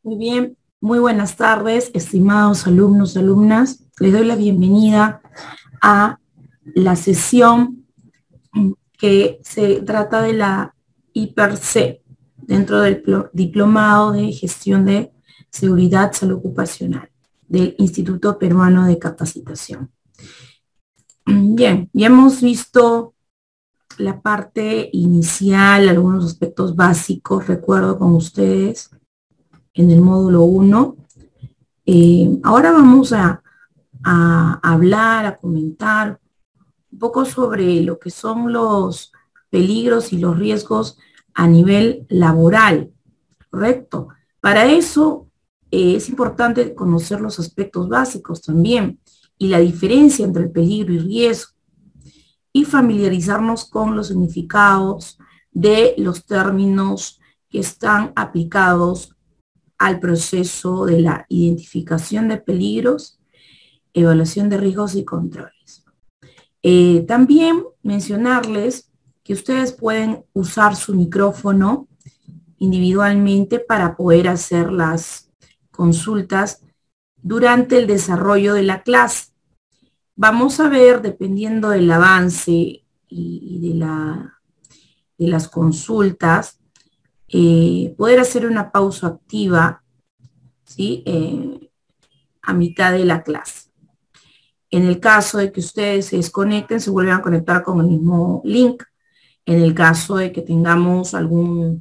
Muy bien, muy buenas tardes, estimados alumnos, alumnas. Les doy la bienvenida a la sesión que se trata de la IPER-C dentro del Diplomado de Gestión de Seguridad Salud Ocupacional del Instituto Peruano de Capacitación. Bien, ya hemos visto la parte inicial, algunos aspectos básicos, recuerdo con ustedes, en el módulo 1. Ahora vamos a hablar, a comentar un poco sobre lo que son los peligros y los riesgos a nivel laboral, ¿correcto? Para eso es importante conocer los aspectos básicos también y la diferencia entre el peligro y riesgo y familiarizarnos con los significados de los términos que están aplicados al proceso de la identificación de peligros, evaluación de riesgos y controles. También mencionarles que ustedes pueden usar su micrófono individualmente para poder hacer las consultas durante el desarrollo de la clase. Vamos a ver, dependiendo del avance y de las consultas, poder hacer una pausa activa, ¿sí? A mitad de la clase. En el caso de que ustedes se desconecten, se vuelvan a conectar con el mismo link. En el caso de que tengamos alguna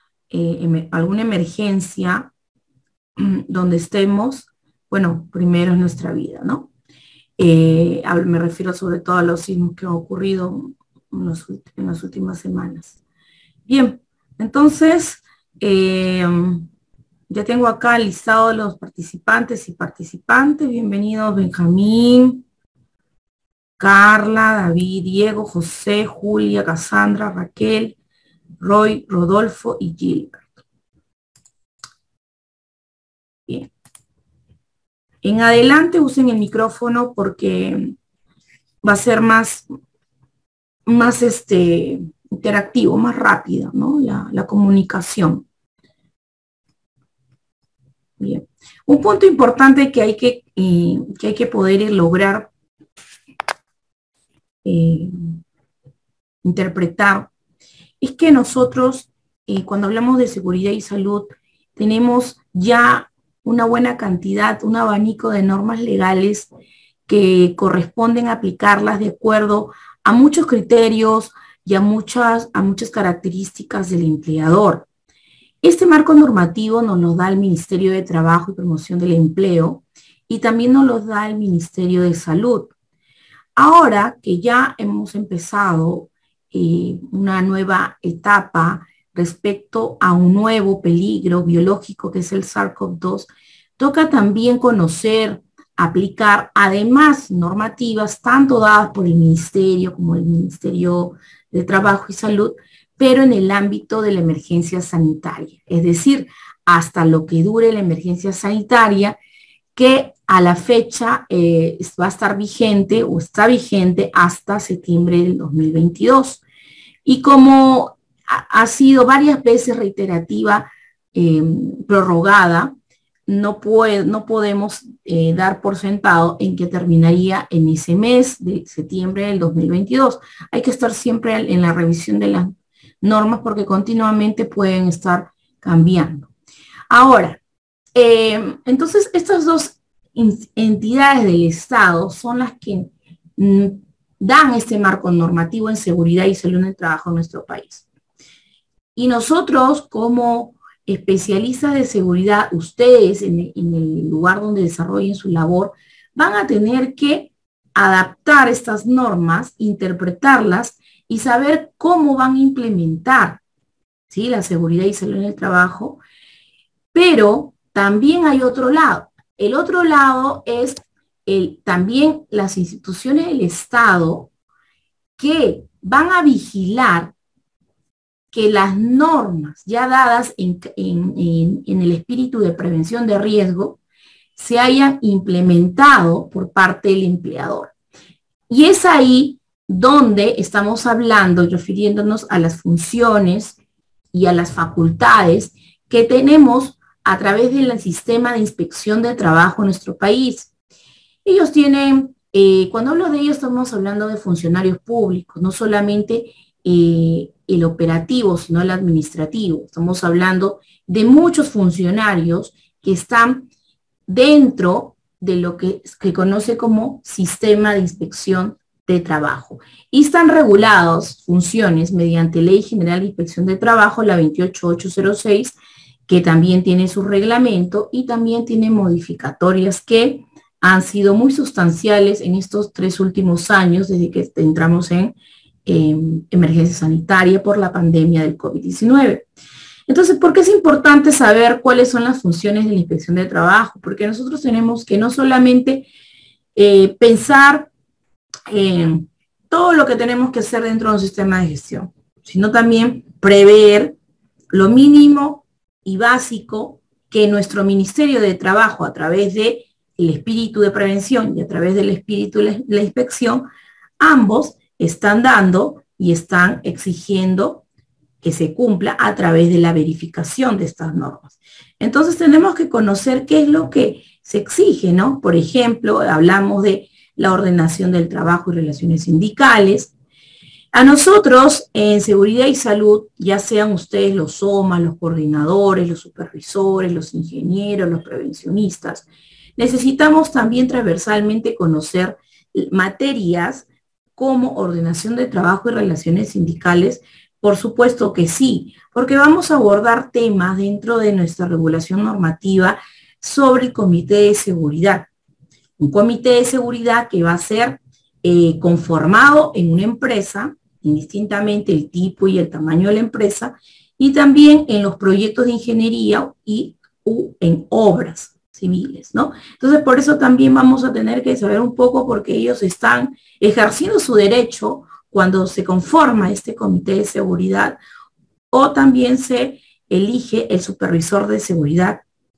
emergencia donde estemos, bueno, primero es nuestra vida, ¿no? Me refiero sobre todo a los sismos que han ocurrido en las últimas semanas. Bien, entonces, ya tengo acá el listado de los participantes y participantes. Bienvenidos Benjamín, Carla, David, Diego, José, Julia, Cassandra, Raquel, Roy, Rodolfo y Gilbert. Bien. En adelante usen el micrófono porque va a ser más interactivo, más rápido, ¿no? La comunicación. Bien. Un punto importante que hay que poder lograr interpretar es que nosotros, cuando hablamos de seguridad y salud, tenemos ya una buena cantidad, un abanico de normas legales que corresponden aplicarlas de acuerdo a muchos criterios y a muchas características del empleador. Este marco normativo nos lo da el Ministerio de Trabajo y Promoción del Empleo y también nos lo da el Ministerio de Salud. Ahora que ya hemos empezado una nueva etapa respecto a un nuevo peligro biológico que es el SARS-CoV-2, toca también conocer, aplicar además normativas tanto dadas por el Ministerio como el Ministerio de Trabajo y Salud, pero en el ámbito de la emergencia sanitaria, es decir, hasta lo que dure la emergencia sanitaria, que a la fecha va a estar vigente o está vigente hasta septiembre del 2022. Y como ha sido varias veces reiterativa, prorrogada, no podemos dar por sentado en que terminaría en ese mes de septiembre del 2022. Hay que estar siempre en la revisión de las normas porque continuamente pueden estar cambiando. Ahora, entonces estas dos entidades del Estado son las que dan este marco normativo en seguridad y salud en el trabajo en nuestro país. Y nosotros como especialistas de seguridad, ustedes en el lugar donde desarrollen su labor, van a tener que adaptar estas normas, interpretarlas y saber cómo van a implementar, ¿sí?, la seguridad y salud en el trabajo. Pero también hay otro lado. El otro lado es también las instituciones del Estado que van a vigilar que las normas ya dadas en el espíritu de prevención de riesgo se hayan implementado por parte del empleador. Y es ahí donde estamos hablando y refiriéndonos a las funciones y a las facultades que tenemos a través del sistema de inspección de trabajo en nuestro país. Ellos tienen, cuando hablo de ellos estamos hablando de funcionarios públicos, no solamente el operativo, sino el administrativo. Estamos hablando de muchos funcionarios que están dentro de lo que conoce como sistema de inspección de trabajo. Y están regulados funciones mediante Ley General de Inspección de Trabajo, la 28806, que también tiene su reglamento y también tiene modificatorias que han sido muy sustanciales en estos 3 últimos años, desde que entramos en emergencia sanitaria por la pandemia del COVID-19. Entonces, ¿por qué es importante saber cuáles son las funciones de la inspección de trabajo? Porque nosotros tenemos que no solamente pensar en todo lo que tenemos que hacer dentro de un sistema de gestión, sino también prever lo mínimo y básico que nuestro Ministerio de Trabajo, a través del espíritu de prevención y a través del espíritu de la inspección, ambos están dando y están exigiendo que se cumpla a través de la verificación de estas normas. Entonces tenemos que conocer qué es lo que se exige, ¿no? Por ejemplo, hablamos de la ordenación del trabajo y relaciones sindicales. A nosotros en seguridad y salud, ya sean ustedes los SOMA, los coordinadores, los supervisores, los ingenieros, los prevencionistas, necesitamos también transversalmente conocer materias como ordenación de trabajo y relaciones sindicales. Por supuesto que sí, porque vamos a abordar temas dentro de nuestra regulación normativa sobre el comité de seguridad. Un comité de seguridad que va a ser conformado en una empresa, indistintamente el tipo y el tamaño de la empresa, y también en los proyectos de ingeniería y en obras civiles, ¿no? Entonces, por eso también vamos a tener que saber un poco, porque ellos están ejerciendo su derecho cuando se conforma este comité de seguridad, o también se elige el supervisor de seguridad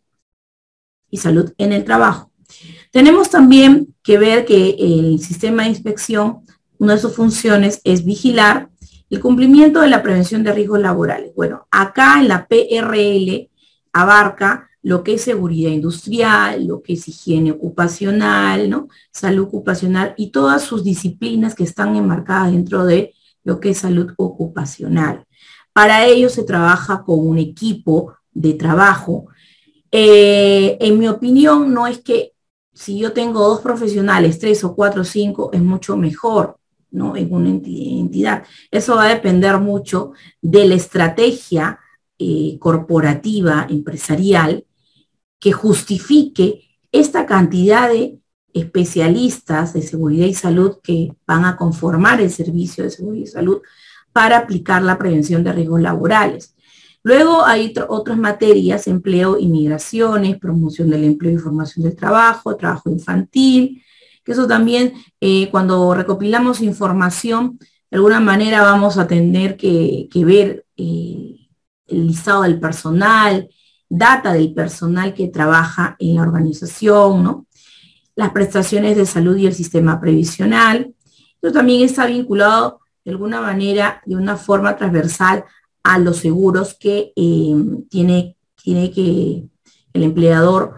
y salud en el trabajo. Tenemos también que ver que el sistema de inspección, una de sus funciones es vigilar el cumplimiento de la prevención de riesgos laborales. Bueno, acá en la PRL abarca lo que es seguridad industrial, lo que es higiene ocupacional, ¿no? Salud ocupacional y todas sus disciplinas que están enmarcadas dentro de lo que es salud ocupacional. Para ello se trabaja con un equipo de trabajo. En mi opinión, no es que si yo tengo 2 profesionales, 3 o 4 o 5, es mucho mejor, ¿no? En una entidad. Eso va a depender mucho de la estrategia corporativa, empresarial, que justifique esta cantidad de especialistas de seguridad y salud que van a conformar el servicio de seguridad y salud para aplicar la prevención de riesgos laborales. Luego hay otras materias, empleo y migraciones, promoción del empleo y formación del trabajo, trabajo infantil, que eso también cuando recopilamos información, de alguna manera vamos a tener que ver el listado del personal, data del personal que trabaja en la organización, ¿no? Las prestaciones de salud y el sistema previsional. Eso también está vinculado de alguna manera, de una forma transversal, a los seguros que tiene que el empleador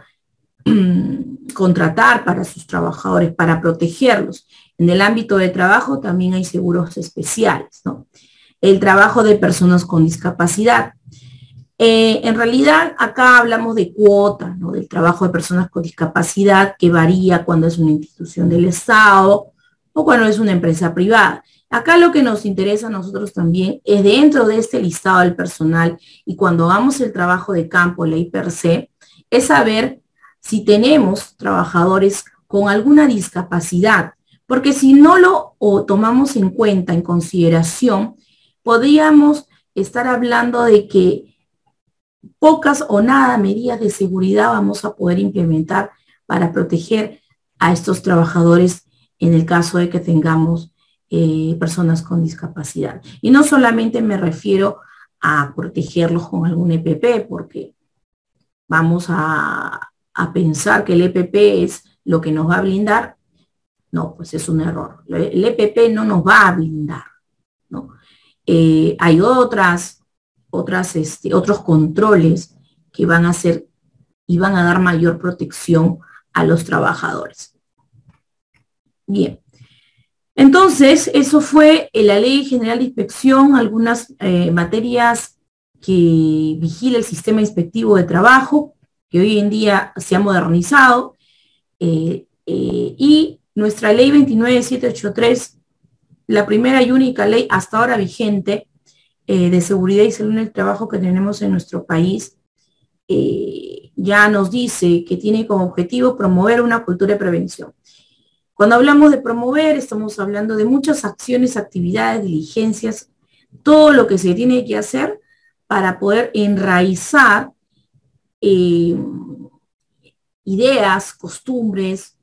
contratar para sus trabajadores, para protegerlos. En el ámbito de trabajo también hay seguros especiales, ¿no? El trabajo de personas con discapacidad. En realidad, acá hablamos de cuotas, ¿no? Del trabajo de personas con discapacidad, que varía cuando es una institución del Estado o cuando es una empresa privada. Acá lo que nos interesa a nosotros también es, dentro de este listado del personal y cuando hagamos el trabajo de campo, ley per se, es saber si tenemos trabajadores con alguna discapacidad, porque si no lo tomamos en cuenta, en consideración, podríamos estar hablando de que pocas o nada medidas de seguridad vamos a poder implementar para proteger a estos trabajadores en el caso de que tengamos personas con discapacidad. Y no solamente me refiero a protegerlos con algún EPP, porque vamos a pensar que el EPP es lo que nos va a blindar. No, pues es un error. El EPP no nos va a blindar, ¿no? Hay otros controles que van a ser y van a dar mayor protección a los trabajadores. Bien. Entonces, eso fue la Ley General de Inspección, algunas materias que vigila el sistema inspectivo de trabajo, que hoy en día se ha modernizado, y nuestra Ley 29783, la primera y única ley hasta ahora vigente de seguridad y salud en el trabajo que tenemos en nuestro país, ya nos dice que tiene como objetivo promover una cultura de prevención. Cuando hablamos de promover, estamos hablando de muchas acciones, actividades, diligencias, todo lo que se tiene que hacer para poder enraizar ideas, costumbres,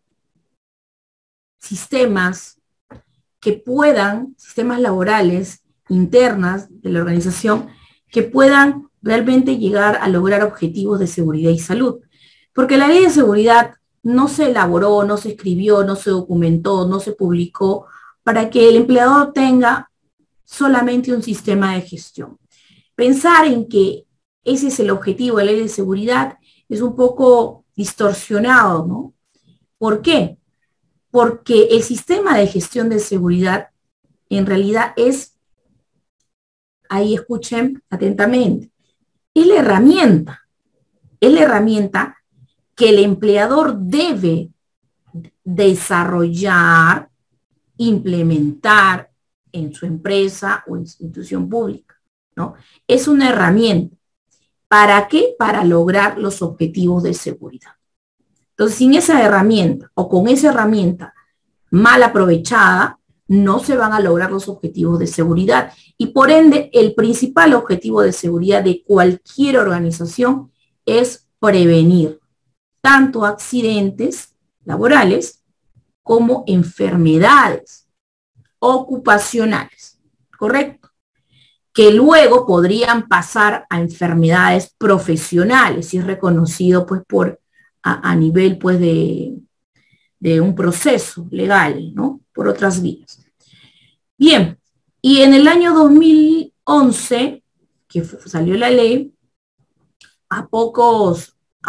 sistemas que puedan, sistemas laborales, internas de la organización, que puedan realmente llegar a lograr objetivos de seguridad y salud. Porque la ley de seguridad no se elaboró, no se escribió, no se documentó, no se publicó para que el empleador tenga solamente un sistema de gestión. Pensar en que ese es el objetivo de la ley de seguridad es un poco distorsionado, ¿no? ¿Por qué? Porque el sistema de gestión de seguridad en realidad es, ahí escuchen atentamente, es la herramienta que el empleador debe desarrollar, implementar en su empresa o institución pública, ¿no? Es una herramienta. ¿Para qué? Para lograr los objetivos de seguridad. Entonces, sin esa herramienta o con esa herramienta mal aprovechada, no se van a lograr los objetivos de seguridad. Y por ende, el principal objetivo de seguridad de cualquier organización es prevenir tanto accidentes laborales como enfermedades ocupacionales, ¿correcto? Que luego podrían pasar a enfermedades profesionales, si es reconocido pues a nivel pues de un proceso legal, ¿no? Por otras vías. Bien, y en el año 2011, que salió la ley, a pocos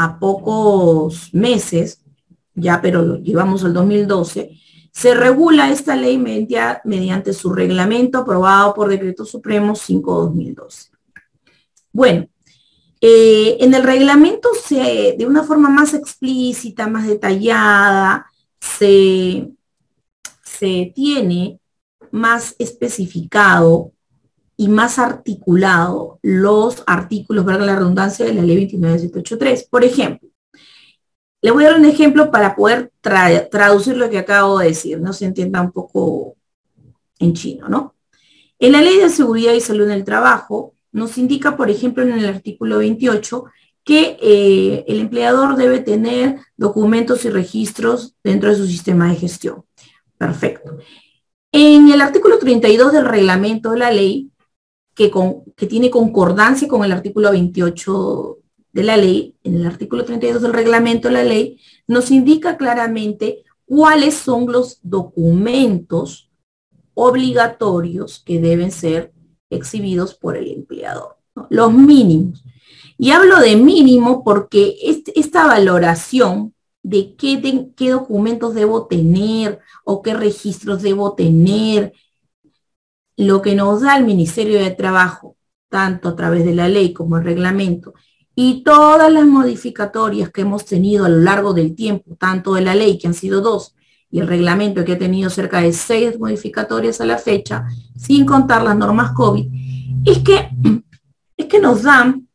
meses, ya, pero lo llevamos al 2012, se regula esta ley mediante su reglamento aprobado por Decreto Supremo 5/2012. Bueno, en el reglamento de una forma más explícita, más detallada, se tiene más especificado y más articulado los artículos, valga la redundancia, de la ley 29783. Por ejemplo, le voy a dar un ejemplo para poder traducir lo que acabo de decir, no se entienda un poco en chino, ¿no? En la Ley de Seguridad y Salud en el Trabajo nos indica, por ejemplo, en el artículo 28, que el empleador debe tener documentos y registros dentro de su sistema de gestión. Perfecto. En el artículo 32 del reglamento de la ley, que tiene concordancia con el artículo 28 de la ley, en el artículo 32 del reglamento de la ley, nos indica claramente cuáles son los documentos obligatorios que deben ser exhibidos por el empleador, ¿no? Los mínimos. Y hablo de mínimo porque esta valoración de qué documentos debo tener o qué registros debo tener, lo que nos da el Ministerio de Trabajo, tanto a través de la ley como el reglamento, y todas las modificatorias que hemos tenido a lo largo del tiempo, tanto de la ley, que han sido 2, y el reglamento, que ha tenido cerca de 6 modificatorias a la fecha, sin contar las normas COVID, es que nos dan,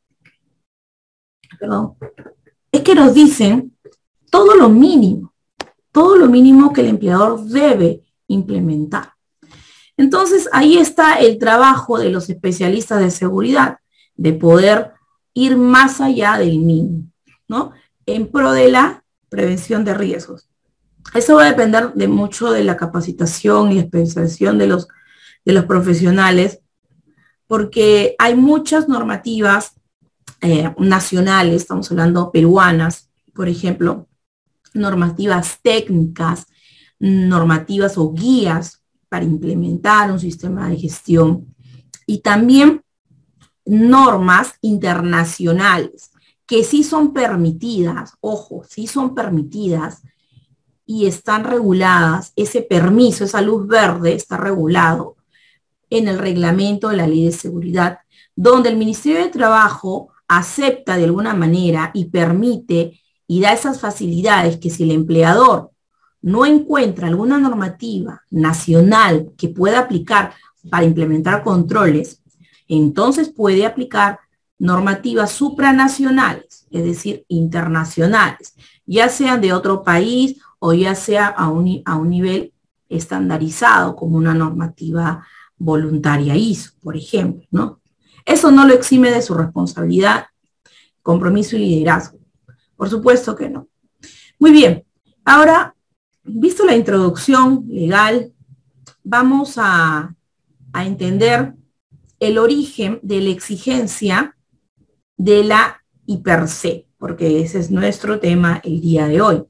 es que nos dicen todo lo mínimo que el empleador debe implementar. Entonces, ahí está el trabajo de los especialistas de seguridad, de poder ir más allá del mínimo, ¿no? En pro de la prevención de riesgos. Eso va a depender de mucho de la capacitación y especialización de los profesionales, porque hay muchas normativas nacionales, estamos hablando peruanas, por ejemplo, normativas técnicas, normativas o guías para implementar un sistema de gestión, y también normas internacionales que sí son permitidas, ojo, sí son permitidas y están reguladas, ese permiso, esa luz verde está regulado en el reglamento de la Ley de Seguridad, donde el Ministerio de Trabajo acepta de alguna manera y permite y da esas facilidades que si el empleador no encuentra alguna normativa nacional que pueda aplicar para implementar controles, entonces puede aplicar normativas supranacionales, es decir, internacionales, ya sean de otro país o ya sea a un nivel estandarizado como una normativa voluntaria ISO, por ejemplo, ¿no? Eso no lo exime de su responsabilidad, compromiso y liderazgo. Por supuesto que no. Muy bien, ahora, visto la introducción legal, vamos a entender el origen de la exigencia de la I per se, porque ese es nuestro tema el día de hoy.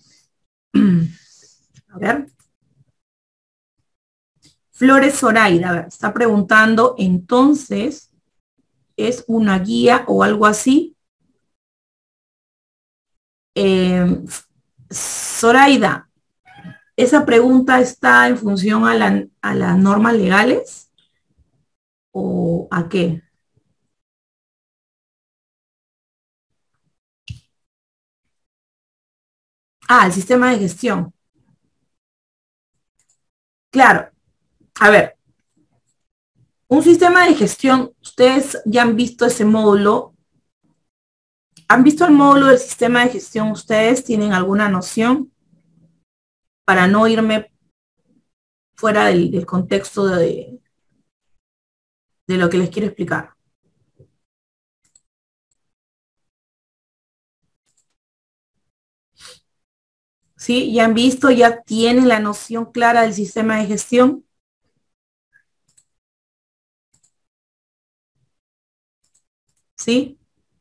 A ver. Flores Zoraida, a ver, está preguntando, entonces, ¿es una guía o algo así? Zoraida, ¿esa pregunta está en función a las normas legales? ¿O a qué? Ah, el sistema de gestión. Claro, a ver, un sistema de gestión, ustedes ya han visto ese módulo. ¿Han visto el módulo del sistema de gestión ustedes? ¿Tienen alguna noción? Para no irme fuera del contexto de lo que les quiero explicar. ¿Sí? ¿Ya han visto? ¿Ya tienen la noción clara del sistema de gestión? ¿Sí?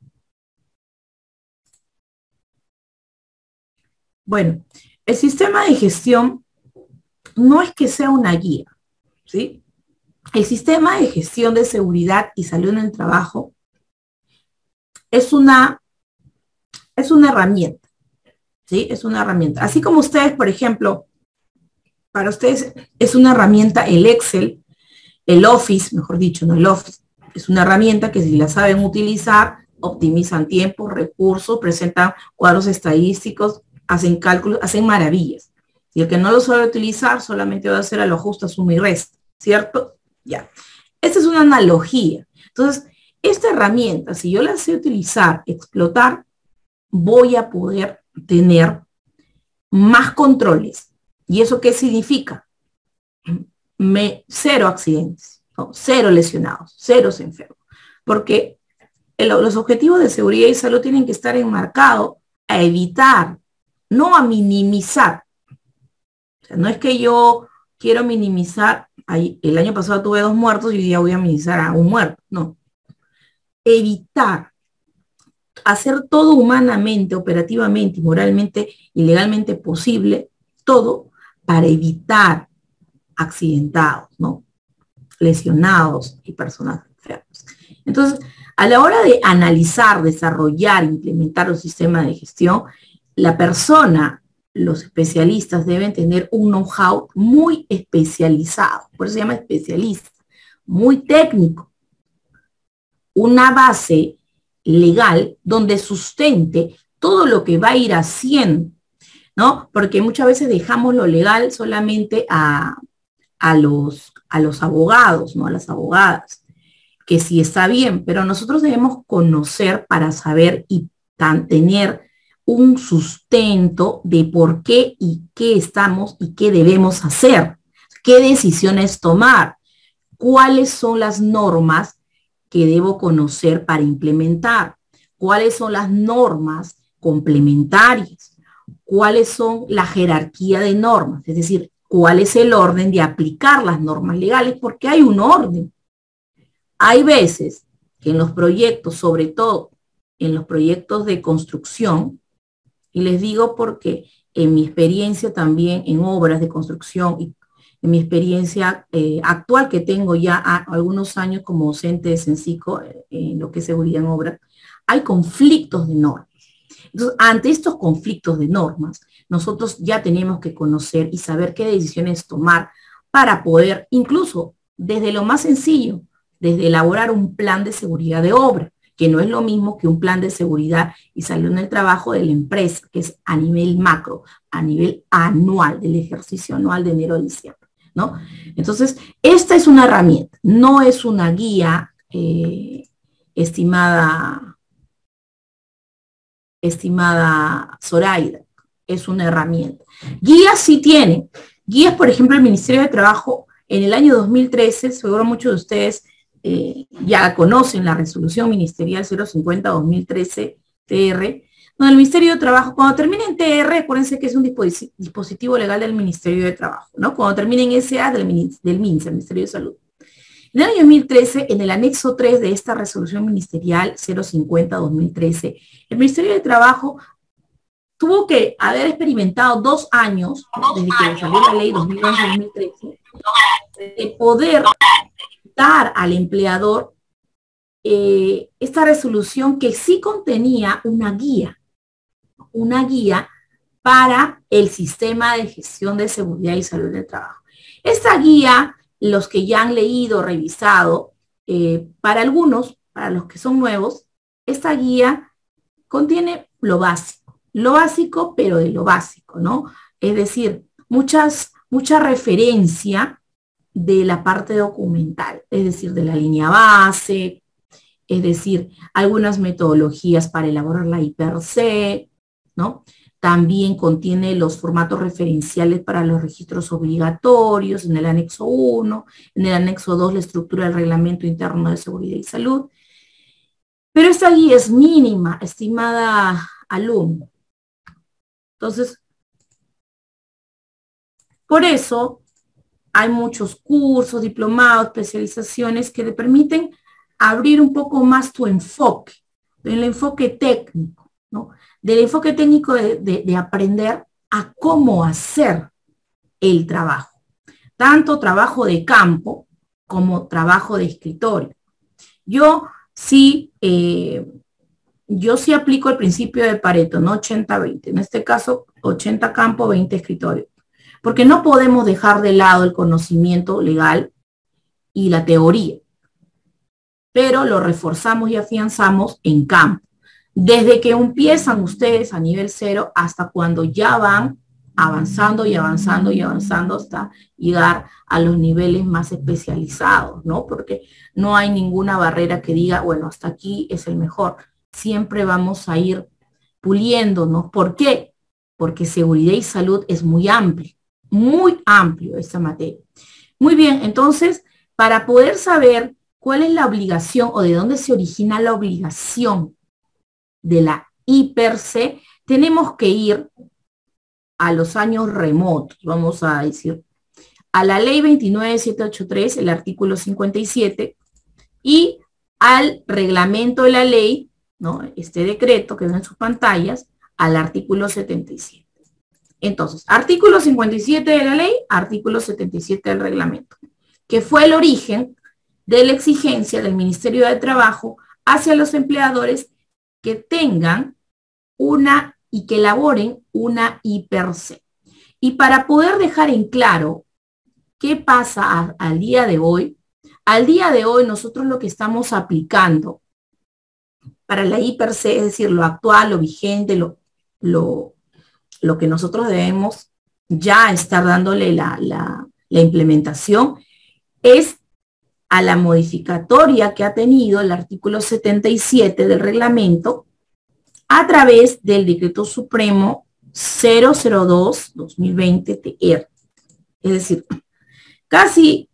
Bueno, el sistema de gestión no es que sea una guía, ¿sí? El sistema de gestión de seguridad y salud en el trabajo es una herramienta, ¿sí? Es una herramienta. Así como ustedes, por ejemplo, para ustedes es una herramienta el Excel, el Office, mejor dicho, no el Office, es una herramienta que si la saben utilizar, optimizan tiempo, recursos, presentan cuadros estadísticos, hacen cálculos, hacen maravillas. Y el que no lo sabe utilizar solamente va a hacer a lo justo, suma y resta, ¿cierto? Ya. Esta es una analogía. Entonces, esta herramienta, si yo la sé utilizar, explotar, voy a poder tener más controles. ¿Y eso qué significa? Cero accidentes, ¿no? Cero lesionados, cero enfermos. Porque los objetivos de seguridad y salud tienen que estar enmarcados a evitar, no a minimizar. O sea, no es que yo quiero minimizar, el año pasado tuve 2 muertos y hoy día voy a minimizar a 1 muerto. No. Evitar, hacer todo humanamente, operativamente, moralmente y legalmente posible, todo para evitar accidentados, ¿no? Lesionados y personas enfermas. Entonces, a la hora de analizar, desarrollar, implementar un sistema de gestión, la persona, los especialistas deben tener un know-how muy especializado, por eso se llama especialista, muy técnico, una base legal donde sustente todo lo que va a ir haciendo, ¿no? Porque muchas veces dejamos lo legal solamente a los abogados, ¿no? A las abogadas, que sí está bien, pero nosotros debemos conocer para saber y tener un sustento de por qué y qué estamos y qué debemos hacer, qué decisiones tomar, cuáles son las normas que debo conocer para implementar, cuáles son las normas complementarias, cuáles son la jerarquía de normas, es decir, cuál es el orden de aplicar las normas legales, porque hay un orden. Hay veces que en los proyectos, sobre todo en los proyectos de construcción, y les digo porque en mi experiencia también en obras de construcción y en mi experiencia actual que tengo ya algunos años como docente de Sensico en lo que es seguridad en obra, hay conflictos de normas. Entonces, ante estos conflictos de normas, nosotros ya tenemos que conocer y saber qué decisiones tomar para poder, incluso desde lo más sencillo, desde elaborar un plan de seguridad de obra, que no es lo mismo que un plan de seguridad y salud en el trabajo de la empresa, que es a nivel macro, a nivel anual, del ejercicio anual de enero a diciembre, ¿no? Entonces, esta es una herramienta, no es una guía, estimada Zoraida, es una herramienta. Guías sí tiene, guías, por ejemplo, el Ministerio de Trabajo en el año 2013, seguro muchos de ustedes ya conocen la resolución ministerial 050-2013 TR, donde el Ministerio de Trabajo, cuando termine en TR, acuérdense que es un dispositivo legal del Ministerio de Trabajo, ¿no? Cuando termine en SA del MINSA, el Ministerio de Salud. En el año 2013, en el anexo 3 de esta resolución ministerial 050-2013, el Ministerio de Trabajo tuvo que haber experimentado 2 años, desde que salió la ley 2011-2013, de poder dar al empleador esta resolución que sí contenía una guía para el sistema de gestión de seguridad y salud del trabajo. Esta guía, los que ya han leído, revisado, para algunos, para los que son nuevos, esta guía contiene lo básico, pero de lo básico, ¿no? Es decir, mucha referencia de la parte documental, es decir, de la línea base, es decir, algunas metodologías para elaborar la IPRC, ¿no? También contiene los formatos referenciales para los registros obligatorios en el anexo 1, en el anexo 2 la estructura del reglamento interno de seguridad y salud. Pero esta guía es mínima, estimada alumno. Entonces, por eso hay muchos cursos, diplomados, especializaciones que te permiten abrir un poco más tu enfoque, del enfoque técnico, ¿no? Del enfoque técnico de aprender a cómo hacer el trabajo, tanto trabajo de campo como trabajo de escritorio. Yo sí aplico el principio de Pareto, no 80-20, en este caso 80 campo, 20 escritorio, porque no podemos dejar de lado el conocimiento legal y la teoría, pero lo reforzamos y afianzamos en campo. Desde que empiezan ustedes a nivel 0 hasta cuando ya van avanzando y avanzando y avanzando hasta llegar a los niveles más especializados, ¿no? Porque no hay ninguna barrera que diga, bueno, hasta aquí es el mejor. Siempre vamos a ir puliéndonos. ¿Por qué? Porque seguridad y salud es muy amplio esta materia. Muy bien, entonces, para poder saber cuál es la obligación o de dónde se origina la obligación de la IPRC, tenemos que ir a los años remotos, vamos a decir, a la ley 29783, el artículo 57, y al reglamento de la ley, ¿no? Este decreto que ven en sus pantallas, al artículo 77. Entonces, artículo 57 de la ley, artículo 77 del reglamento, que fue el origen de la exigencia del Ministerio de Trabajo hacia los empleadores que tengan y que elaboren una IPRC. Y para poder dejar en claro qué pasa al día de hoy nosotros lo que estamos aplicando para la IPRC, es decir, lo actual, lo vigente, lo que nosotros debemos ya estar dándole la implementación, es a la modificatoria que ha tenido el artículo 77 del reglamento a través del Decreto Supremo 002-2020-TR. Es decir, casi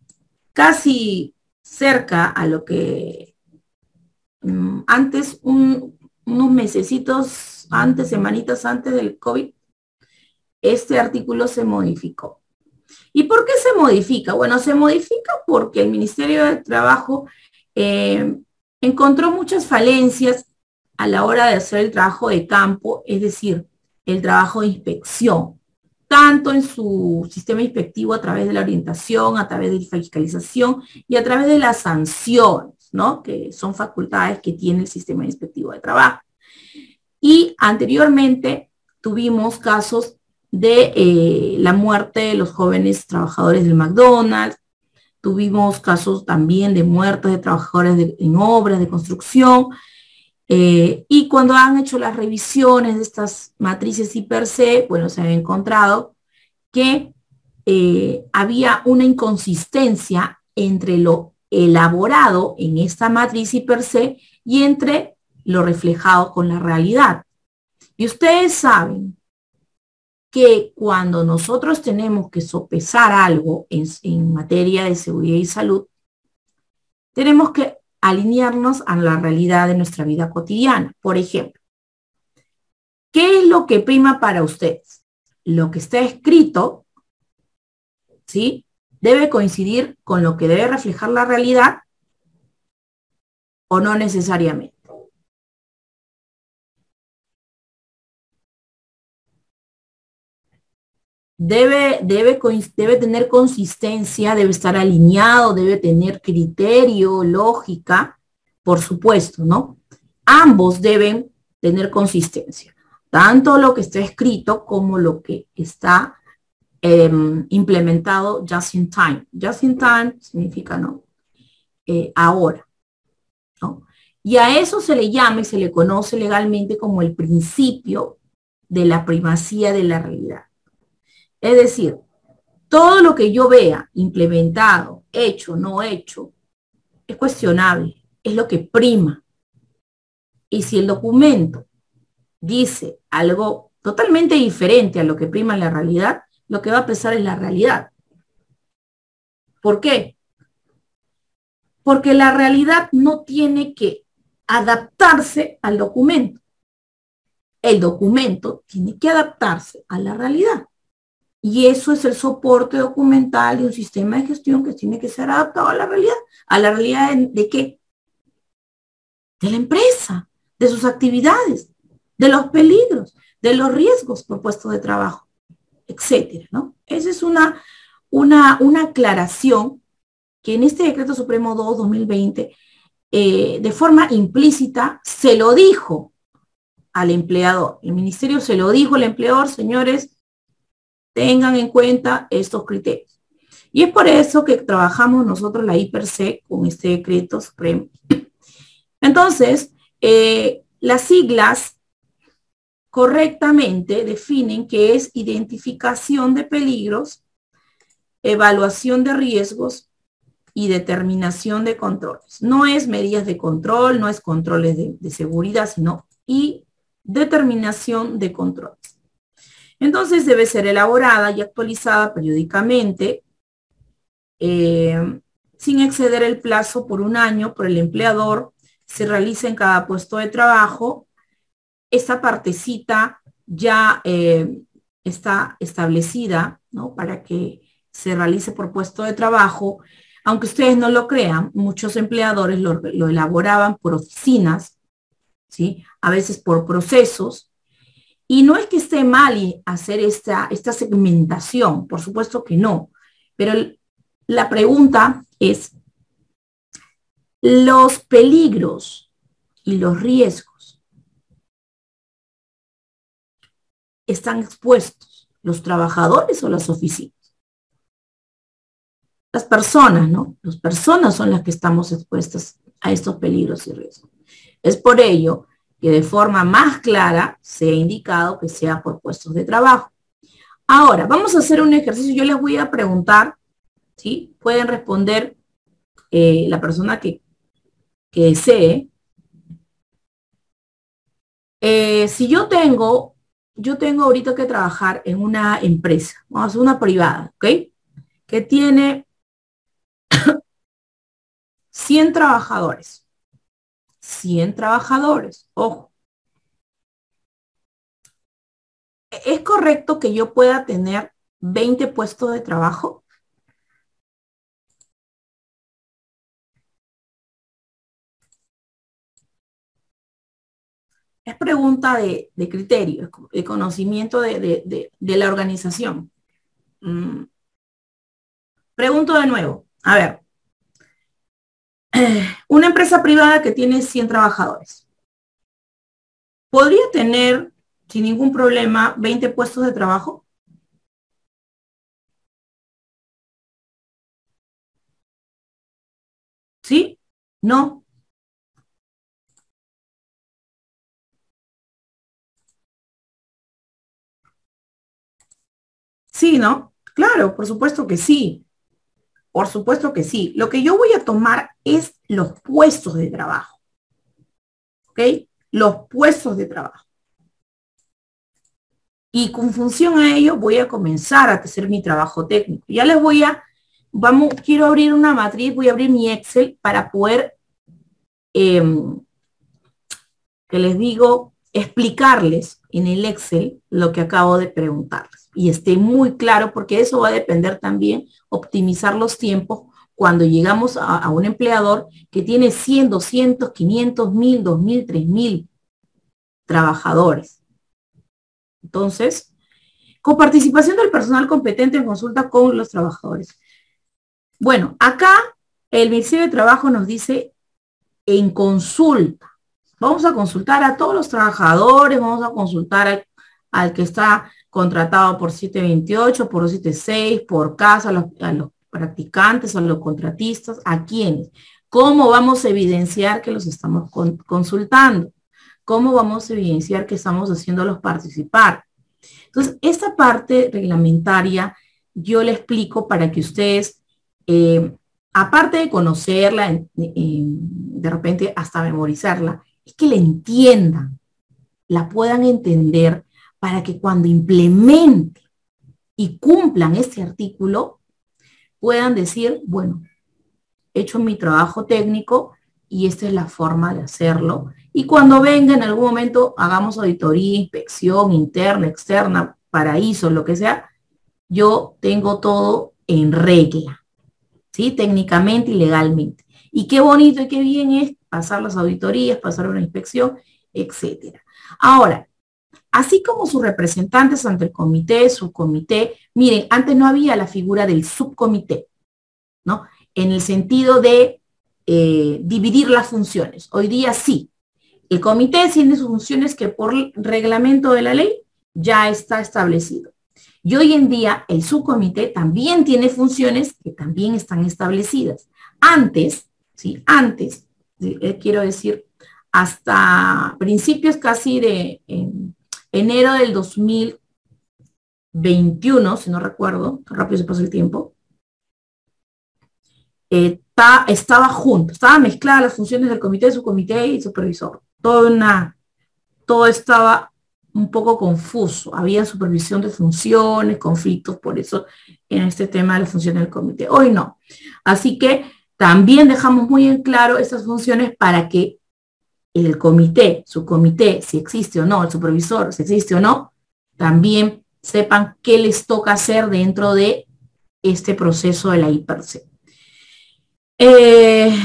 cerca a lo que antes, unos mesecitos antes, semanitas antes del COVID, este artículo se modificó. ¿Y por qué se modifica? Bueno, se modifica porque el Ministerio de Trabajo encontró muchas falencias a la hora de hacer el trabajo de campo, es decir, el trabajo de inspección, tanto en su sistema inspectivo a través de la orientación, a través de la fiscalización y a través de las sanciones. ¿no? Que son facultades que tiene el sistema inspectivo de trabajo. Y anteriormente tuvimos casos de la muerte de los jóvenes trabajadores del McDonald's, tuvimos casos también de muertes de trabajadores en obras de construcción, y cuando han hecho las revisiones de estas matrices I per se, bueno, se han encontrado que había una inconsistencia entre lo elaborado en esta matriz I per se y entre lo reflejado con la realidad. Y ustedes saben que cuando nosotros tenemos que sopesar algo en materia de seguridad y salud, tenemos que alinearnos a la realidad de nuestra vida cotidiana. Por ejemplo, ¿qué es lo que prima para ustedes? Lo que está escrito, ¿sí? ¿Debe coincidir con lo que debe reflejar la realidad o no necesariamente? Debe tener consistencia, debe estar alineado, debe tener criterio, lógica, por supuesto, ¿no? Ambos deben tener consistencia, tanto lo que está escrito como lo que está implementado just in time. Just in time significa, ¿no? Ahora, ¿no? Y a eso se le llama y se le conoce legalmente como el principio de la primacía de la realidad. Es decir, todo lo que yo vea implementado, hecho, no hecho, es cuestionable, es lo que prima. Y si el documento dice algo totalmente diferente a lo que prima en la realidad, lo que va a pesar es la realidad. ¿Por qué? Porque la realidad no tiene que adaptarse al documento. El documento tiene que adaptarse a la realidad. Y eso es el soporte documental de un sistema de gestión que tiene que ser adaptado a la realidad. ¿A la realidad de qué? De la empresa, de sus actividades, de los peligros, de los riesgos por puesto de trabajo, etcétera, ¿no? Esa es una aclaración que en este Decreto Supremo 2/2020, de forma implícita, se lo dijo al empleador. El ministerio se lo dijo al empleador, señores, tengan en cuenta estos criterios. Y es por eso que trabajamos nosotros la I per se con este Decreto Supremo. Entonces, las siglas correctamente definen qué es identificación de peligros, evaluación de riesgos y determinación de controles. No es medidas de control, no es controles de seguridad, sino y determinación de controles. Entonces debe ser elaborada y actualizada periódicamente, sin exceder el plazo por un año por el empleador. Se realiza en cada puesto de trabajo. Esta partecita ya está establecida, ¿no? Para que se realice por puesto de trabajo. Aunque ustedes no lo crean, muchos empleadores lo elaboraban por oficinas, ¿sí? A veces por procesos. Y no es que esté mal hacer esta segmentación, por supuesto que no. Pero la pregunta es, ¿los peligros y los riesgos están expuestos los trabajadores o las oficinas? Las personas, ¿no? Las personas son las que estamos expuestas a estos peligros y riesgos. Es por ello que de forma más clara se ha indicado que sea por puestos de trabajo. Ahora, vamos a hacer un ejercicio. Yo les voy a preguntar, ¿sí? Pueden responder la persona que desee. Si yo tengo ahorita que trabajar en una empresa, vamos a hacer una privada, ¿ok? Que tiene 100 trabajadores. 100 trabajadores, ojo. ¿Es correcto que yo pueda tener 20 puestos de trabajo? Es pregunta de criterio, de conocimiento de la organización. Pregunto de nuevo. A ver, Una empresa privada que tiene 100 trabajadores. ¿Podría tener, sin ningún problema, 20 puestos de trabajo? ¿Sí? ¿No? Sí, ¿no? Claro, por supuesto que sí. Por supuesto que sí. Lo que yo voy a tomar es los puestos de trabajo, ¿ok? Los puestos de trabajo. Y con función a ello voy a comenzar a hacer mi trabajo técnico. Ya les voy a, quiero abrir una matriz, voy a abrir mi Excel para poder, eh, que les digo, explicarles en el Excel lo que acabo de preguntarles. Y esté muy claro porque eso va a depender también, optimizar los tiempos cuando llegamos a un empleador que tiene 100, 200, 500, 1000, 2000, 3000 trabajadores. Entonces, con participación del personal competente en consulta con los trabajadores. Bueno, acá el Ministerio de Trabajo nos dice en consulta. Vamos a consultar a todos los trabajadores, vamos a consultar al que está contratado por 728, por 276, por casa, a los practicantes, a los contratistas, a quienes. ¿Cómo vamos a evidenciar que los estamos consultando? ¿Cómo vamos a evidenciar que estamos haciéndolos participar? Entonces, esta parte reglamentaria yo le explico para que ustedes, aparte de conocerla, de repente hasta memorizarla, es que la entiendan, la puedan entender para que cuando implementen y cumplan este artículo, puedan decir, bueno, he hecho mi trabajo técnico y esta es la forma de hacerlo. Y cuando venga en algún momento, hagamos auditoría, inspección interna, externa, paraíso, lo que sea, yo tengo todo en regla, ¿sí? Técnicamente y legalmente. Y qué bonito y qué bien es pasar las auditorías, pasar una inspección, etcétera. Ahora, así como sus representantes ante el comité, subcomité, miren, antes no había la figura del subcomité, ¿no? En el sentido de dividir las funciones. Hoy día sí. El comité tiene sus funciones que por reglamento de la ley ya está establecido. Y hoy en día el subcomité también tiene funciones que también están establecidas. Antes, sí, antes, quiero decir, hasta principios casi de enero del 2021, si no recuerdo, rápido se pasa el tiempo, estaba junto, estaba mezclada las funciones del comité, subcomité y supervisor. Todo estaba un poco confuso. Había supervisión de funciones, conflictos, por eso en este tema de las funciones del comité. Hoy no. Así que también dejamos muy en claro estas funciones para que el comité, subcomité, si existe o no, el supervisor, si existe o no, también sepan qué les toca hacer dentro de este proceso de la IPRC. Eh,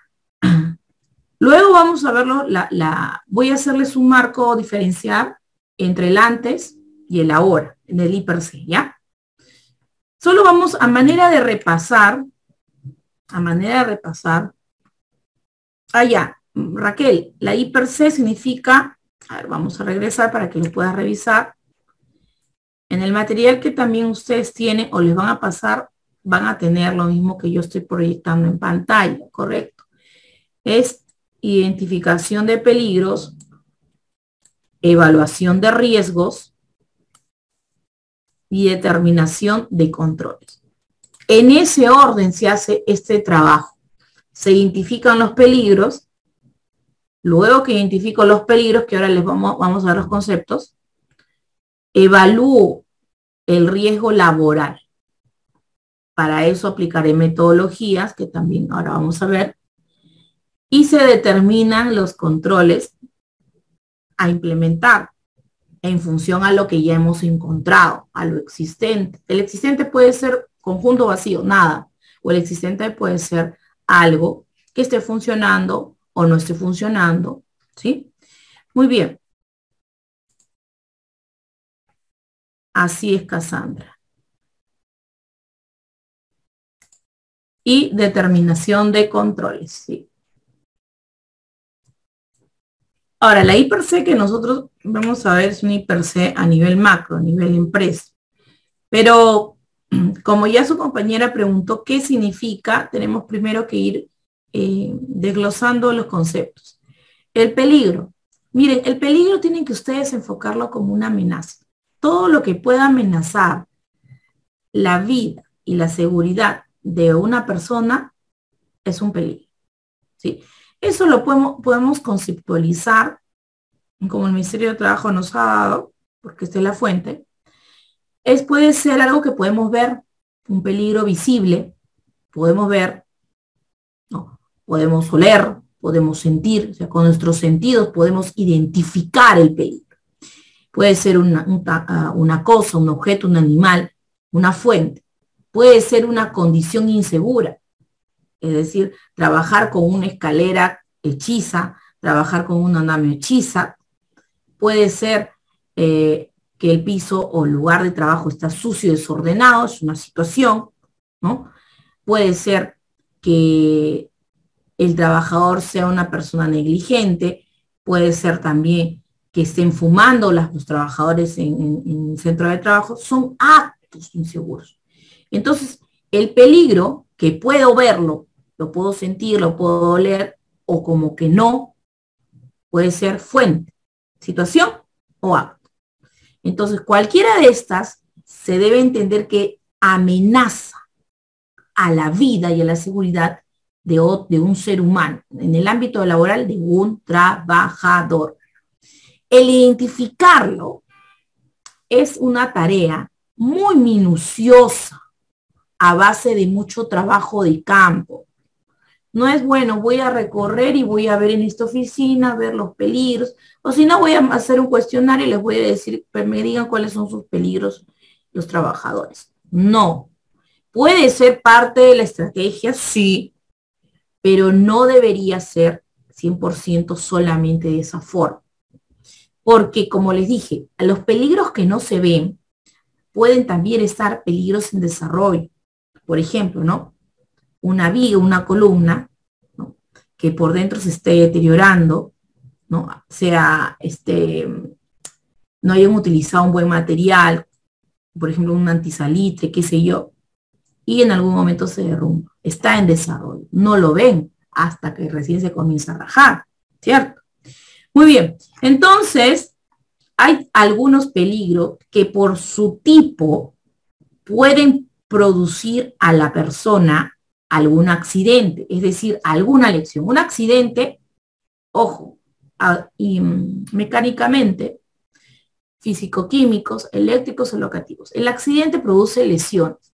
Luego vamos a verlo, voy a hacerles un marco diferencial entre el antes y el ahora, en el IPRC, ¿ya? Solo vamos a manera de repasar, allá, Raquel, la IPRC significa, a ver, vamos a regresar para que lo puedas revisar. En el material que también ustedes tienen o les van a pasar, van a tener lo mismo que yo estoy proyectando en pantalla, ¿correcto? Es identificación de peligros, evaluación de riesgos y determinación de controles. En ese orden se hace este trabajo. Se identifican los peligros, luego que identifico los peligros, que ahora les vamos a ver los conceptos, evalúo el riesgo laboral. Para eso aplicaré metodologías, que también ahora vamos a ver, y se determinan los controles a implementar en función a lo que ya hemos encontrado, a lo existente. El existente puede ser conjunto vacío, nada, o el existente puede ser algo que esté funcionando o no esté funcionando, ¿sí? Muy bien. Así es, Cassandra. y determinación de controles. ¿Sí? Ahora, la I per se que nosotros vamos a ver es una I per se a nivel macro, a nivel empresa. Pero como ya su compañera preguntó qué significa, tenemos primero que ir desglosando los conceptos. El peligro. Miren, el peligro tienen que ustedes enfocarlo como una amenaza. Todo lo que pueda amenazar la vida y la seguridad de una persona es un peligro. ¿Sí? Eso lo podemos conceptualizar, como el Ministerio de Trabajo nos ha dado, porque esta es la fuente. Puede ser algo que podemos ver, un peligro visible, podemos ver, ¿no? Podemos oler, podemos sentir, o sea, con nuestros sentidos podemos identificar el peligro. Puede ser una cosa, un objeto, un animal, una fuente. Puede ser una condición insegura, es decir, trabajar con una escalera hechiza, trabajar con un andamio hechiza. Puede ser que el piso o lugar de trabajo está sucio, desordenado, es una situación, ¿no? Puede ser que el trabajador sea una persona negligente, puede ser también que estén fumando los trabajadores en el centro de trabajo, son actos inseguros. Entonces, el peligro, que puedo verlo, lo puedo sentir, lo puedo oler, o como que no, puede ser fuente, situación o acto. Entonces, cualquiera de estas se debe entender que amenaza a la vida y a la seguridad de un ser humano, en el ámbito laboral de un trabajador. El identificarlo es una tarea muy minuciosa, a base de mucho trabajo de campo. No es bueno, voy a recorrer y voy a ver en esta oficina, ver los peligros, o si no voy a hacer un cuestionario y les voy a decir, me digan cuáles son sus peligros los trabajadores. No. ¿Puede ser parte de la estrategia? Sí, pero no debería ser 100% solamente de esa forma. Porque, como les dije, los peligros que no se ven pueden también estar peligros en desarrollo. Por ejemplo, ¿no? Una viga, una columna, ¿no? Que por dentro se esté deteriorando, ¿no? Sea, no hayan utilizado un buen material, por ejemplo, un antisalitre, qué sé yo, y en algún momento se derrumba. Está en desarrollo. No lo ven hasta que recién se comienza a rajar, ¿cierto? Muy bien. Entonces, hay algunos peligros que por su tipo pueden producir a la persona algún accidente, es decir, alguna lesión. Un accidente, ojo, mecánicamente, físico-químicos, eléctricos o locativos. El accidente produce lesiones.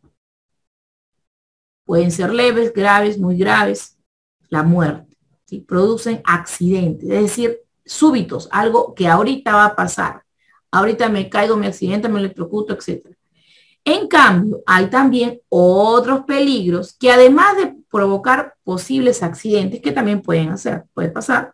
Pueden ser leves, graves, muy graves, la muerte. ¿Sí? Producen accidentes, es decir, súbitos, algo que ahorita va a pasar. Ahorita me caigo, me accidente, me electrocuto, etc. En cambio, hay también otros peligros que además de provocar posibles accidentes, que también puede pasar,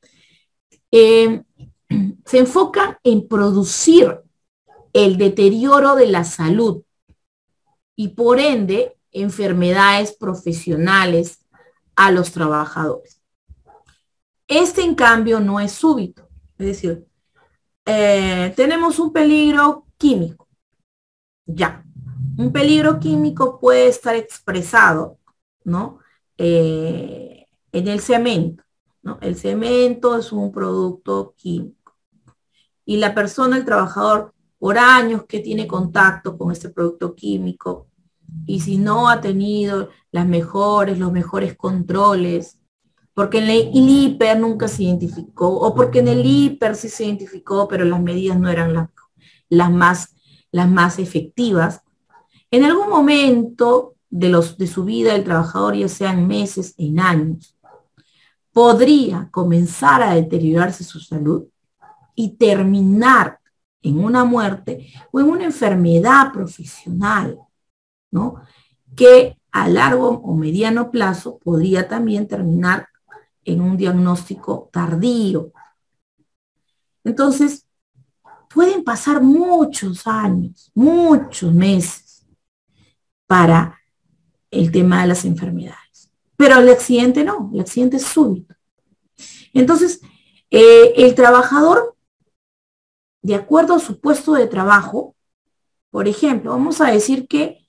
se enfocan en producir el deterioro de la salud y por ende enfermedades profesionales a los trabajadores. En cambio, no es súbito. Es decir, tenemos un peligro químico. Ya. Un peligro químico puede estar expresado, ¿no? En el cemento, ¿no? El cemento es un producto químico. Y la persona, el trabajador, por años que tiene contacto con este producto químico, y si no ha tenido los mejores controles, porque en el hiper nunca se identificó, o porque en el hiper sí se identificó, pero las medidas no eran las más efectivas. En algún momento de su vida, el trabajador, ya sean meses, en años, podría comenzar a deteriorarse su salud y terminar en una muerte o en una enfermedad profesional, ¿no? Que a largo o mediano plazo podría también terminar en un diagnóstico tardío. Entonces, pueden pasar muchos años, muchos meses para el tema de las enfermedades. Pero el accidente no, el accidente es súbito. Entonces, el trabajador, de acuerdo a su puesto de trabajo, por ejemplo, vamos a decir que,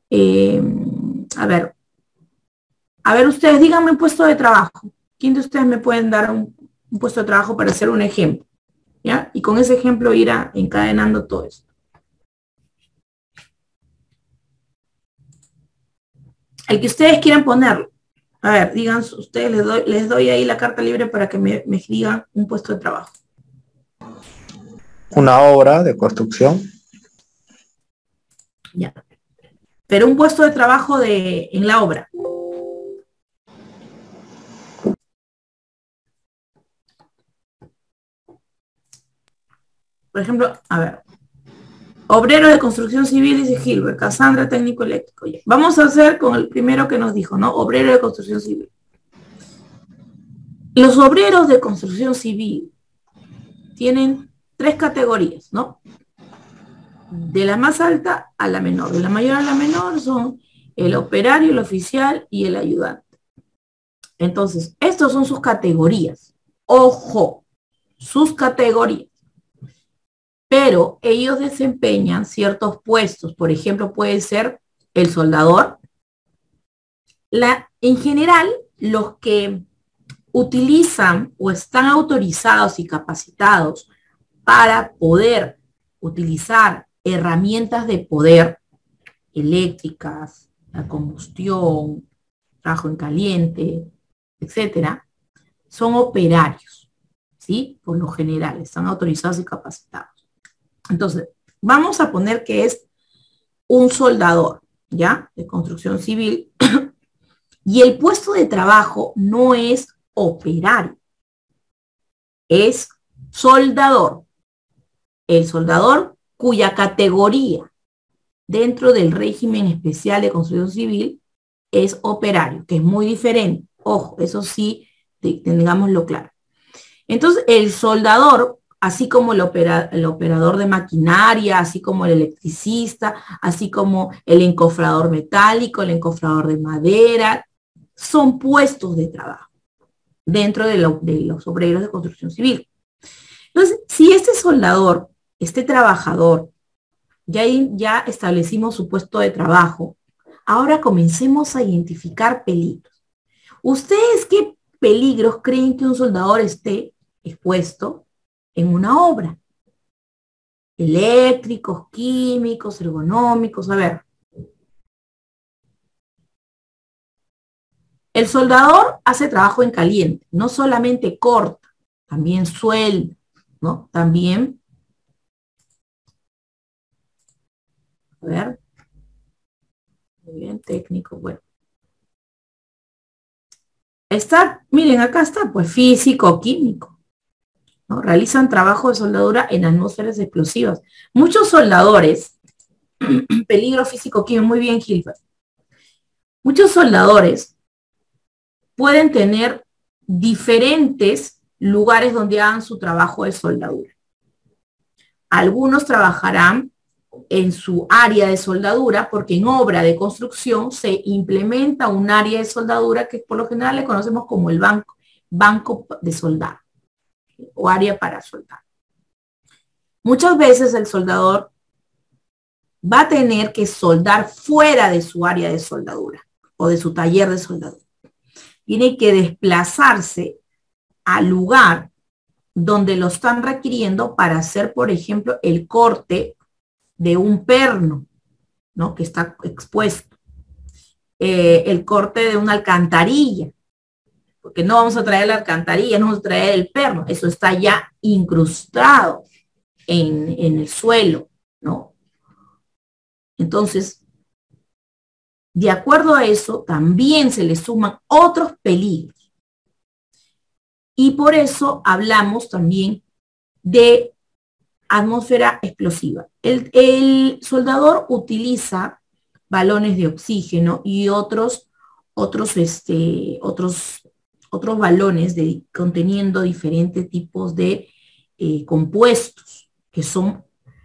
a ver, ustedes díganme un puesto de trabajo. ¿Quién de ustedes me pueden dar un puesto de trabajo para hacer un ejemplo? ¿Ya? Y con ese ejemplo ir encadenando todo esto. El que ustedes quieran ponerlo. A ver, digan ustedes, les doy ahí la carta libre para que me digan un puesto de trabajo. Una obra de construcción. Ya. Pero un puesto de trabajo en la obra. Por ejemplo, a ver. Obrero de construcción civil, dice Gilbert. Cassandra, técnico eléctrico. Ya. Vamos a hacer con el primero que nos dijo, ¿no? Obrero de construcción civil. Los obreros de construcción civil tienen 3 categorías, ¿no? De la más alta a la menor. De la mayor a la menor son el operario, el oficial y el ayudante. Entonces, estos son sus categorías. Ojo, sus categorías. Pero ellos desempeñan ciertos puestos. Por ejemplo, puede ser el soldador. En general, los que utilizan o están autorizados y capacitados para poder utilizar herramientas de poder eléctricas, la combustión, trabajo en caliente, etcétera, son operarios, ¿sí? Por lo general, están autorizados y capacitados. Entonces, vamos a poner que es un soldador, ¿ya? De construcción civil. Y el puesto de trabajo no es operario, es soldador. El soldador cuya categoría dentro del régimen especial de construcción civil es operario, que es muy diferente. Ojo, eso sí, tengámoslo claro. Entonces, el soldador, así como el operador de maquinaria, así como el electricista, así como el encofrador metálico, el encofrador de madera, son puestos de trabajo dentro de los obreros de construcción civil. Entonces, si este soldador, este trabajador, ya establecimos su puesto de trabajo, ahora comencemos a identificar peligros. ¿Ustedes qué peligros creen que un soldador esté expuesto en una obra? Eléctricos, químicos, ergonómicos, a ver. El soldador hace trabajo en caliente, no solamente corta, también suelda, ¿no? También, a ver, muy bien, técnico, bueno. Miren, acá está, pues físico, químico, ¿no? Realizan trabajo de soldadura en atmósferas explosivas. Muchos soldadores, peligro físico, químico, muy bien, Gilbert. Muchos soldadores pueden tener diferentes lugares donde hagan su trabajo de soldadura. Algunos trabajarán en su área de soldadura, porque en obra de construcción se implementa un área de soldadura que por lo general le conocemos como el banco de soldar o área para soldar. Muchas veces el soldador va a tener que soldar fuera de su área de soldadura o de su taller de soldadura. Tiene que desplazarse al lugar donde lo están requiriendo para hacer, por ejemplo, el corte de un perno, ¿no? Que está expuesto. El corte de una alcantarilla, porque no vamos a traer la alcantarilla, no vamos a traer el perno, eso está ya incrustado en el suelo, ¿no? Entonces, de acuerdo a eso, también se le suman otros peligros. Y por eso hablamos también de atmósfera explosiva. El soldador utiliza balones de oxígeno y otros balones conteniendo diferentes tipos de compuestos que son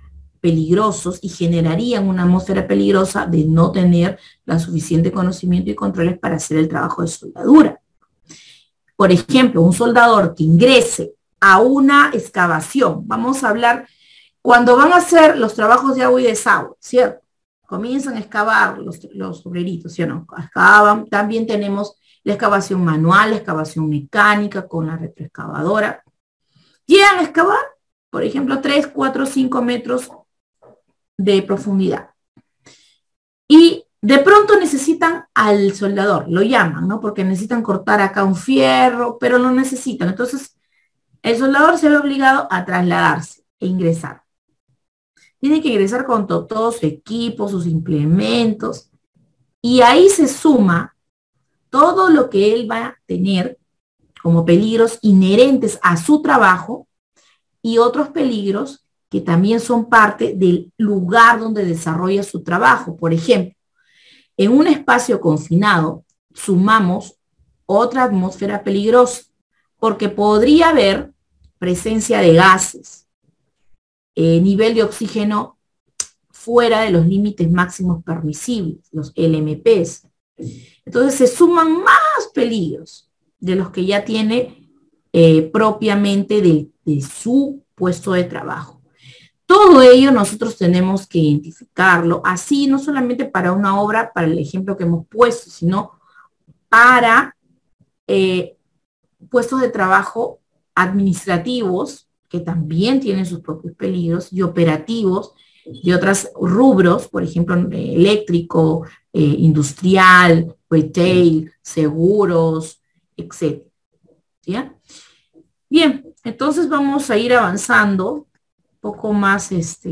peligrosos y generarían una atmósfera peligrosa de no tener la suficiente conocimiento y controles para hacer el trabajo de soldadura. Por ejemplo, un soldador que ingrese a una excavación, vamos a hablar, cuando van a hacer los trabajos de agua y desagüe, ¿cierto? Comienzan a excavar los obreritos, ¿sí o no? Excavan, también tenemos la excavación manual, la excavación mecánica con la retroexcavadora. Llegan a excavar, por ejemplo, 3, 4, 5 metros de profundidad. Y de pronto necesitan al soldador, lo llaman, ¿no? Porque necesitan cortar acá un fierro, pero lo necesitan. Entonces, el soldador se ve obligado a trasladarse e ingresar. Tiene que ingresar con todo su equipo, sus implementos, y ahí se suma todo lo que él va a tener como peligros inherentes a su trabajo y otros peligros que también son parte del lugar donde desarrolla su trabajo. Por ejemplo, en un espacio confinado sumamos otra atmósfera peligrosa, porque podría haber presencia de gases, nivel de oxígeno fuera de los límites máximos permisibles, los LMPs. Entonces se suman más peligros de los que ya tiene propiamente de su puesto de trabajo. Todo ello nosotros tenemos que identificarlo, así no solamente para una obra, para el ejemplo que hemos puesto, sino para puestos de trabajo administrativos, que también tienen sus propios peligros, y operativos de otros rubros, por ejemplo, eléctrico, industrial, retail, seguros, etc. ¿Sí? Bien, entonces vamos a ir avanzando un poco más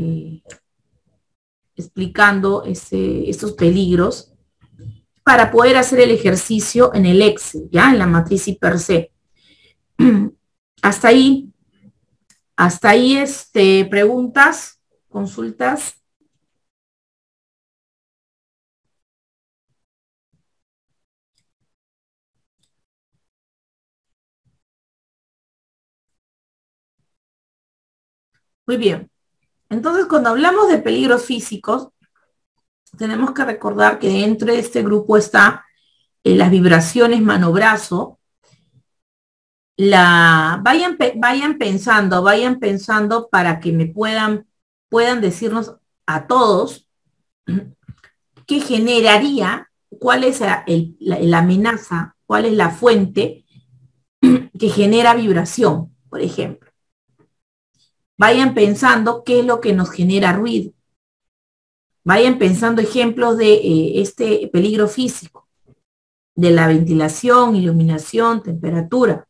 explicando estos peligros para poder hacer el ejercicio en el Excel, ya en la matriz I per se. Hasta ahí, preguntas, consultas. Muy bien. Entonces, cuando hablamos de peligros físicos, tenemos que recordar que dentro de este grupo está las vibraciones mano-brazo. Vayan pensando para que me puedan decirnos a todos qué generaría, cuál es la amenaza, cuál es la fuente que genera vibración, por ejemplo. Vayan pensando qué es lo que nos genera ruido. Vayan pensando ejemplos de este peligro físico, de la ventilación, iluminación, temperatura.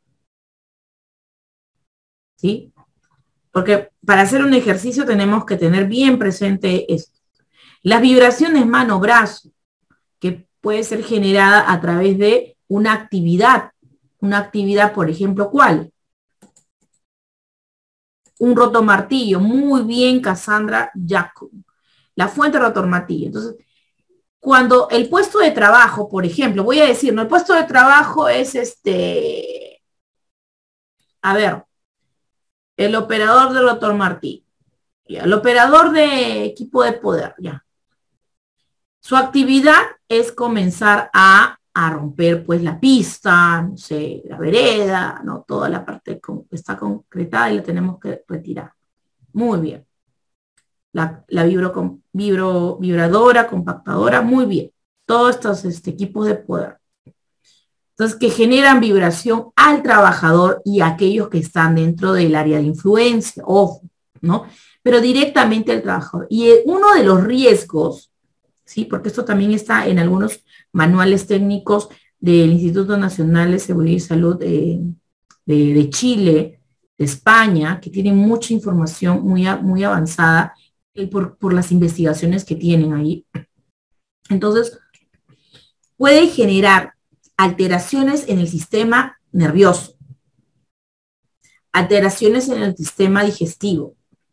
¿Sí? Porque para hacer un ejercicio tenemos que tener bien presente esto. Las vibraciones mano-brazo, que puede ser generada a través de una actividad, por ejemplo, ¿cuál? Un rotomartillo, muy bien, Cassandra Jacob. La fuente rotomartillo. Entonces, cuando el puesto de trabajo, por ejemplo, voy a decir, no, el puesto de trabajo es a ver, el operador de rotomartillo, el operador de equipo de poder, ya. Su actividad es comenzar a romper pues la pista, no sé, la vereda, no, toda la parte que está concretada y la tenemos que retirar. Muy bien. La vibradora, compactadora, muy bien. Todos estos equipos de poder. Entonces, que generan vibración al trabajador y a aquellos que están dentro del área de influencia, ojo, ¿no? Pero directamente al trabajador. Y uno de los riesgos, ¿sí? Porque esto también está en algunos manuales técnicos del Instituto Nacional de Seguridad y Salud de Chile, de España, que tienen mucha información muy avanzada por las investigaciones que tienen ahí. Entonces, puede generar alteraciones en el sistema nervioso, alteraciones en el sistema digestivo,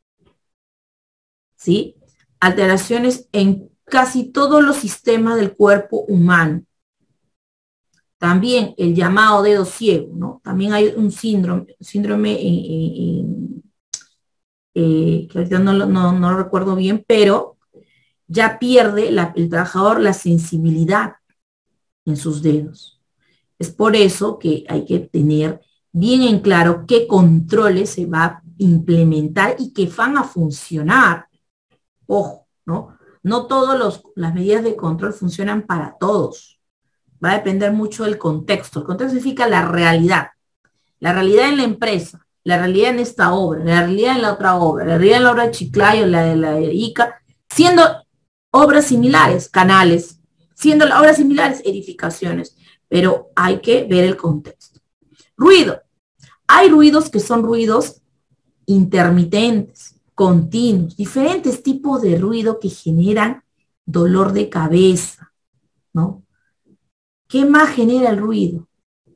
¿sí? Alteraciones en casi todos los sistemas del cuerpo humano. También el llamado dedo ciego, ¿no? También hay un síndrome que ahorita no lo recuerdo bien, pero ya pierde el trabajador la sensibilidad en sus dedos. Es por eso que hay que tener bien en claro qué controles se va a implementar y que van a funcionar. Ojo, ¿no? No todas las medidas de control funcionan para todos. Va a depender mucho del contexto. El contexto significa la realidad en la empresa, la realidad en esta obra, la realidad en la otra obra, la realidad en la obra de Chiclayo, la de ICA, siendo obras similares, canales, siendo obras similares, edificaciones, pero hay que ver el contexto. Ruido. Hay ruidos que son ruidos intermitentes, continuos, diferentes tipos de ruido que generan dolor de cabeza, ¿no? ¿Qué más genera el ruido?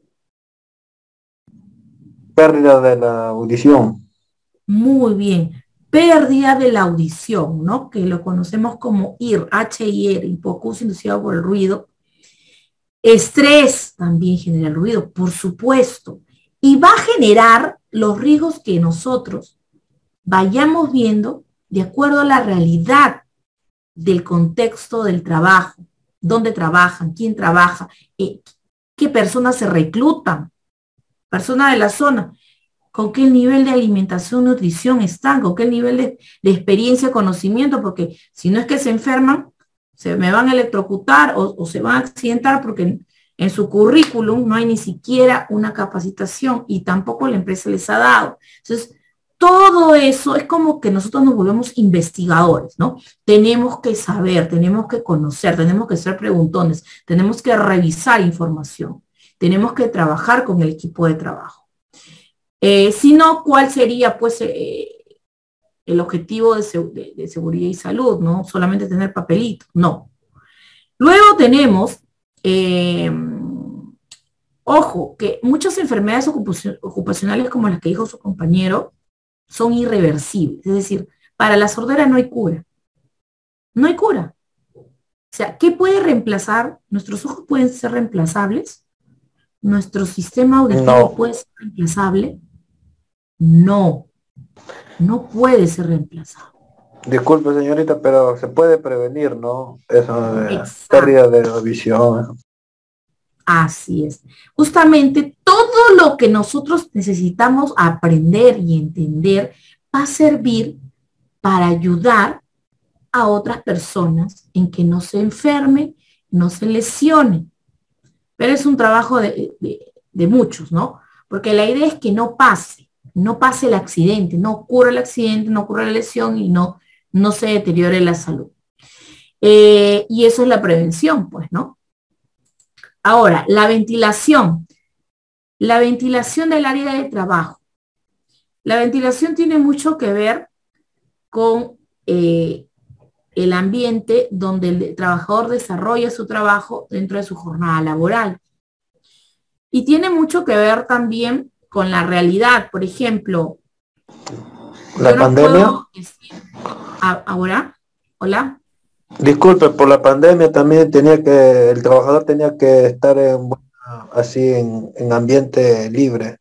Pérdida de la audición. Muy bien. Pérdida de la audición, ¿no? Que lo conocemos como IR, H-I-R, hipoacusia inducida por el ruido. Estrés también genera el ruido, por supuesto. Y va a generar los riesgos que nosotros vayamos viendo de acuerdo a la realidad del contexto del trabajo, dónde trabajan, quién trabaja, qué personas se reclutan, personas de la zona, con qué nivel de alimentación, nutrición están, con qué nivel de experiencia, conocimiento, porque si no es que se enferman, se me van a electrocutar o se van a accidentar porque en su currículum no hay ni siquiera una capacitación y tampoco la empresa les ha dado. Entonces, todo eso es como que nosotros nos volvemos investigadores, ¿no? Tenemos que saber, tenemos que conocer, tenemos que ser preguntones, tenemos que revisar información, tenemos que trabajar con el equipo de trabajo. Si no, ¿cuál sería pues el objetivo de seguridad y salud? No solamente tener papelito, no. Luego tenemos, ojo, que muchas enfermedades ocupacionales como las que dijo su compañero son irreversibles. Es decir, para la sordera no hay cura. No hay cura. O sea, ¿qué puede reemplazar? ¿Nuestros ojos pueden ser reemplazables? ¿Nuestro sistema auditivo puede ser reemplazable? No, no puede ser reemplazado. Disculpe, señorita, pero se puede prevenir, ¿no? Eso de Exacto. pérdida de la visión. Así es. Justamente todo lo que nosotros necesitamos aprender y entender va a servir para ayudar a otras personas en que no se enfermen, no se lesionen. Pero es un trabajo de muchos, ¿no? Porque la idea es que no pase el accidente, no ocurra el accidente, no ocurra la lesión y no se deteriore la salud. Y eso es la prevención, pues, ¿no? Ahora, la ventilación del área de trabajo. La ventilación tiene mucho que ver con el ambiente donde el trabajador desarrolla su trabajo dentro de su jornada laboral. Y tiene mucho que ver también con la realidad. Por ejemplo, La yo no pandemia. puedo decir ahora, hola. Disculpe, por la pandemia también el trabajador tenía que estar así en ambiente libre.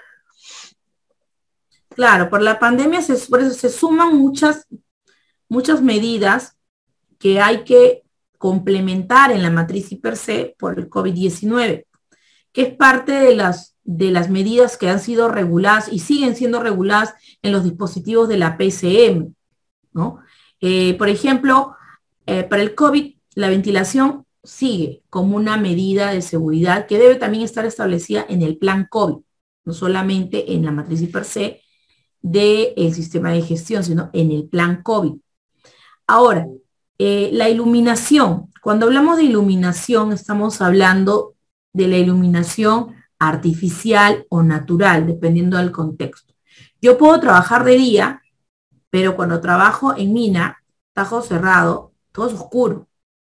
Claro, por la pandemia por eso se suman muchas medidas que hay que complementar en la matriz per se por el COVID-19, que es parte de las medidas que han sido reguladas y siguen siendo reguladas en los dispositivos de la PCM, ¿no? Por ejemplo, para el COVID, la ventilación sigue como una medida de seguridad que debe también estar establecida en el plan COVID, no solamente en la matriz per se del sistema de gestión, sino en el plan COVID. Ahora, la iluminación. Cuando hablamos de iluminación, estamos hablando de la iluminación artificial o natural, dependiendo del contexto. Yo puedo trabajar de día, pero cuando trabajo en mina, tajo cerrado, todo es oscuro.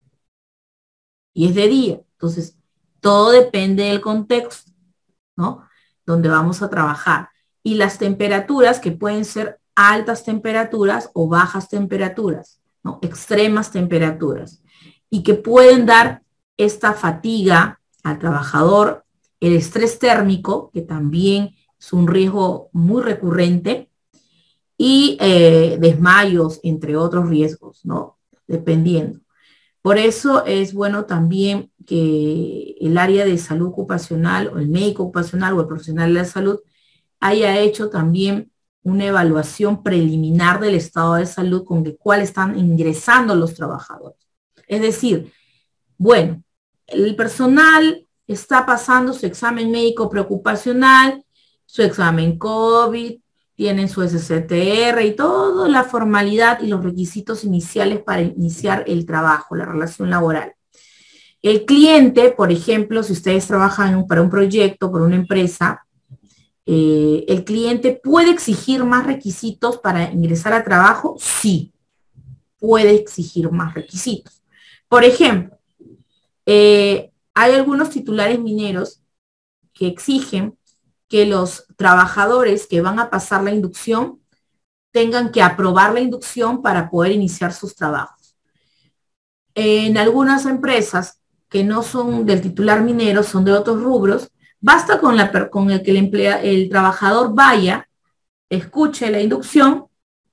Y es de día. Entonces, todo depende del contexto, ¿no? Donde vamos a trabajar. Y las temperaturas, que pueden ser altas temperaturas o bajas temperaturas, ¿no? Extremas temperaturas. Y que pueden dar esta fatiga al trabajador, el estrés térmico, que también es un riesgo muy recurrente, y desmayos, entre otros riesgos, ¿no? Dependiendo. Por eso es bueno también que el área de salud ocupacional o el médico ocupacional o el profesional de la salud haya hecho también una evaluación preliminar del estado de salud con el cual están ingresando los trabajadores. Es decir, bueno, el personal está pasando su examen médico preocupacional, su examen COVID, tienen su SCTR y toda la formalidad y los requisitos iniciales para iniciar el trabajo, la relación laboral. El cliente, por ejemplo, si ustedes trabajan para un proyecto, por una empresa, ¿el cliente puede exigir más requisitos para ingresar a trabajo? Sí, puede exigir más requisitos. Por ejemplo, hay algunos titulares mineros que exigen que los trabajadores que van a pasar la inducción tengan que aprobar la inducción para poder iniciar sus trabajos. En algunas empresas que no son del titular minero, son de otros rubros, basta con el que el trabajador vaya, escuche la inducción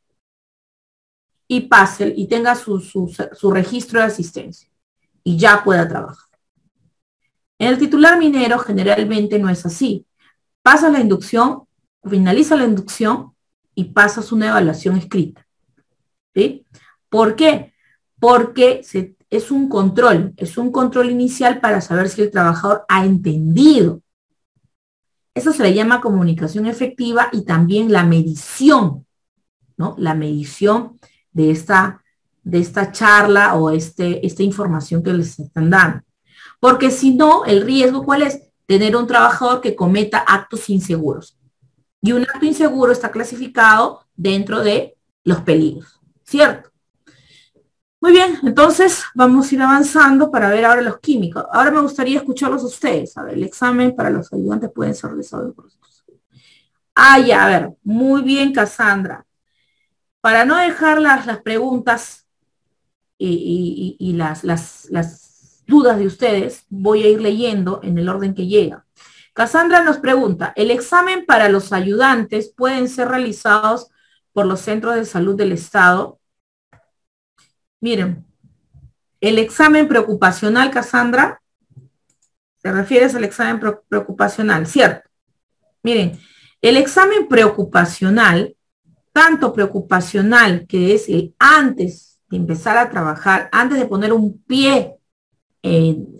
y pase y tenga su registro de asistencia y ya pueda trabajar. En el titular minero generalmente no es así. Pasa la inducción, finaliza la inducción y pasas una evaluación escrita. ¿Sí? ¿Por qué? Porque es un control inicial para saber si el trabajador ha entendido. Eso se le llama comunicación efectiva y también la medición, ¿no? La medición de esta charla o esta información que les están dando. Porque si no, el riesgo, ¿cuál es? Tener un trabajador que cometa actos inseguros. Y un acto inseguro está clasificado dentro de los peligros, ¿cierto? Muy bien, entonces vamos a ir avanzando para ver ahora los químicos. Ahora me gustaría escucharlos a ustedes. A ver, el examen para los ayudantes pueden ser realizados por nosotros. Ya, a ver, muy bien, Cassandra. Para no dejar las preguntas y las dudas de ustedes, voy a ir leyendo en el orden que llega. Cassandra nos pregunta, ¿el examen para los ayudantes pueden ser realizados por los centros de salud del Estado? Miren, el examen preocupacional, Cassandra, te refieres al examen preocupacional, ¿cierto? Miren, el examen preocupacional, tanto preocupacional que es el antes de empezar a trabajar, antes de poner un pie en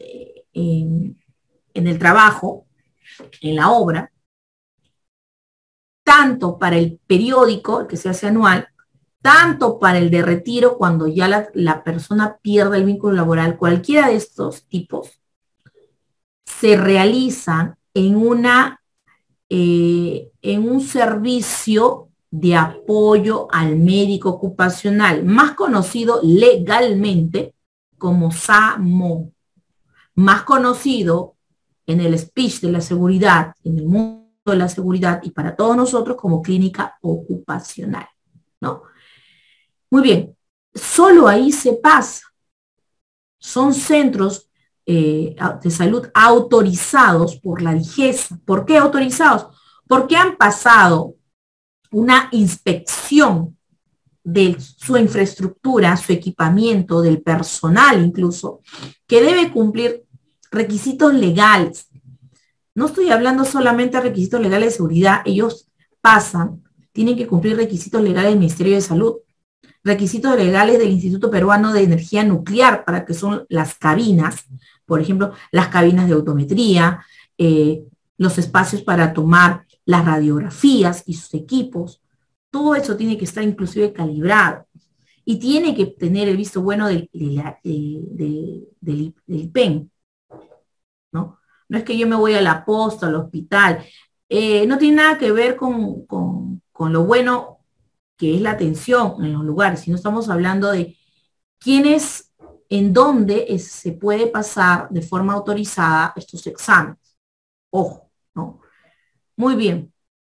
el trabajo, en la obra, tanto para el periódico, que se hace anual, tanto para el de retiro, cuando ya la persona pierde el vínculo laboral, cualquiera de estos tipos, se realizan en un servicio de apoyo al médico ocupacional, más conocido legalmente como SAMO, más conocido en el speech de la seguridad, en el mundo de la seguridad y para todos nosotros como clínica ocupacional, ¿no? Muy bien, solo ahí se pasa. Son centros de salud autorizados por la DIGESA. ¿Por qué autorizados? Porque han pasado una inspección de su infraestructura, su equipamiento, del personal incluso, que debe cumplir requisitos legales. No estoy hablando solamente de requisitos legales de seguridad, ellos tienen que cumplir requisitos legales del Ministerio de Salud, requisitos legales del Instituto Peruano de Energía Nuclear, para que son las cabinas, por ejemplo, las cabinas de autometría, los espacios para tomar las radiografías y sus equipos. Todo eso tiene que estar inclusive calibrado y tiene que tener el visto bueno del IPEN, ¿no? No es que yo me voy a la posta, al hospital. No tiene nada que ver con lo bueno que es la atención en los lugares, sino estamos hablando de quiénes, en dónde se puede pasar de forma autorizada estos exámenes. Ojo, ¿no? Muy bien.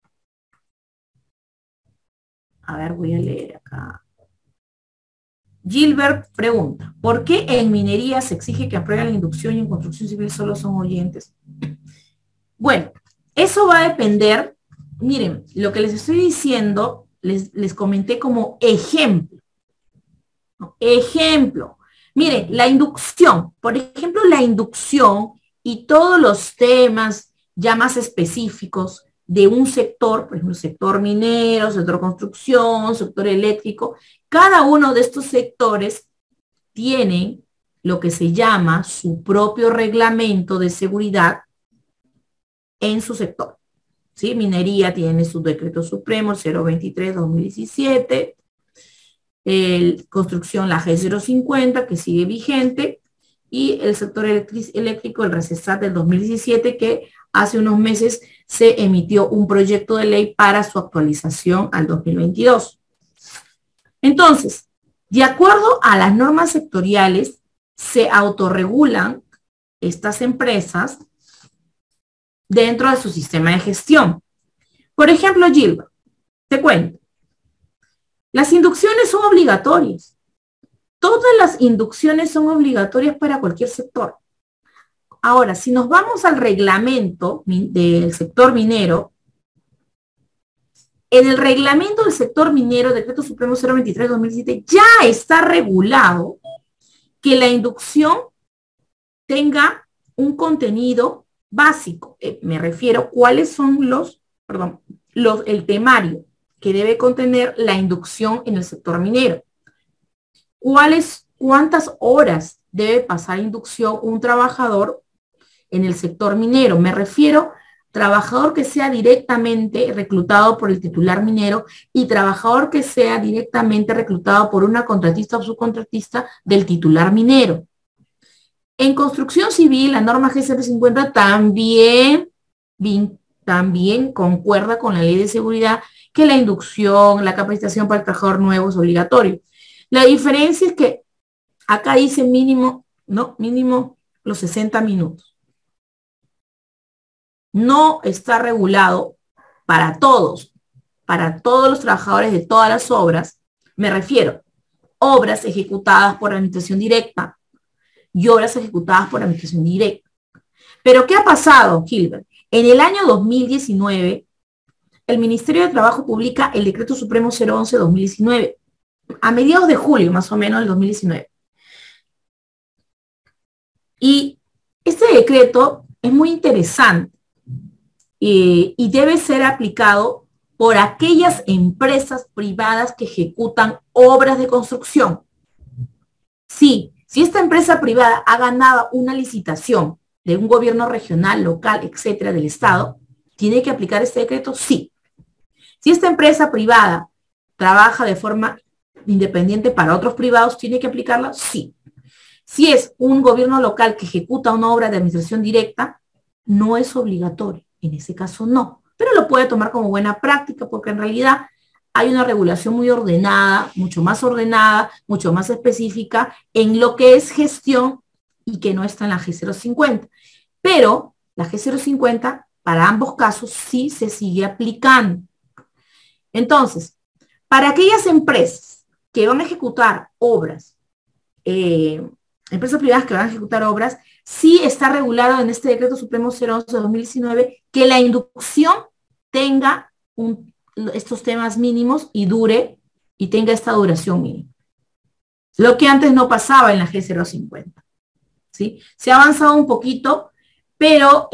A ver, voy a leer acá. Gilbert pregunta, ¿por qué en minería se exige que aprueben la inducción y en construcción civil solo son oyentes? Bueno, eso va a depender, miren, lo que les estoy diciendo les comenté como ejemplo, ¿no? Ejemplo. Miren, la inducción, por ejemplo, la inducción y todos los temas ya más específicos de un sector, por ejemplo, sector minero, sector construcción, sector eléctrico, cada uno de estos sectores tienen lo que se llama su propio reglamento de seguridad en su sector. ¿Sí? Minería tiene su decreto supremo 023-2017, construcción la G050 que sigue vigente y el sector eléctrico el RECESAT del 2017 que hace unos meses se emitió un proyecto de ley para su actualización al 2022. Entonces, de acuerdo a las normas sectoriales, se autorregulan estas empresas dentro de su sistema de gestión. Por ejemplo, Gilbert, te cuento, las inducciones son obligatorias. Todas las inducciones son obligatorias para cualquier sector. Ahora, si nos vamos al reglamento del sector minero, en el reglamento del sector minero, decreto supremo 023-2007, ya está regulado que la inducción tenga un contenido básico. Me refiero cuáles son el temario que debe contener la inducción en el sector minero. ¿Cuántas horas debe pasar inducción un trabajador en el sector minero? Me refiero trabajador que sea directamente reclutado por el titular minero y trabajador que sea directamente reclutado por una contratista o subcontratista del titular minero. En construcción civil, la norma G050 también concuerda con la ley de seguridad que la inducción, la capacitación para el trabajador nuevo es obligatorio. La diferencia es que acá dice mínimo los 60 minutos. No está regulado para todos los trabajadores de todas las obras. Me refiero, obras ejecutadas por administración directa y obras ejecutadas por administración directa. Pero ¿qué ha pasado, Gilbert? En el año 2019, el Ministerio de Trabajo publica el Decreto Supremo 011-2019, a mediados de julio, más o menos, del 2019. Y este decreto es muy interesante y debe ser aplicado por aquellas empresas privadas que ejecutan obras de construcción. Sí, si esta empresa privada ha ganado una licitación de un gobierno regional, local, etcétera, del Estado, ¿tiene que aplicar este decreto? Sí. Si esta empresa privada trabaja de forma independiente para otros privados, ¿tiene que aplicarla? Sí. Si es un gobierno local que ejecuta una obra de administración directa, no es obligatorio. En ese caso no, pero lo puede tomar como buena práctica porque en realidad hay una regulación muy ordenada, mucho más específica en lo que es gestión y que no está en la G050. Pero la G050 para ambos casos sí se sigue aplicando. Entonces, para aquellas empresas que van a ejecutar obras, empresas privadas que van a ejecutar obras, sí está regulado en este Decreto Supremo 011-2019 que la inducción tenga estos temas mínimos y tenga esta duración mínima. Lo que antes no pasaba en la G050. ¿Sí? Se ha avanzado un poquito, pero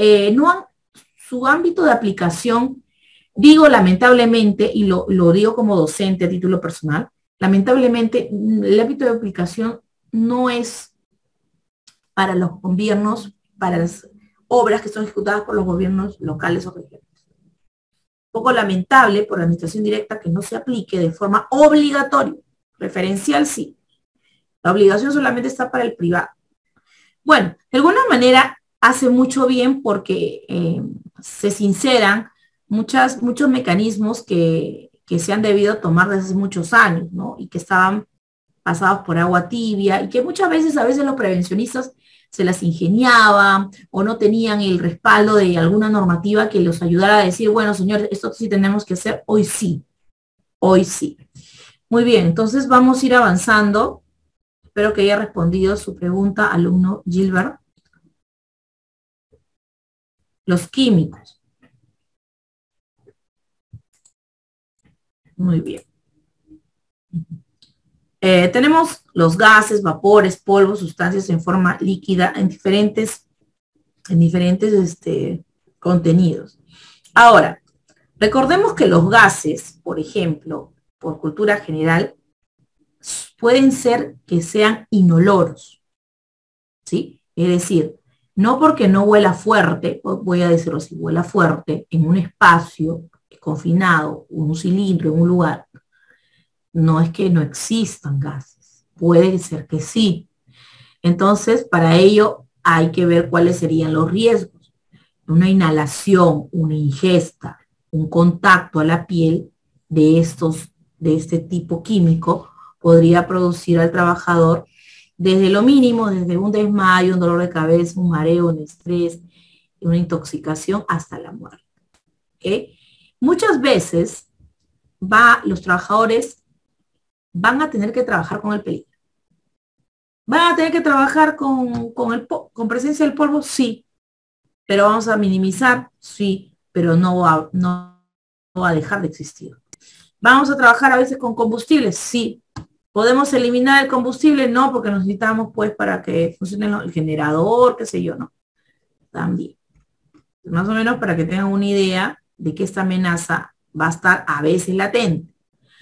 su ámbito de aplicación, digo lamentablemente, y lo digo como docente a título personal, lamentablemente el ámbito de aplicación no es para los gobiernos, para las obras que son ejecutadas por los gobiernos locales o regionales. Un poco lamentable por la administración directa que no se aplique de forma obligatoria. Preferencial sí. La obligación solamente está para el privado. Bueno, de alguna manera hace mucho bien porque se sinceran muchos mecanismos que se han debido tomar desde hace muchos años, ¿no? Y que estaban pasados por agua tibia y que muchas veces, los prevencionistas se las ingeniaban o no tenían el respaldo de alguna normativa que los ayudara a decir, bueno, señores, esto sí tenemos que hacer, hoy sí, hoy sí. Muy bien, entonces vamos a ir avanzando. Espero que haya respondido su pregunta, alumno Gilbert. Los químicos. Muy bien. Tenemos los gases, vapores, polvos, sustancias en forma líquida en diferentes contenidos. Ahora, recordemos que los gases, por ejemplo, por cultura general, pueden ser que sean inoloros, ¿sí? Es decir, no porque no huela fuerte, voy a decirlo así, huela fuerte en un espacio confinado, un cilindro, en un lugar, no es que no existan gases, puede ser que sí. Entonces, para ello hay que ver cuáles serían los riesgos. Una inhalación, una ingesta, un contacto a la piel de este tipo químico podría producir al trabajador desde lo mínimo, desde un desmayo, un dolor de cabeza, un mareo, un estrés, una intoxicación hasta la muerte. ¿Okay? Muchas veces los trabajadores van a tener que trabajar con el peligro. ¿Van a tener que trabajar con presencia del polvo? Sí. ¿Pero vamos a minimizar? Sí, pero no va a dejar de existir. ¿Vamos a trabajar a veces con combustibles? Sí. ¿Podemos eliminar el combustible? No, porque necesitamos pues para que funcione el generador, qué sé yo, no. También. Más o menos para que tengan una idea de que esta amenaza va a estar a veces latente.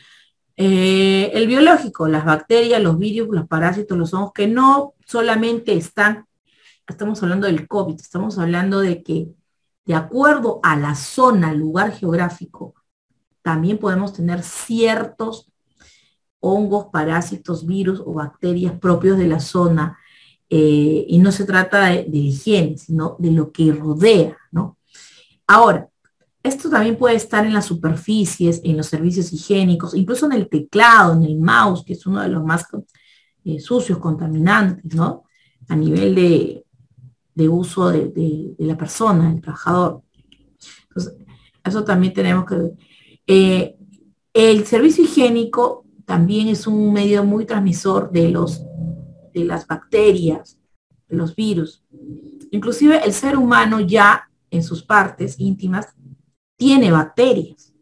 El biológico, las bacterias, los virus, los parásitos, los hongos, que no solamente estamos hablando del COVID, estamos hablando de que de acuerdo a la zona, lugar geográfico, también podemos tener ciertos hongos, parásitos, virus o bacterias propios de la zona, y no se trata de higiene, sino de lo que rodea, ¿no? Ahora, esto también puede estar en las superficies, en los servicios higiénicos, incluso en el teclado, en el mouse, que es uno de los más sucios, contaminantes, ¿no? A nivel de uso de la persona, del trabajador. Entonces, eso también tenemos que ver. El servicio higiénico también es un medio muy transmisor de las bacterias, de los virus. Inclusive el ser humano ya en sus partes íntimas tiene bacterias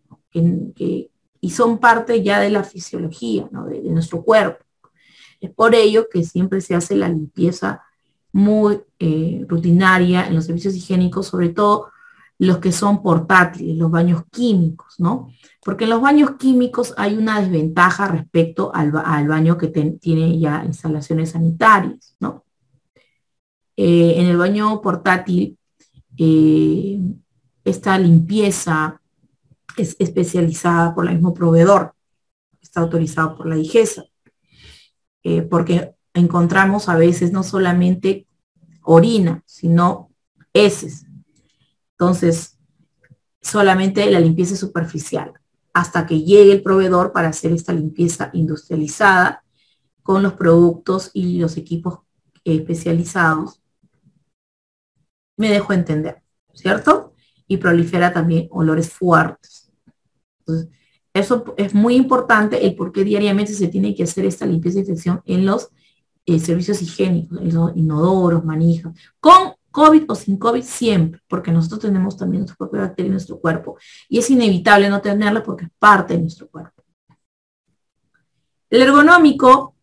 y son parte ya de la fisiología, ¿no? de nuestro cuerpo. Es por ello que siempre se hace la limpieza muy rutinaria en los servicios higiénicos, sobre todo los que son portátiles, los baños químicos, ¿no? Porque en los baños químicos hay una desventaja respecto al baño que tiene ya instalaciones sanitarias, ¿no? En el baño portátil, esta limpieza es especializada por el mismo proveedor, está autorizado por la DIGESA, porque encontramos a veces no solamente orina, sino heces. Entonces, solamente la limpieza es superficial, hasta que llegue el proveedor para hacer esta limpieza industrializada con los productos y los equipos especializados. Me dejo entender, ¿cierto? Y prolifera también olores fuertes. Entonces, eso es muy importante, el por qué diariamente se tiene que hacer esta limpieza y desinfección en los servicios higiénicos, en los inodoros, manijas, con COVID o sin COVID siempre, porque nosotros tenemos también nuestra propia bacteria en nuestro cuerpo y es inevitable no tenerla porque es parte de nuestro cuerpo. El ergonómico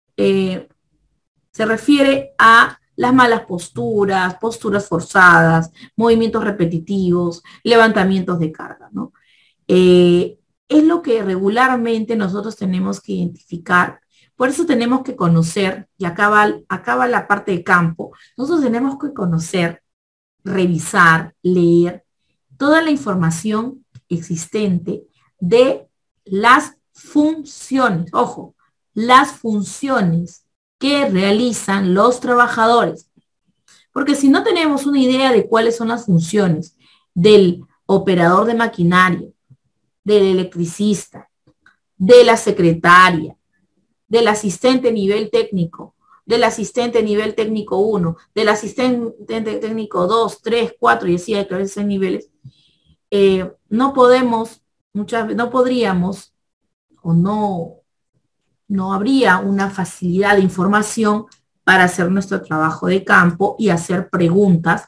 se refiere a las malas posturas, posturas forzadas, movimientos repetitivos, levantamientos de carga, ¿no? Es lo que regularmente nosotros tenemos que identificar. Por eso tenemos que conocer, y acaba la parte de campo, nosotros tenemos que conocer, revisar, leer toda la información existente de las funciones, ojo, las funciones que realizan los trabajadores. Porque si no tenemos una idea de cuáles son las funciones del operador de maquinaria, del electricista, de la secretaria, del asistente nivel técnico, del asistente nivel técnico 1, del asistente técnico 2, 3, 4 y así hay que veces niveles, no podríamos o no habría una facilidad de información para hacer nuestro trabajo de campo y hacer preguntas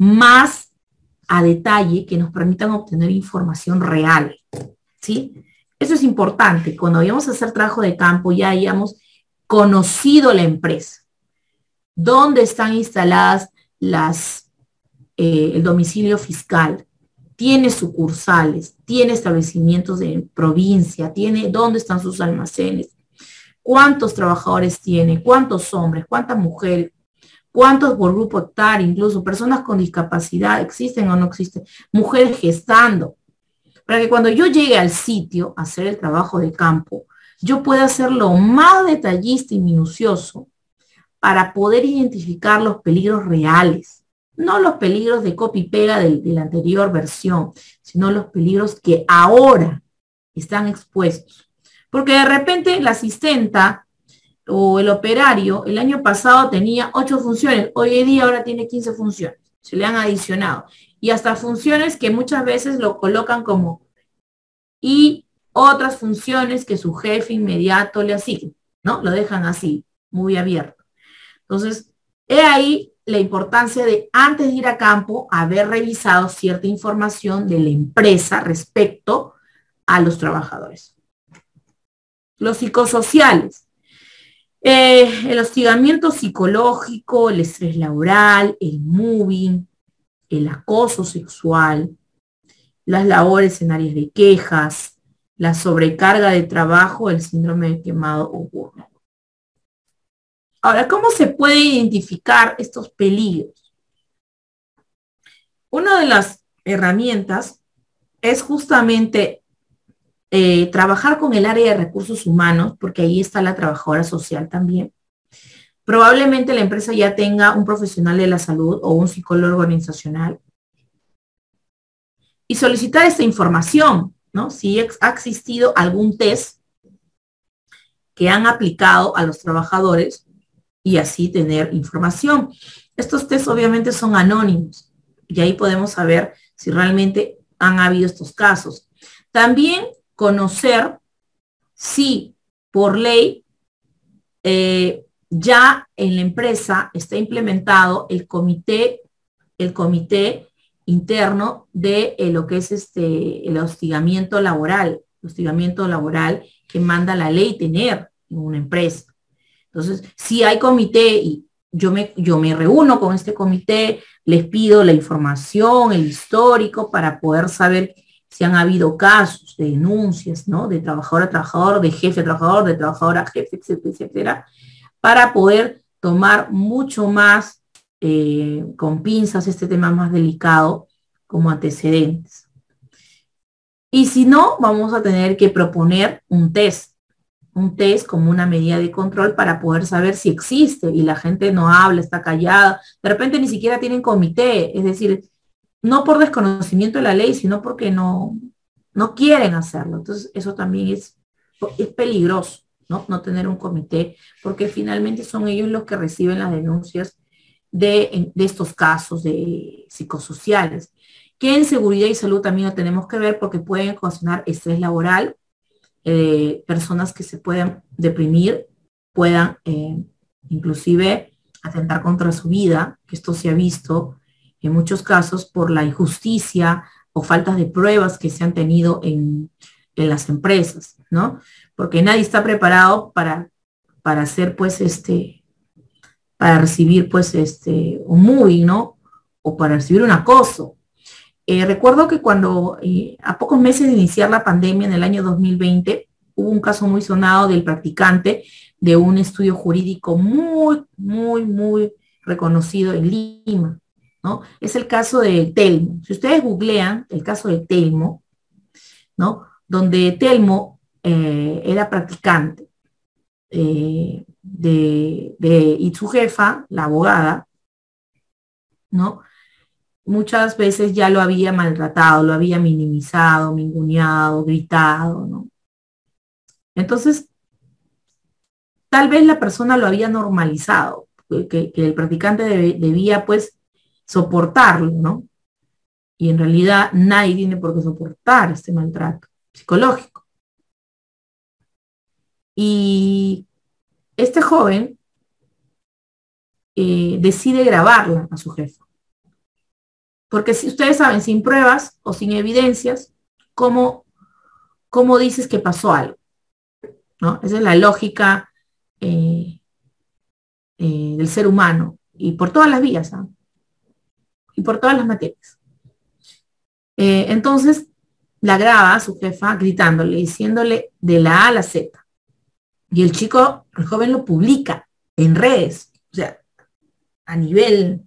más a detalle que nos permitan obtener información real, ¿sí? Eso es importante. Cuando vayamos a hacer trabajo de campo, ya hayamos conocido la empresa, dónde están instaladas el domicilio fiscal, tiene sucursales, tiene establecimientos de provincia, tiene dónde están sus almacenes, cuántos trabajadores tiene, cuántos hombres, cuántas mujeres, cuántos por grupo hectárea, incluso personas con discapacidad, existen o no existen, mujeres gestando, para que cuando yo llegue al sitio a hacer el trabajo de campo, yo pueda hacer lo más detallista y minucioso para poder identificar los peligros reales, no los peligros de copia y pega de la anterior versión, sino los peligros que ahora están expuestos. Porque de repente la asistenta o el operario el año pasado tenía 8 funciones, hoy en día ahora tiene 15 funciones, se le han adicionado. Y hasta funciones que muchas veces lo colocan como y otras funciones que su jefe inmediato le asigne, ¿no? Lo dejan así, muy abierto. Entonces, he ahí la importancia de, antes de ir a campo, haber revisado cierta información de la empresa respecto a los trabajadores. Los psicosociales. El hostigamiento psicológico, el estrés laboral, el moving, el acoso sexual, las labores en áreas de quejas, la sobrecarga de trabajo, el síndrome de quemado o burnout. Ahora, ¿cómo se puede identificar estos peligros? Una de las herramientas es justamente trabajar con el área de recursos humanos, porque ahí está la trabajadora social también. Probablemente la empresa ya tenga un profesional de la salud o un psicólogo organizacional. Y solicitar esta información, ¿no? Si ha existido algún test que han aplicado a los trabajadores y así tener información. Estos test obviamente son anónimos y ahí podemos saber si realmente han habido estos casos. También conocer si por ley ya en la empresa está implementado el comité interno de lo que es el hostigamiento laboral que manda la ley tener en una empresa. Entonces, si hay comité y yo me reúno con este comité, les pido la información, el histórico, para poder saber si han habido casos de denuncias, ¿no? De trabajador a trabajador, de jefe a trabajador, de trabajador a jefe, etcétera, etcétera, para poder tomar mucho más con pinzas este tema más delicado como antecedentes. Y si no, vamos a tener que proponer un test como una medida de control para poder saber si existe y la gente no habla, está callada, de repente ni siquiera tienen comité, es decir, no por desconocimiento de la ley, sino porque no quieren hacerlo. Entonces, eso también es peligroso, ¿no? No tener un comité, porque finalmente son ellos los que reciben las denuncias de estos casos de psicosociales, que en seguridad y salud también lo tenemos que ver porque pueden ocasionar estrés laboral, personas que se puedan deprimir, puedan inclusive atentar contra su vida, que esto se ha visto en muchos casos por la injusticia o faltas de pruebas que se han tenido en las empresas, ¿no? Porque nadie está preparado para hacer, pues, para recibir, pues, un moving, ¿no? O para recibir un acoso. Recuerdo que cuando a pocos meses de iniciar la pandemia en el año 2020, hubo un caso muy sonado del practicante de un estudio jurídico muy, muy, muy reconocido en Lima, ¿no? Es el caso de Telmo. Si ustedes googlean el caso de Telmo, ¿no? Donde Telmo era practicante y su jefa, la abogada, ¿no? Muchas veces ya lo había maltratado, lo había minimizado, minguneado, gritado, ¿no? Entonces, tal vez la persona lo había normalizado, que el practicante debía, pues, soportarlo, ¿no? Y en realidad nadie tiene por qué soportar este maltrato psicológico. Y este joven decide grabarla a su jefe. Porque si ustedes saben, sin pruebas o sin evidencias, ¿cómo ¿cómo dices que pasó algo? ¿No? Esa es la lógica eh, del ser humano, y por todas las vías, ¿eh? Y por todas las materias. Entonces, la graba a su jefa gritándole, diciéndole de la A a la Z. Y el chico, el joven lo publica en redes, o sea, a nivel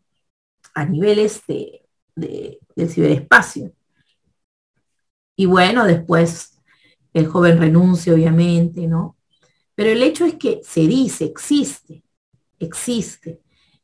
del ciberespacio. Y bueno, después el joven renuncia, obviamente, ¿no? Pero el hecho es que se dice, existe.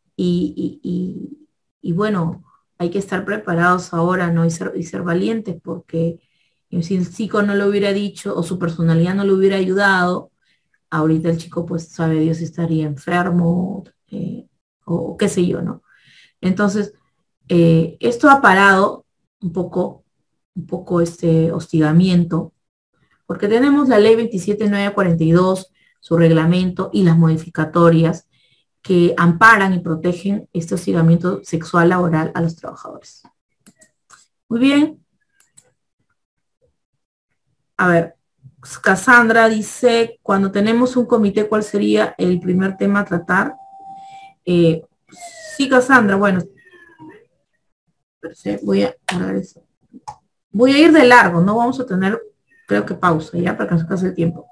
Y bueno, hay que estar preparados ahora, ¿no? Y ser valientes, porque si el chico no lo hubiera dicho o su personalidad no lo hubiera ayudado, ahorita el chico, pues, sabe Dios si estaría enfermo, o qué sé yo, ¿no? Entonces, esto ha parado un poco este hostigamiento, porque tenemos la ley 27942, su reglamento y las modificatorias que amparan y protegen este hostigamiento sexual laboral a los trabajadores. Muy bien. A ver, Cassandra dice, cuando tenemos un comité, ¿cuál sería el primer tema a tratar? Sí, Cassandra, bueno, voy a ir de largo, no vamos a tener, creo que pausa, ya, para que nos pase el tiempo.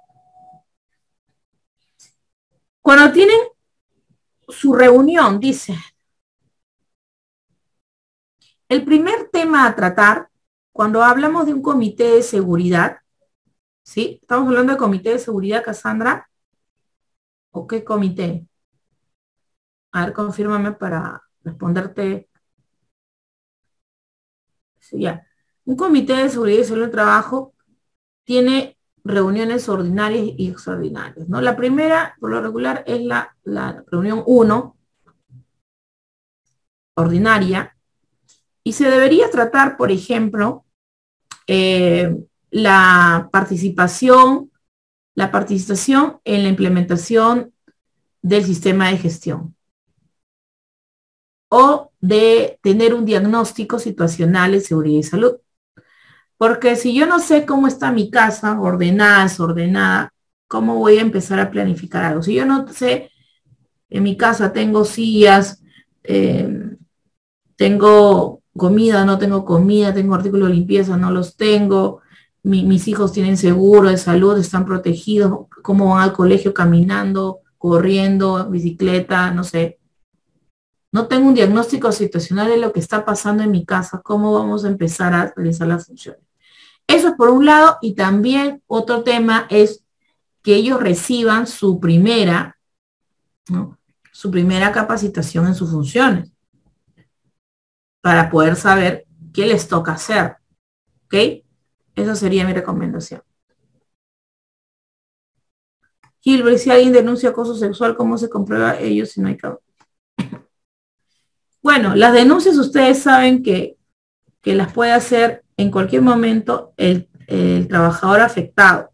Cuando tienen su reunión, dice, el primer tema a tratar, cuando hablamos de un comité de seguridad, ¿sí? Estamos hablando de comité de seguridad, Cassandra, ¿o qué comité? A ver, confírmame para responderte. Sí, ya. Un comité de seguridad y salud del trabajo tiene reuniones ordinarias y extraordinarias, ¿no? La primera, por lo regular, es la reunión 1, ordinaria, y se debería tratar, por ejemplo, la participación en la implementación del sistema de gestión, o de tener un diagnóstico situacional de seguridad y salud. Porque si yo no sé cómo está mi casa, ordenada, desordenada, ¿cómo voy a empezar a planificar algo? Si yo no sé, en mi casa tengo sillas, tengo comida, no tengo comida, tengo artículos de limpieza, no los tengo, mis hijos tienen seguro de salud, están protegidos, cómo van al colegio caminando, corriendo, bicicleta, no sé. No tengo un diagnóstico situacional de lo que está pasando en mi casa, cómo vamos a empezar a realizar las funciones. Eso es por un lado, y también otro tema es que ellos reciban su primera, ¿no? Su primera capacitación en sus funciones, para poder saber qué les toca hacer. ¿Ok? Esa sería mi recomendación. Gilbert, si alguien denuncia acoso sexual, ¿cómo se comprueba ello si no hay causa? Bueno, las denuncias ustedes saben que las puede hacer en cualquier momento el trabajador afectado.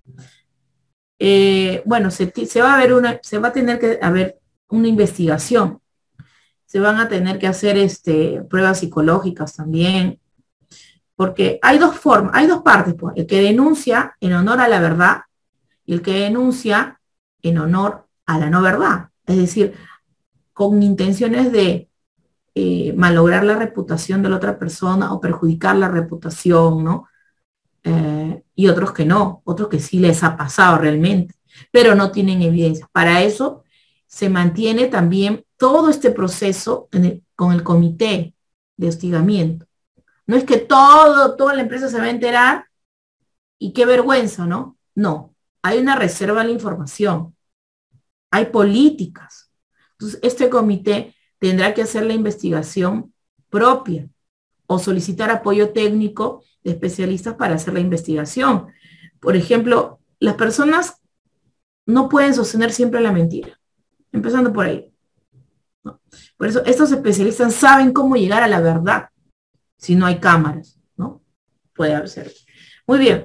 Bueno, se va a tener que haber una investigación. Se van a tener que hacer pruebas psicológicas también, porque hay dos formas, hay dos partes, pues, el que denuncia en honor a la verdad y el que denuncia en honor a la no verdad, es decir, con intenciones de malograr la reputación de la otra persona o perjudicar la reputación, ¿no? Y otros que no, otros que sí les ha pasado realmente, pero no tienen evidencia. Para eso se mantiene también todo este proceso con el comité de hostigamiento. No es que toda la empresa se va a enterar y qué vergüenza, ¿no? No, hay una reserva de la información, hay políticas. Entonces, este comité tendrá que hacer la investigación propia o solicitar apoyo técnico de especialistas para hacer la investigación. Por ejemplo, las personas no pueden sostener siempre la mentira, empezando por ahí, ¿no? Por eso estos especialistas saben cómo llegar a la verdad si no hay cámaras, ¿no? Puede haber. Muy bien.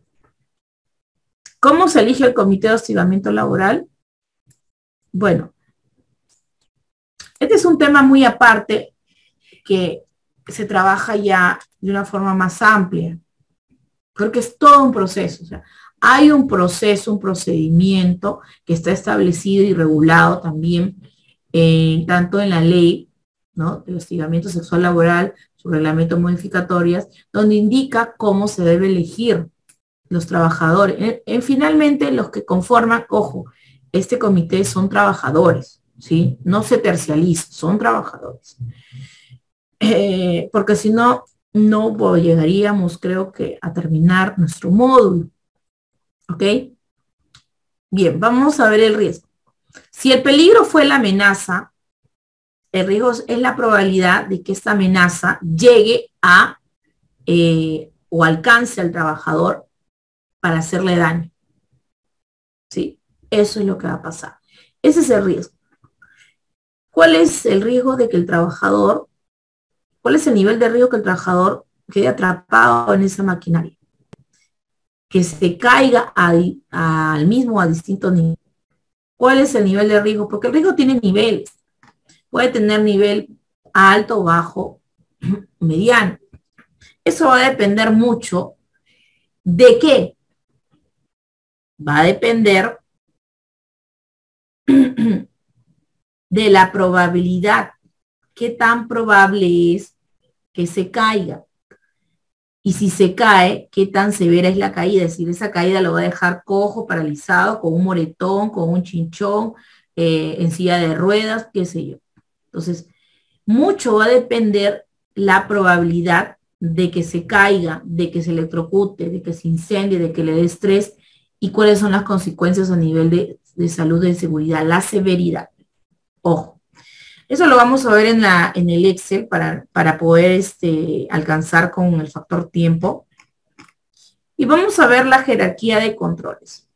¿Cómo se elige el comité de hostigamiento laboral? Bueno, este es un tema muy aparte que se trabaja ya de una forma más amplia. Porque es todo un proceso. O sea, hay un proceso, un procedimiento que está establecido y regulado también, tanto en la ley, ¿no?, del hostigamiento sexual laboral, su reglamento modificatorias, donde indica cómo se debe elegir los trabajadores. Finalmente, los que conforman, ojo, este comité son trabajadores, ¿sí? No se tercializa, son trabajadores. Porque si no, no llegaríamos, creo que, a terminar nuestro módulo. ¿Ok? Bien, vamos a ver el riesgo. Si el peligro fue la amenaza, el riesgo es la probabilidad de que esta amenaza llegue a o alcance al trabajador para hacerle daño. ¿Sí? Eso es lo que va a pasar. Ese es el riesgo. ¿Cuál es el riesgo de que el trabajador, cuál es el nivel de riesgo que el trabajador quede atrapado en esa maquinaria? Que se caiga al mismo o a distintos niveles. ¿Cuál es el nivel de riesgo? Porque el riesgo tiene niveles. Puede tener nivel alto, bajo, mediano. Eso va a depender mucho de qué. Va a depender de la probabilidad. ¿Qué tan probable es que se caiga? Y si se cae, ¿qué tan severa es la caída? Es decir, esa caída lo va a dejar cojo, paralizado, con un moretón, con un chinchón, en silla de ruedas, qué sé yo. Entonces, mucho va a depender la probabilidad de que se caiga, de que se electrocute, de que se incendie, de que le dé estrés y cuáles son las consecuencias a nivel de salud y de seguridad, la severidad. Ojo. Eso lo vamos a ver en el Excel para poder alcanzar con el factor tiempo. Y vamos a ver la jerarquía de controles.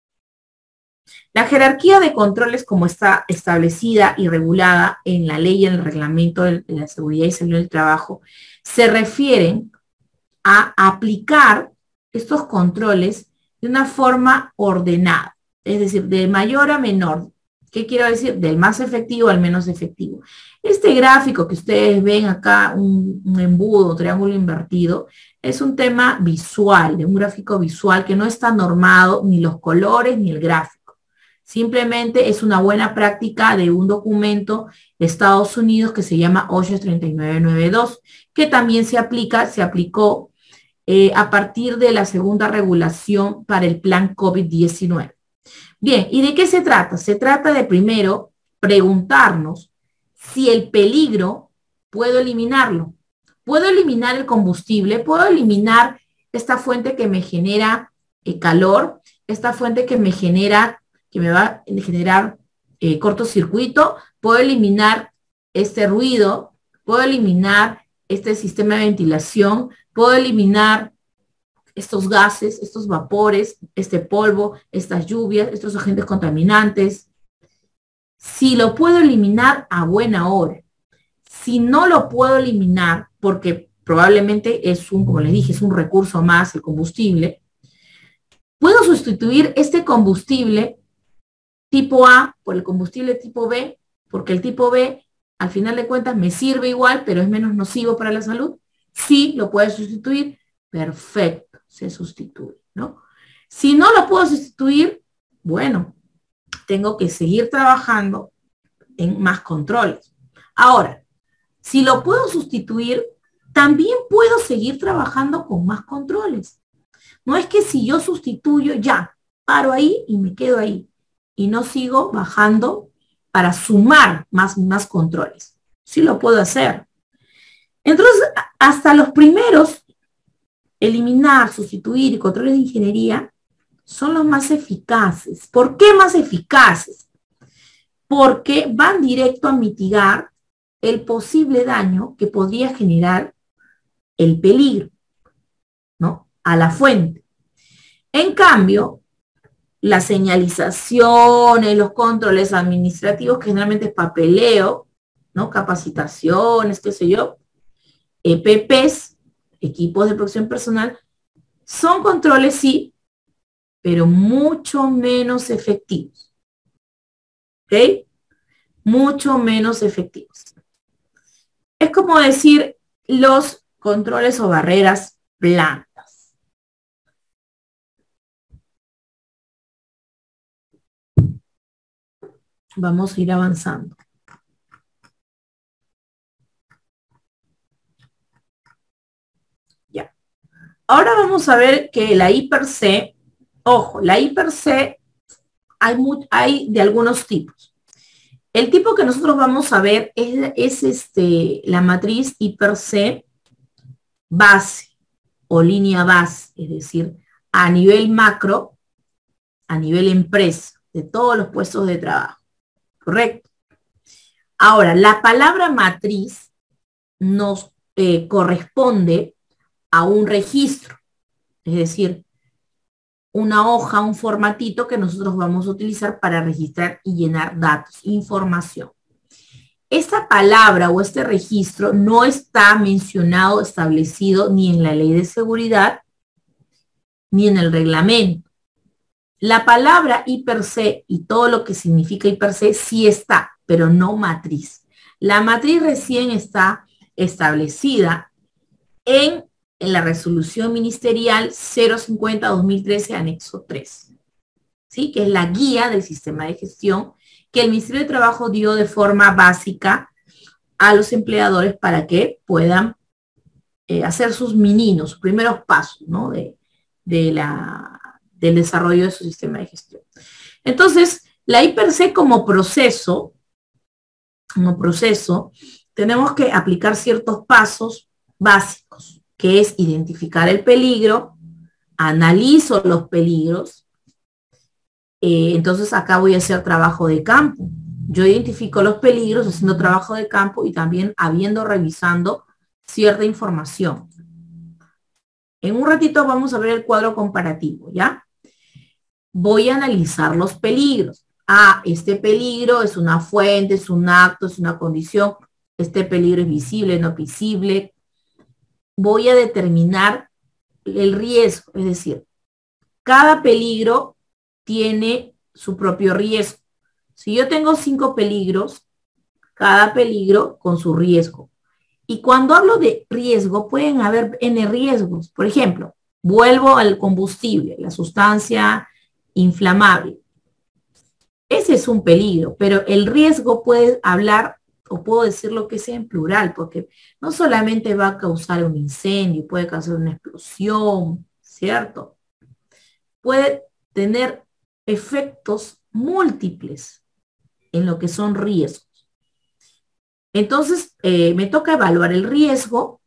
La jerarquía de controles, como está establecida y regulada en la ley y en el reglamento de la seguridad y salud del trabajo, se refieren a aplicar estos controles de una forma ordenada, es decir, de mayor a menor. ¿Qué quiero decir? Del más efectivo al menos efectivo. Este gráfico que ustedes ven acá, un embudo, triángulo invertido, es un tema visual, de un gráfico visual que no está normado ni los colores ni el gráfico. Simplemente es una buena práctica de un documento de Estados Unidos que se llama OSHA 3992, que también se aplicó a partir de la segunda regulación para el plan COVID-19. Bien, ¿y de qué se trata? Se trata de primero preguntarnos si el peligro puedo eliminarlo. ¿Puedo eliminar el combustible? ¿Puedo eliminar esta fuente que me genera calor? ¿Esta fuente que me va a generar cortocircuito? ¿Puedo eliminar este ruido? ¿Puedo eliminar este sistema de ventilación? ¿Puedo eliminar estos gases, estos vapores, este polvo, estas lluvias, estos agentes contaminantes? Si lo puedo eliminar, a buena hora. Si no lo puedo eliminar, porque probablemente es como les dije, es un recurso más el combustible, puedo sustituir este combustible tipo A por el combustible tipo B, porque el tipo B, al final de cuentas, me sirve igual, pero es menos nocivo para la salud. Sí, lo puedo sustituir, perfecto, se sustituye, ¿no? Si no lo puedo sustituir, bueno, tengo que seguir trabajando en más controles. Ahora, si lo puedo sustituir, también puedo seguir trabajando con más controles. No es que si yo sustituyo, ya, paro ahí y me quedo ahí. Y no sigo bajando para sumar más controles. Sí lo puedo hacer. Entonces, hasta los primeros, eliminar, sustituir y controles de ingeniería, son los más eficaces. ¿Por qué más eficaces? Porque van directo a mitigar el posible daño que podría generar el peligro, ¿no?, a la fuente. En cambio, las señalizaciones, los controles administrativos, que generalmente es papeleo, ¿no?, capacitaciones, qué sé yo, EPPs, equipos de protección personal, son controles, sí, pero mucho menos efectivos. ¿Ok? Mucho menos efectivos. Es como decir los controles o barreras blandas. Vamos a ir avanzando. Ya. Ahora vamos a ver que la I per se, ojo, la I per se hay de algunos tipos. El tipo que nosotros vamos a ver es la matriz I per se base o línea base, es decir, a nivel macro, a nivel empresa, de todos los puestos de trabajo. ¿Correcto? Ahora, la palabra matriz nos corresponde a un registro, es decir, una hoja, un formatito que nosotros vamos a utilizar para registrar y llenar datos, información. Esta palabra o este registro no está mencionado, establecido ni en la ley de seguridad, ni en el reglamento. La palabra I per se y todo lo que significa I per se sí está, pero no matriz. La matriz recién está establecida en la resolución ministerial 050-2013, anexo 3, ¿sí? Que es la guía del sistema de gestión que el Ministerio de Trabajo dio de forma básica a los empleadores para que puedan hacer sus mininos, sus primeros pasos, ¿no? del desarrollo de su sistema de gestión. Entonces, la I per se como proceso, tenemos que aplicar ciertos pasos básicos, que es identificar el peligro, analizo los peligros, entonces acá voy a hacer trabajo de campo. Yo identifico los peligros haciendo trabajo de campo y también revisando cierta información. En un ratito vamos a ver el cuadro comparativo, ¿ya? Voy a analizar los peligros. Ah, este peligro es una fuente, es un acto, es una condición. Este peligro es visible, no visible. Voy a determinar el riesgo, es decir, cada peligro tiene su propio riesgo. Si yo tengo 5 peligros, cada peligro con su riesgo. Y cuando hablo de riesgo, pueden haber N riesgos. Por ejemplo, vuelvo al combustible, la sustancia inflamable. Ese es un peligro, pero el riesgo puede hablar, o puedo decir lo que sea en plural, porque no solamente va a causar un incendio, puede causar una explosión, ¿cierto? Puede tener efectos múltiples en lo que son riesgos. Entonces, me toca evaluar el riesgo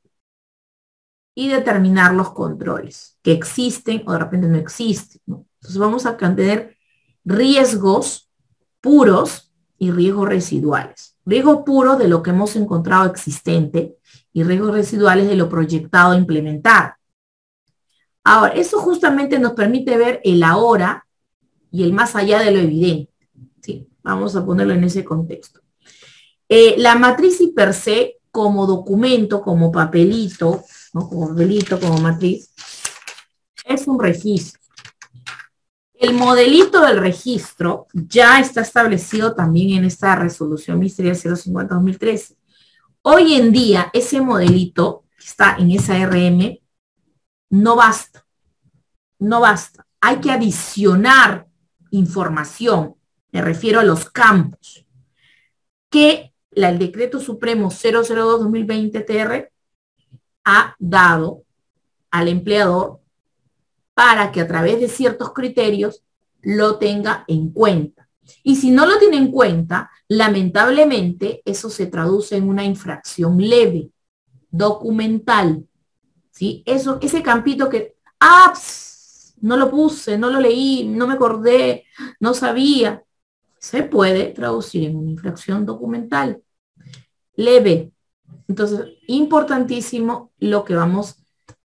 y determinar los controles que existen o de repente no existen, ¿no? Entonces, vamos a tener riesgos puros y riesgos residuales. Riesgo puro de lo que hemos encontrado existente y riesgos residuales de lo proyectado e implementado. Ahora, eso justamente nos permite ver el ahora y el más allá de lo evidente. ¿Sí? Vamos a ponerlo en ese contexto. La matriz I per se como documento, como papelito, ¿no? Como papelito, como matriz, es un registro. El modelito del registro ya está establecido también en esta resolución ministerial 050-2013. Hoy en día, ese modelito que está en esa RM no basta. No basta. Hay que adicionar información. Me refiero a los campos que el Decreto Supremo 002-2020-TR ha dado al empleador para que a través de ciertos criterios lo tenga en cuenta. Y si no lo tiene en cuenta, lamentablemente eso se traduce en una infracción leve, documental. ¿Sí? Ese campito que, no lo puse, no lo leí, no me acordé, no sabía, se puede traducir en una infracción documental leve. Entonces, importantísimo lo que vamos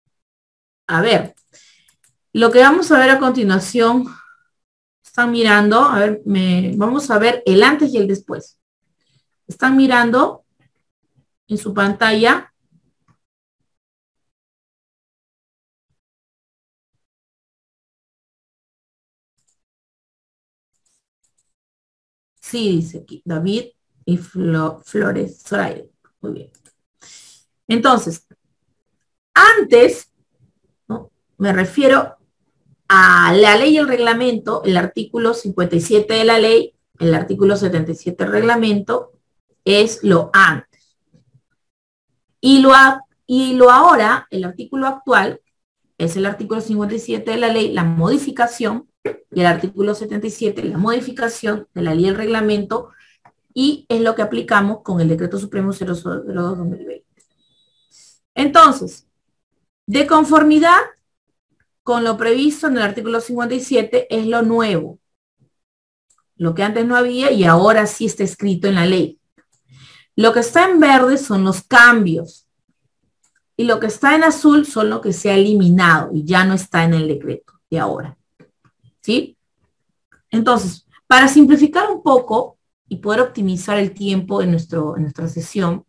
a ver. Lo que vamos a ver a continuación, están mirando, a ver, vamos a ver el antes y el después. Están mirando en su pantalla. Sí, dice aquí, David y Flores Soraya. Muy bien. Entonces, antes, ¿no? Me refiero a la ley y el reglamento, el artículo 57 de la ley El artículo 77 del reglamento es lo antes. Y lo ahora, el artículo actual, es el artículo 57 de la ley, la modificación, y el artículo 77, la modificación de la ley del reglamento, y es lo que aplicamos con el decreto supremo 002-2020. Entonces, de conformidad con lo previsto en el artículo 57 es lo nuevo. Lo que antes no había y ahora sí está escrito en la ley. Lo que está en verde son los cambios. Y lo que está en azul son lo que se ha eliminado y ya no está en el decreto de ahora. ¿Sí? Entonces, para simplificar un poco y poder optimizar el tiempo en nuestra sesión,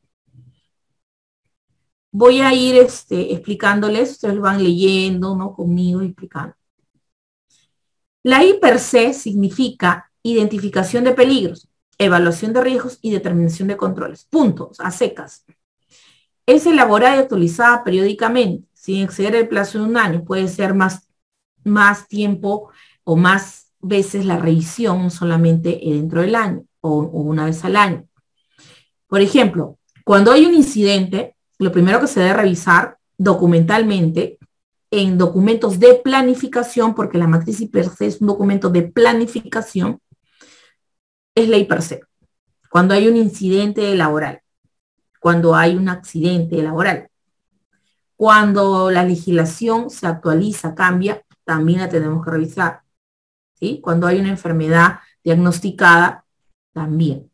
voy a ir explicándoles, ustedes van leyendo, ¿no? Conmigo explicando. La I per se significa identificación de peligros, evaluación de riesgos y determinación de controles. Puntos, a secas. Es elaborada y actualizada periódicamente, sin exceder el plazo de un año. Puede ser más tiempo o más veces la revisión solamente dentro del año o una vez al año. Por ejemplo, cuando hay un incidente, lo primero que se debe revisar documentalmente en documentos de planificación, porque la matriz I per se es un documento de planificación, es la I per se. Cuando hay un incidente laboral, cuando hay un accidente laboral, cuando la legislación se actualiza, cambia, también la tenemos que revisar. ¿Sí? Cuando hay una enfermedad diagnosticada, también.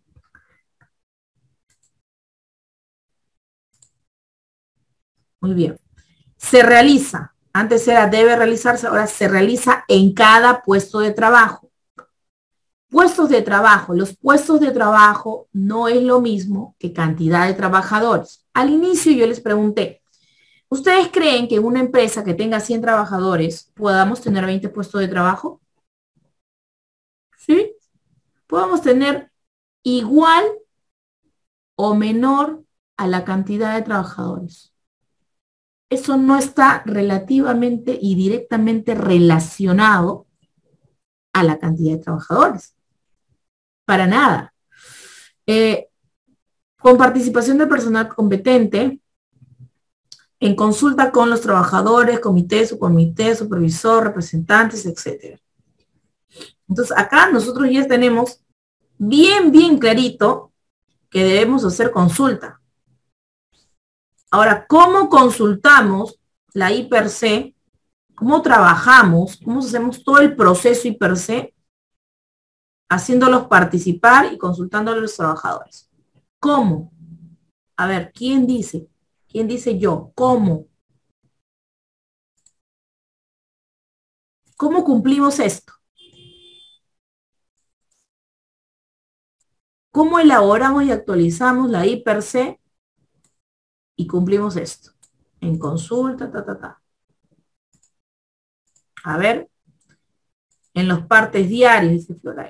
Muy bien. Se realiza, antes era debe realizarse, ahora se realiza en cada puesto de trabajo. Puestos de trabajo. Los puestos de trabajo no es lo mismo que cantidad de trabajadores. Al inicio yo les pregunté, ¿ustedes creen que en una empresa que tenga 100 trabajadores podamos tener 20 puestos de trabajo? ¿Sí? Podemos tener igual o menor a la cantidad de trabajadores. Eso no está relativamente y directamente relacionado a la cantidad de trabajadores. Para nada. Con participación del personal competente, en consulta con los trabajadores, comité, subcomité, supervisor, representantes, etc. Entonces, acá nosotros ya tenemos bien clarito que debemos hacer consulta. Ahora, ¿cómo consultamos la I per se? ¿Cómo trabajamos? ¿Cómo hacemos todo el proceso I per se? Haciéndolos participar y consultándole a los trabajadores. ¿Cómo? A ver, ¿quién dice? ¿Quién dice yo? ¿Cómo? ¿Cómo cumplimos esto? ¿Cómo elaboramos y actualizamos la I per se y cumplimos esto? En consulta, A ver, en los partes diarios, dice Floray.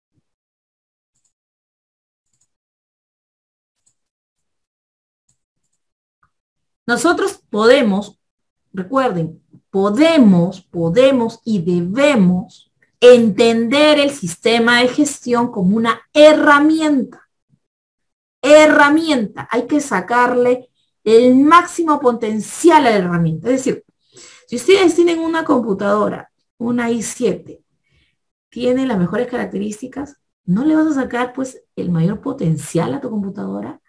Nosotros podemos, recuerden, podemos y debemos entender el sistema de gestión como una herramienta. Hay que sacarle el máximo potencial a la herramienta. Es decir, si ustedes tienen una computadora, una i7, tiene las mejores características, ¿no le vas a sacar pues el mayor potencial a tu computadora?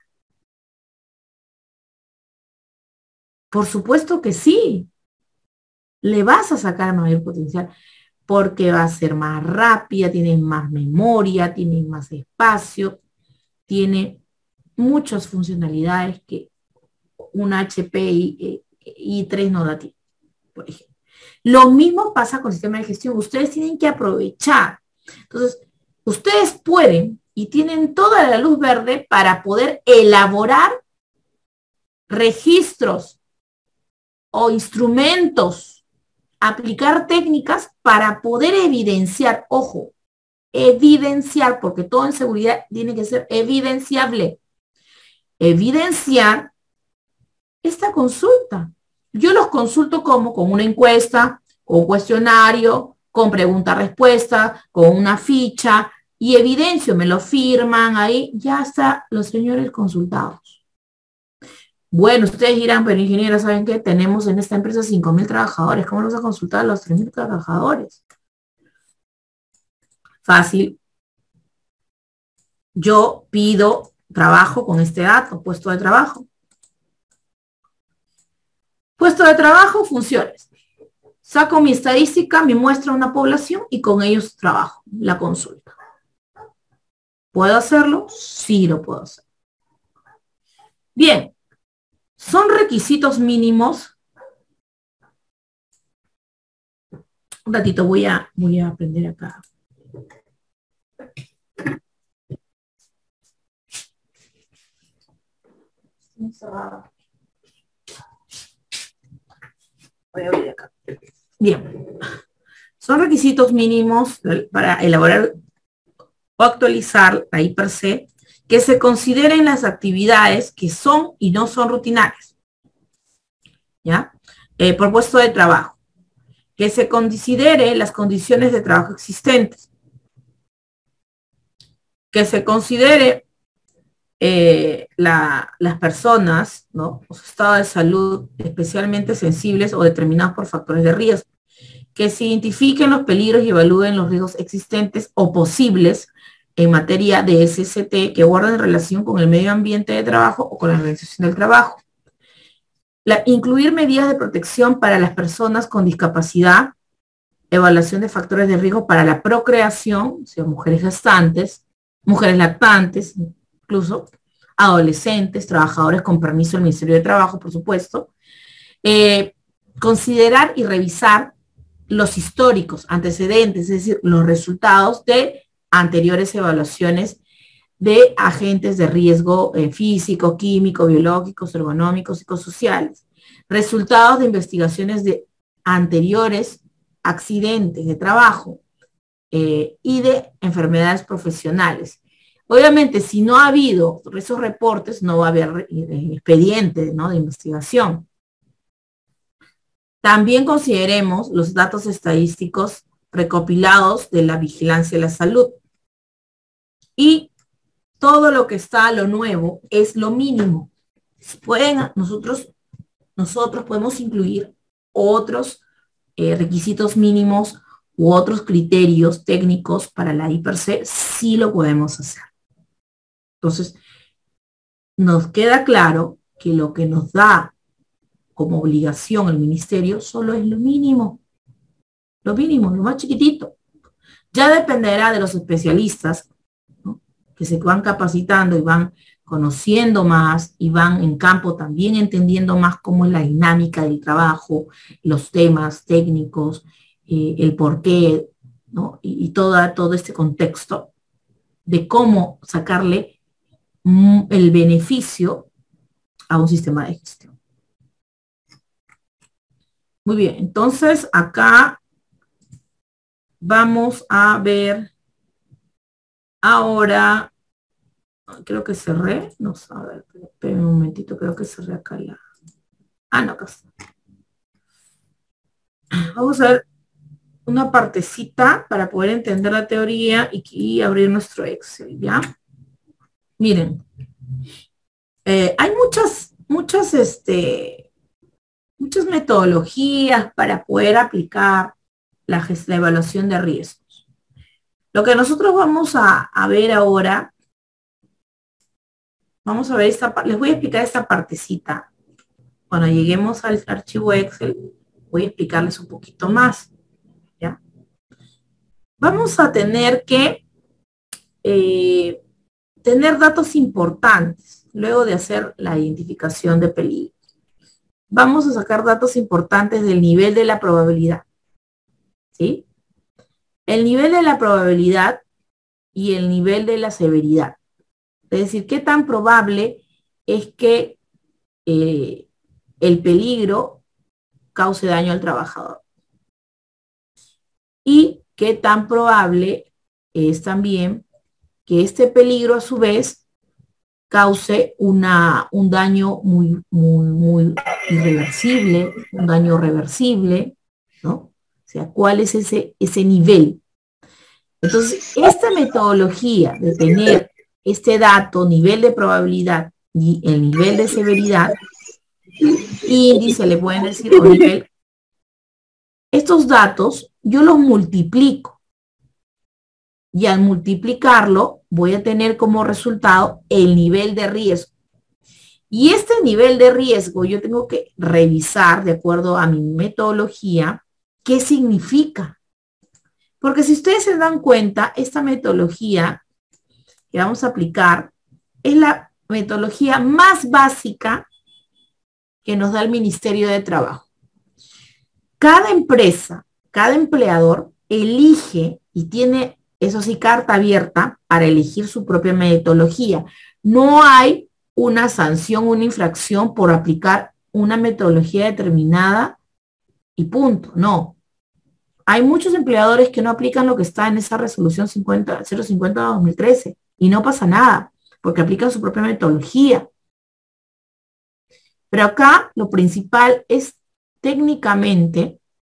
Por supuesto que sí. Le vas a sacar mayor potencial porque va a ser más rápida, tiene más memoria, tiene más espacio, tiene muchas funcionalidades que un HP i3 no da tiempo, por ejemplo. Lo mismo pasa con el sistema de gestión. Ustedes tienen que aprovechar. Entonces, ustedes pueden y tienen toda la luz verde para poder elaborar registros o instrumentos, aplicar técnicas para poder evidenciar, ojo, evidenciar, porque todo en seguridad tiene que ser evidenciable. Evidenciar esta consulta. Yo los consulto como con una encuesta, con un cuestionario, con pregunta-respuesta, con una ficha, y evidencio, me lo firman ahí, ya está los señores consultados. Bueno, ustedes dirán, pero ingeniera, ¿saben qué? Tenemos en esta empresa 5.000 trabajadores, ¿cómo los va a consultar a los 3.000 trabajadores? Fácil. Yo pido trabajo con este dato, puesto de trabajo. Puesto de trabajo, funciones. Saco mi estadística, mi muestra una población y con ellos trabajo, la consulta. ¿Puedo hacerlo? Sí, lo puedo hacer. Bien, son requisitos mínimos. Un ratito voy a aprender acá. Voy a abrir acá. Bien, son requisitos mínimos para elaborar o actualizar la I+C que se consideren las actividades que son y no son rutinarias. ¿Ya? Por puesto de trabajo. Que se considere las condiciones de trabajo existentes. Que se considere las personas, ¿no? Su estado de salud especialmente sensibles o determinados por factores de riesgo. Que se identifiquen los peligros y evalúen los riesgos existentes o posibles en materia de SST que guarden relación con el medio ambiente de trabajo o con la organización del trabajo. Incluir medidas de protección para las personas con discapacidad, evaluación de factores de riesgo para la procreación, o sea, mujeres gestantes, mujeres lactantes, incluso adolescentes, trabajadores con permiso del Ministerio de Trabajo, por supuesto. Considerar y revisar los históricos, antecedentes, es decir, los resultados de anteriores evaluaciones de agentes de riesgo físico, químico, biológicos, ergonómicos, psicosociales. Resultados de investigaciones de anteriores accidentes de trabajo y de enfermedades profesionales. Obviamente, si no ha habido esos reportes, no va a haber expediente, ¿no?, de investigación. También consideremos los datos estadísticos recopilados de la vigilancia de la salud. Y todo lo que está, lo nuevo, es lo mínimo. Nosotros podemos incluir otros requisitos mínimos u otros criterios técnicos para la I+C, sí lo podemos hacer. Entonces, nos queda claro que lo que nos da como obligación el ministerio solo es lo mínimo, lo más chiquitito. Ya dependerá de los especialistas, ¿no?, que se van capacitando y van conociendo más y van en campo también entendiendo más cómo es la dinámica del trabajo, los temas técnicos, el porqué, ¿no?, y todo este contexto de cómo sacarle el beneficio a un sistema de gestión. Muy bien, entonces acá vamos a ver ahora, creo que cerré, no sé, a ver, esperen un momentito, creo que cerré acá la... Ah, no, acá está. Vamos a ver una partecita para poder entender la teoría y abrir nuestro Excel, ¿ya? Miren, hay muchas metodologías para poder aplicar la evaluación de riesgos. Lo que nosotros vamos a ver ahora, vamos a ver les voy a explicar esta partecita. Cuando lleguemos al archivo Excel, voy a explicarles un poquito más, ¿ya? Vamos a tener que tener datos importantes luego de hacer la identificación de peligro. Vamos a sacar datos importantes del nivel de la probabilidad, ¿sí? El nivel de la probabilidad y el nivel de la severidad. Es decir, qué tan probable es que el peligro cause daño al trabajador. Y qué tan probable es también que este peligro a su vez cause un daño muy irreversible, un daño reversible, ¿no? O sea, ¿cuál es ese nivel? Entonces, esta metodología de tener este dato, nivel de probabilidad y el nivel de severidad, índice le pueden decir, o nivel, estos datos yo los multiplico y al multiplicarlo voy a tener como resultado el nivel de riesgo. Y este nivel de riesgo yo tengo que revisar de acuerdo a mi metodología qué significa. Porque si ustedes se dan cuenta, esta metodología que vamos a aplicar es la metodología más básica que nos da el Ministerio de Trabajo. Cada empresa, cada empleador elige y tiene, eso sí, carta abierta para elegir su propia metodología. No hay una sanción, una infracción por aplicar una metodología determinada y punto. No. Hay muchos empleadores que no aplican lo que está en esa resolución 050-2013 y no pasa nada porque aplican su propia metodología. Pero acá lo principal es técnicamente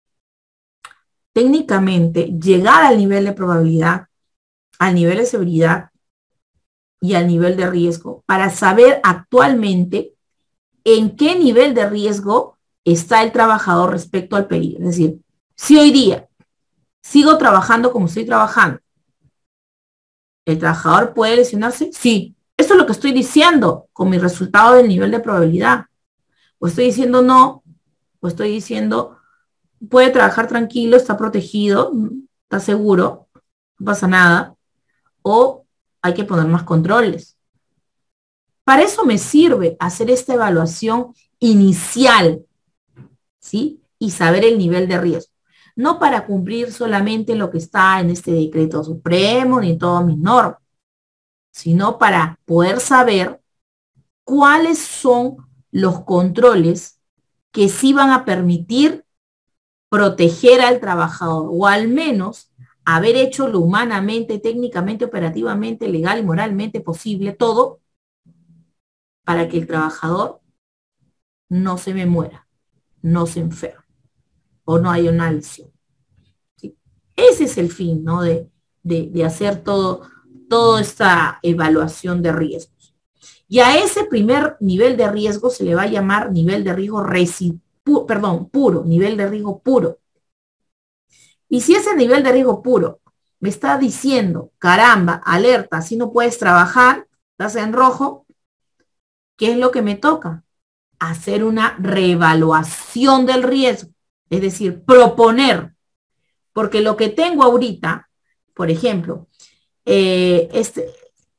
llegar al nivel de probabilidad, al nivel de severidad y al nivel de riesgo para saber actualmente en qué nivel de riesgo está el trabajador respecto al peligro. Es decir, si hoy día sigo trabajando como estoy trabajando, ¿el trabajador puede lesionarse? Sí. Eso es lo que estoy diciendo con mi resultado del nivel de probabilidad. O estoy diciendo no, o estoy diciendo puede trabajar tranquilo, está protegido, está seguro, no pasa nada, o hay que poner más controles. Para eso me sirve hacer esta evaluación inicial, ¿sí? Y saber el nivel de riesgo. No para cumplir solamente lo que está en este decreto supremo ni en todas mis normas, sino para poder saber cuáles son los controles que sí van a permitir proteger al trabajador o al menos haber hecho lo humanamente, técnicamente, operativamente, legal y moralmente posible todo para que el trabajador no se me muera, no se enferme o no haya una lesión. ¿Sí? Ese es el fin, ¿no? De hacer toda esta evaluación de riesgos. Y a ese primer nivel de riesgo se le va a llamar nivel de riesgo puro, nivel de riesgo puro. Y si ese nivel de riesgo puro me está diciendo, caramba, alerta, así no puedes trabajar, estás en rojo, ¿qué es lo que me toca? Hacer una reevaluación del riesgo, es decir, proponer, porque lo que tengo ahorita, por ejemplo, este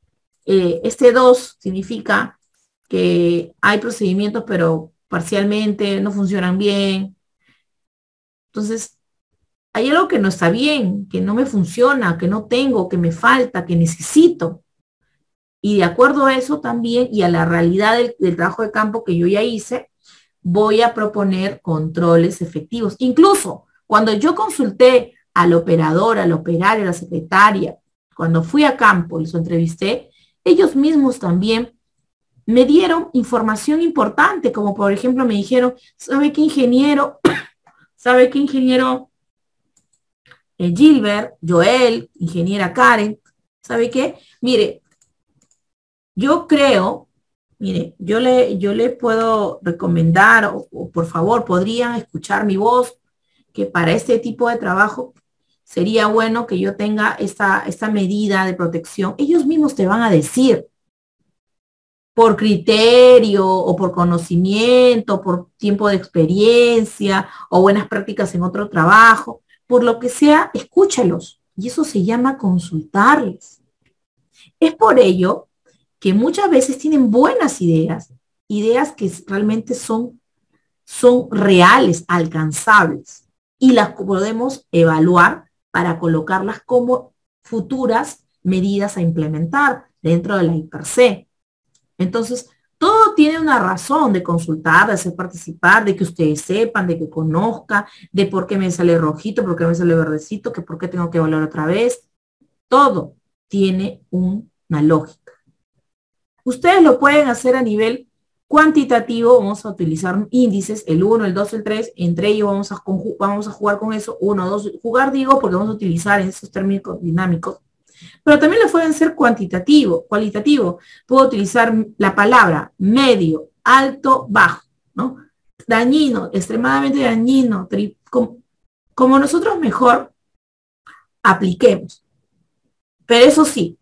2 significa que hay procedimientos, pero parcialmente no funcionan bien. Entonces, hay algo que no está bien, que no me funciona, que no tengo, que me falta, que necesito. Y de acuerdo a eso también y a la realidad del trabajo de campo que yo ya hice, voy a proponer controles efectivos. Incluso cuando yo consulté al operador, al operario, a la secretaria, cuando fui a campo y los entrevisté, ellos mismos también me dieron información importante, como por ejemplo me dijeron, ¿sabe qué ingeniero? ¿Sabe qué ingeniero? Gilbert, Joel, ingeniera Karen, ¿sabe qué? Mire, yo creo, mire, yo le puedo recomendar, o por favor, podrían escuchar mi voz, que para este tipo de trabajo sería bueno que yo tenga esta medida de protección. Ellos mismos te van a decir, por criterio o por conocimiento, por tiempo de experiencia o buenas prácticas en otro trabajo, por lo que sea, escúchalos. Y eso se llama consultarles. Es por ello que muchas veces tienen buenas ideas, ideas que realmente son reales, alcanzables, y las podemos evaluar para colocarlas como futuras medidas a implementar dentro de la IPRC. Entonces, todo tiene una razón de consultar, de hacer participar, de que ustedes sepan, de que conozcan, de por qué me sale rojito, por qué me sale verdecito, que por qué tengo que evaluar otra vez. Todo tiene una lógica. Ustedes lo pueden hacer a nivel Cuantitativo, vamos a utilizar índices, el 1, el 2, el 3, entre ellos vamos a jugar con eso, 1, 2, jugar digo porque vamos a utilizar esos términos dinámicos, pero también lo pueden ser cualitativo. Puedo utilizar la palabra medio, alto, bajo, ¿no? Dañino, extremadamente dañino, como nosotros mejor apliquemos. Pero eso sí,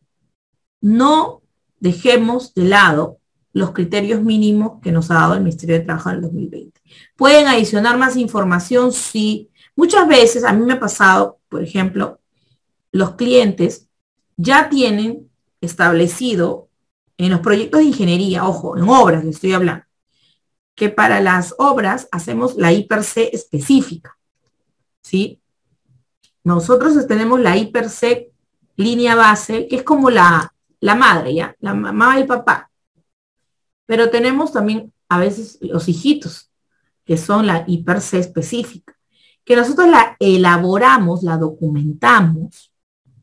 no dejemos de lado los criterios mínimos que nos ha dado el Ministerio de Trabajo en el 2020. ¿Pueden adicionar más información? Sí. Muchas veces, a mí me ha pasado, por ejemplo, los clientes ya tienen establecido en los proyectos de ingeniería, ojo, en obras les estoy hablando, que para las obras hacemos la I+C específica, ¿sí? Nosotros tenemos la I+C línea base, que es como la madre, ¿ya? La mamá y el papá. Pero tenemos también a veces los hijitos, que son la I+C específica, que nosotros la elaboramos, la documentamos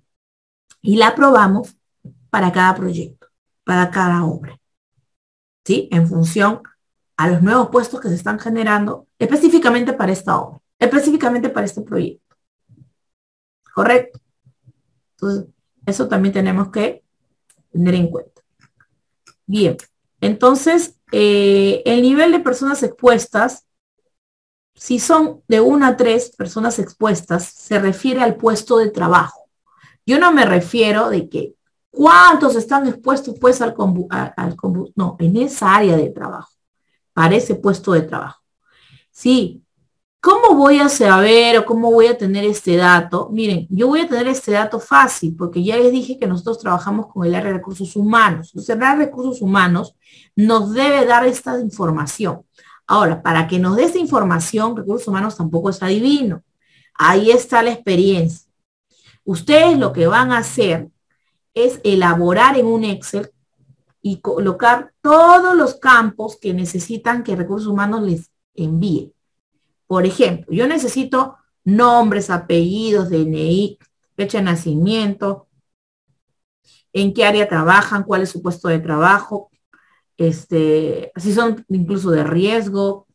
y la aprobamos para cada proyecto, para cada obra, ¿sí? En función a los nuevos puestos que se están generando específicamente para esta obra, específicamente para este proyecto. ¿Correcto? Entonces, eso también tenemos que tener en cuenta. Bien, entonces, el nivel de personas expuestas, si son de 1 a 3 personas expuestas, se refiere al puesto de trabajo. Yo no me refiero de que cuántos están expuestos pues no, en esa área de trabajo, para ese puesto de trabajo. Sí, ¿cómo voy a saber o cómo voy a tener este dato? Miren, yo voy a tener este dato fácil porque ya les dije que nosotros trabajamos con el área de recursos humanos. Entonces, el área de recursos humanos nos debe dar esta información. Ahora, para que nos dé esta información, recursos humanos tampoco es adivino. Ahí está la experiencia. Ustedes lo que van a hacer es elaborar en un Excel y colocar todos los campos que necesitan que recursos humanos les envíe. Por ejemplo, yo necesito nombres, apellidos, DNI, fecha de nacimiento, en qué área trabajan, cuál es su puesto de trabajo, si son incluso de riesgo,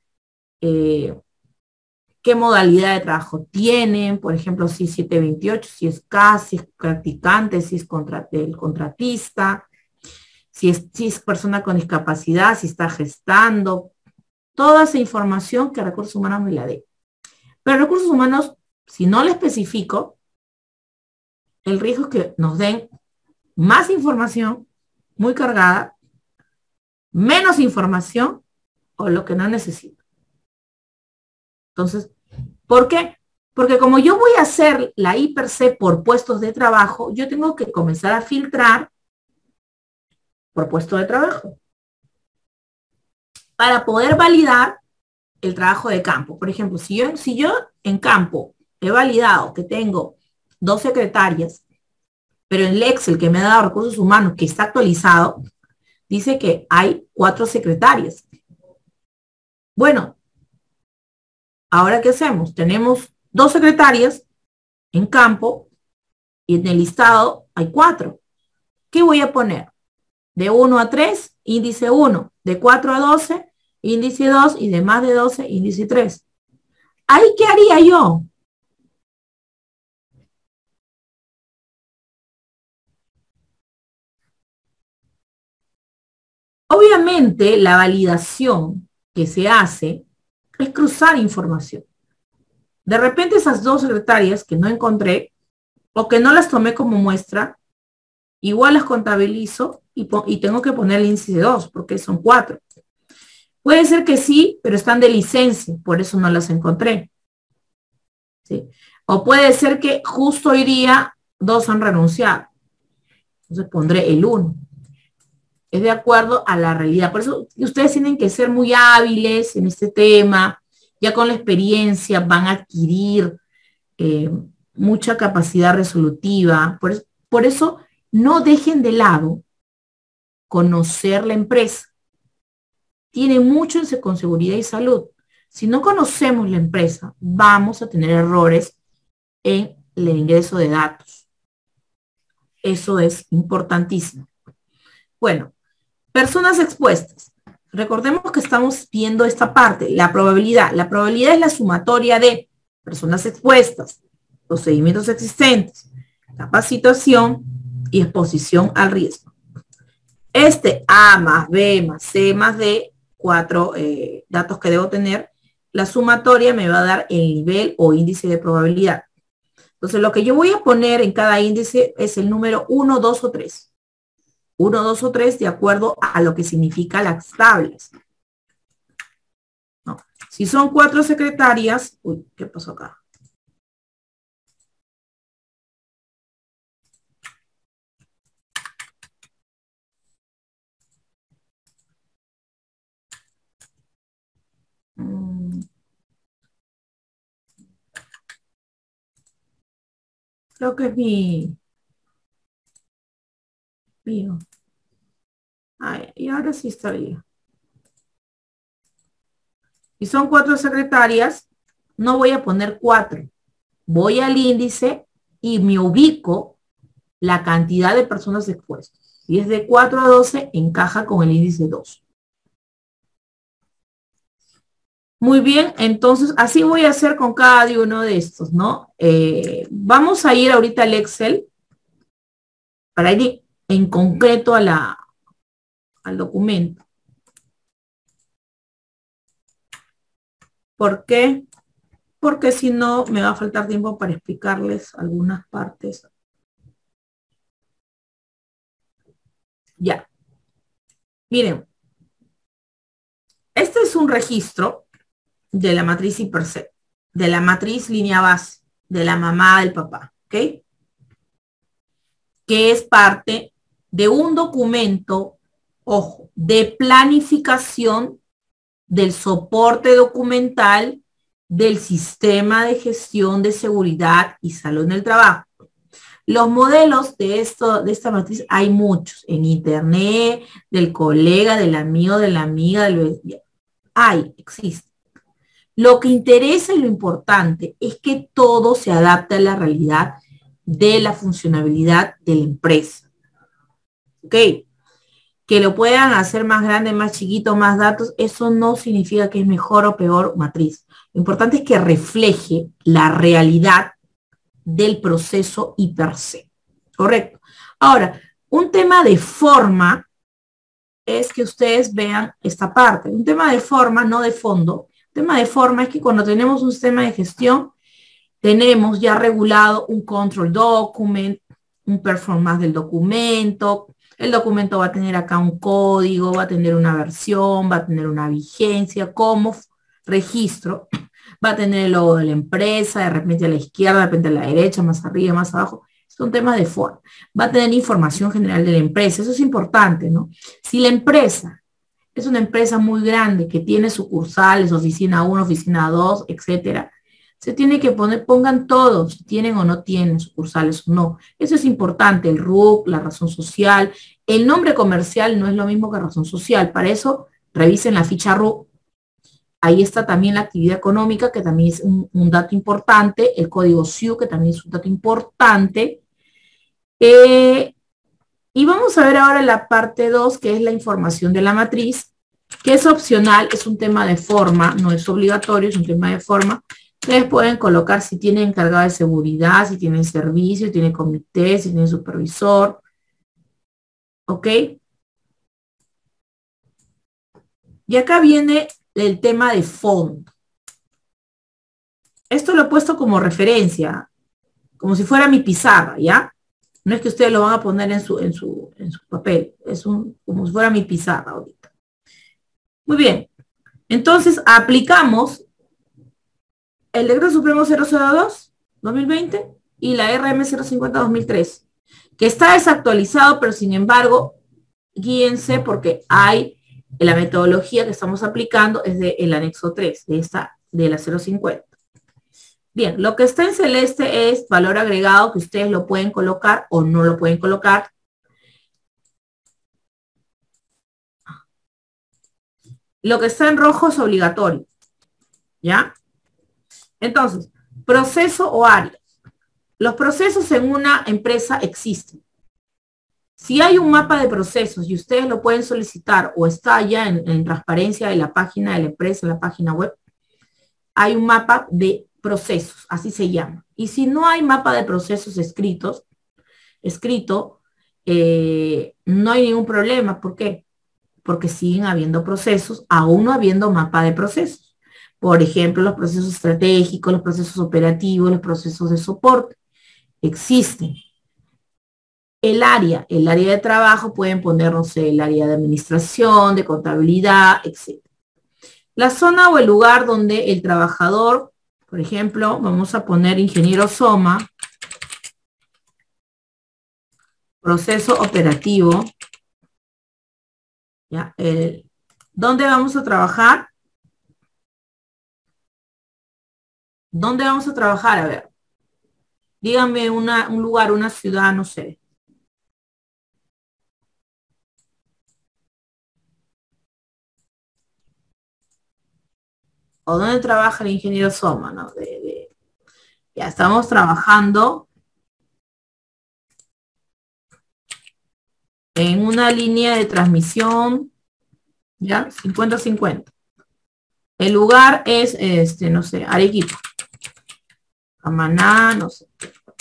qué modalidad de trabajo tienen, por ejemplo, si es 728, si es CAS, si es practicante, si es el contratista, si es persona con discapacidad, si está gestando, toda esa información que recursos humanos me la dé. Pero recursos humanos, si no le especifico, el riesgo es que nos den más información muy cargada, menos información o lo que no necesito. Entonces, ¿por qué? Porque como yo voy a hacer la I+C por puestos de trabajo, yo tengo que comenzar a filtrar por puesto de trabajo para poder validar el trabajo de campo. Por ejemplo, si yo en campo he validado que tengo 2 secretarias, pero en el Excel que me ha dado recursos humanos, que está actualizado, dice que hay 4 secretarias. Bueno, ahora ¿qué hacemos? Tenemos 2 secretarias en campo y en el listado hay 4. ¿Qué voy a poner? De 1 a 3, índice 1. De 4 a 12, índice 2. Y de más de 12, índice 3. ¿Ahí qué haría yo? Obviamente, la validación que se hace es cruzar información. De repente esas 2 secretarias que no encontré o que no las tomé como muestra, igual las contabilizo y tengo que poner el índice 2 porque son 4. Puede ser que sí, pero están de licencia, por eso no las encontré. ¿Sí? O puede ser que justo hoy día 2 han renunciado. Entonces pondré el 1. Es de acuerdo a la realidad. Por eso ustedes tienen que ser muy hábiles en este tema. Ya con la experiencia van a adquirir mucha capacidad resolutiva. Por eso no dejen de lado conocer la empresa. Tiene mucho con seguridad y salud. Si no conocemos la empresa, vamos a tener errores en el ingreso de datos. Eso es importantísimo. Bueno, personas expuestas. recordemos que estamos viendo esta parte, la probabilidad. La probabilidad es la sumatoria de personas expuestas, procedimientos existentes, capacitación y exposición al riesgo. A más B más C más D, 4 datos que debo tener, la sumatoria me va a dar el nivel o índice de probabilidad. Entonces, lo que yo voy a poner en cada índice es el número 1, 2 o 3. 1, 2 o 3 de acuerdo a lo que significa las tablas. ¿No? Si son 4 secretarias, uy, ¿qué pasó acá? Creo que es mío. Ay, y ahora sí estaría. Si son 4 secretarias, no voy a poner 4. Voy al índice y me ubico la cantidad de personas expuestas. Si es de 4 a 12, encaja con el índice 2. Muy bien, entonces así voy a hacer con cada uno de estos, ¿no? Vamos a ir ahorita al Excel para ir en concreto al documento. ¿Por qué? Porque si no, me va a faltar tiempo para explicarles algunas partes. Ya. Miren, este es un registro de la matriz hiperset, de la matriz línea base, de la mamá del papá, ¿ok? Que es parte de un documento, ojo, de planificación del soporte documental del sistema de gestión de seguridad y salud en el trabajo. Los modelos de esta matriz hay muchos en internet, del colega, del amigo, de la amiga, existe. Lo que interesa y lo importante es que todo se adapte a la realidad de la funcionabilidad de la empresa. ¿Ok? Que lo puedan hacer más grande, más chiquito, más datos, eso no significa que es mejor o peor matriz. Lo importante es que refleje la realidad del proceso y per se. Correcto. Ahora, un tema de forma es que ustedes vean esta parte. Un tema de forma, no de fondo. Un tema de forma es que cuando tenemos un sistema de gestión, tenemos ya regulado un control document, un performance del documento. El documento va a tener acá un código, va a tener una versión, va a tener una vigencia como registro. Va a tener el logo de la empresa, de repente a la izquierda, de repente a la derecha, más arriba, más abajo. Son temas de forma. Va a tener información general de la empresa. Eso es importante, ¿no? Si la empresa es una empresa muy grande que tiene sucursales, oficina 1, oficina 2, etcétera, se tiene que poner, pongan todos, si tienen o no tienen sucursales o no. Eso es importante, el RUC, la razón social. El nombre comercial no es lo mismo que razón social. Para eso, revisen la ficha RUC. Ahí está también la actividad económica, que también es un dato importante, el código SIU, que también es un dato importante. Y vamos a ver ahora la parte 2, que es la información de la matriz, que es opcional, es un tema de forma, no es obligatorio, es un tema de forma. Ustedes pueden colocar si tienen encargado de seguridad, si tienen servicio, si tienen comité, si tienen supervisor. ¿Ok? Y acá viene el tema de fondo. Esto lo he puesto como referencia, como si fuera mi pizarra, ¿ya? No es que ustedes lo van a poner en su papel, es como si fuera mi pizarra ahorita. Muy bien, entonces aplicamos el Decreto Supremo 002-2020 y la RM 050-2003, que está desactualizado, pero sin embargo, guíense porque hay, la metodología que estamos aplicando es del anexo 3, de la 050. Bien, lo que está en celeste es valor agregado, que ustedes lo pueden colocar o no lo pueden colocar. Lo que está en rojo es obligatorio, ¿ya? Entonces, proceso o área. Los procesos en una empresa existen. Si hay un mapa de procesos y ustedes lo pueden solicitar o está ya en transparencia de la página de la empresa, en la página web, hay un mapa de procesos, así se llama. Y si no hay mapa de procesos escrito, no hay ningún problema. ¿Por qué? Porque siguen habiendo procesos, aún no habiendo mapa de procesos. Por ejemplo, los procesos estratégicos, los procesos operativos, los procesos de soporte. Existen. El área de trabajo pueden poner, no sé, el área de administración, de contabilidad, etc. La zona o el lugar donde el trabajador, por ejemplo, vamos a poner ingeniero SOMA, proceso operativo, ¿ya? ¿Dónde vamos a trabajar? ¿Dónde vamos a trabajar? A ver, díganme un lugar, una ciudad, no sé. ¿O dónde trabaja el ingeniero Soma? ¿No? Ya estamos trabajando en una línea de transmisión, ¿ya? 50-50. El lugar es, no sé, Arequipa. Camaná, no sé.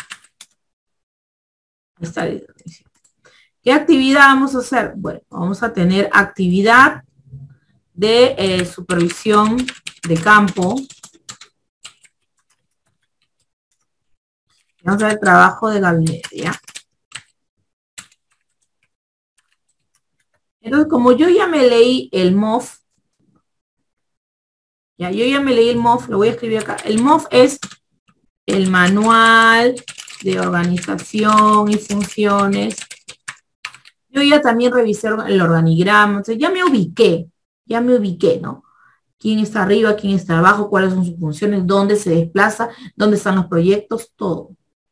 Ahí está. ¿Qué actividad vamos a hacer? Bueno, vamos a tener actividad de supervisión de campo. Vamos a ver trabajo de gabinete, ¿ya? Entonces, como yo ya me leí el MOF, ya, yo ya me leí el MOF, lo voy a escribir acá. El MOF es el manual de organización y funciones. Yo ya también revisé el organigrama, o sea, ya me ubiqué, ¿no? Quién está arriba, quién está abajo, cuáles son sus funciones, dónde se desplaza, dónde están los proyectos, todo.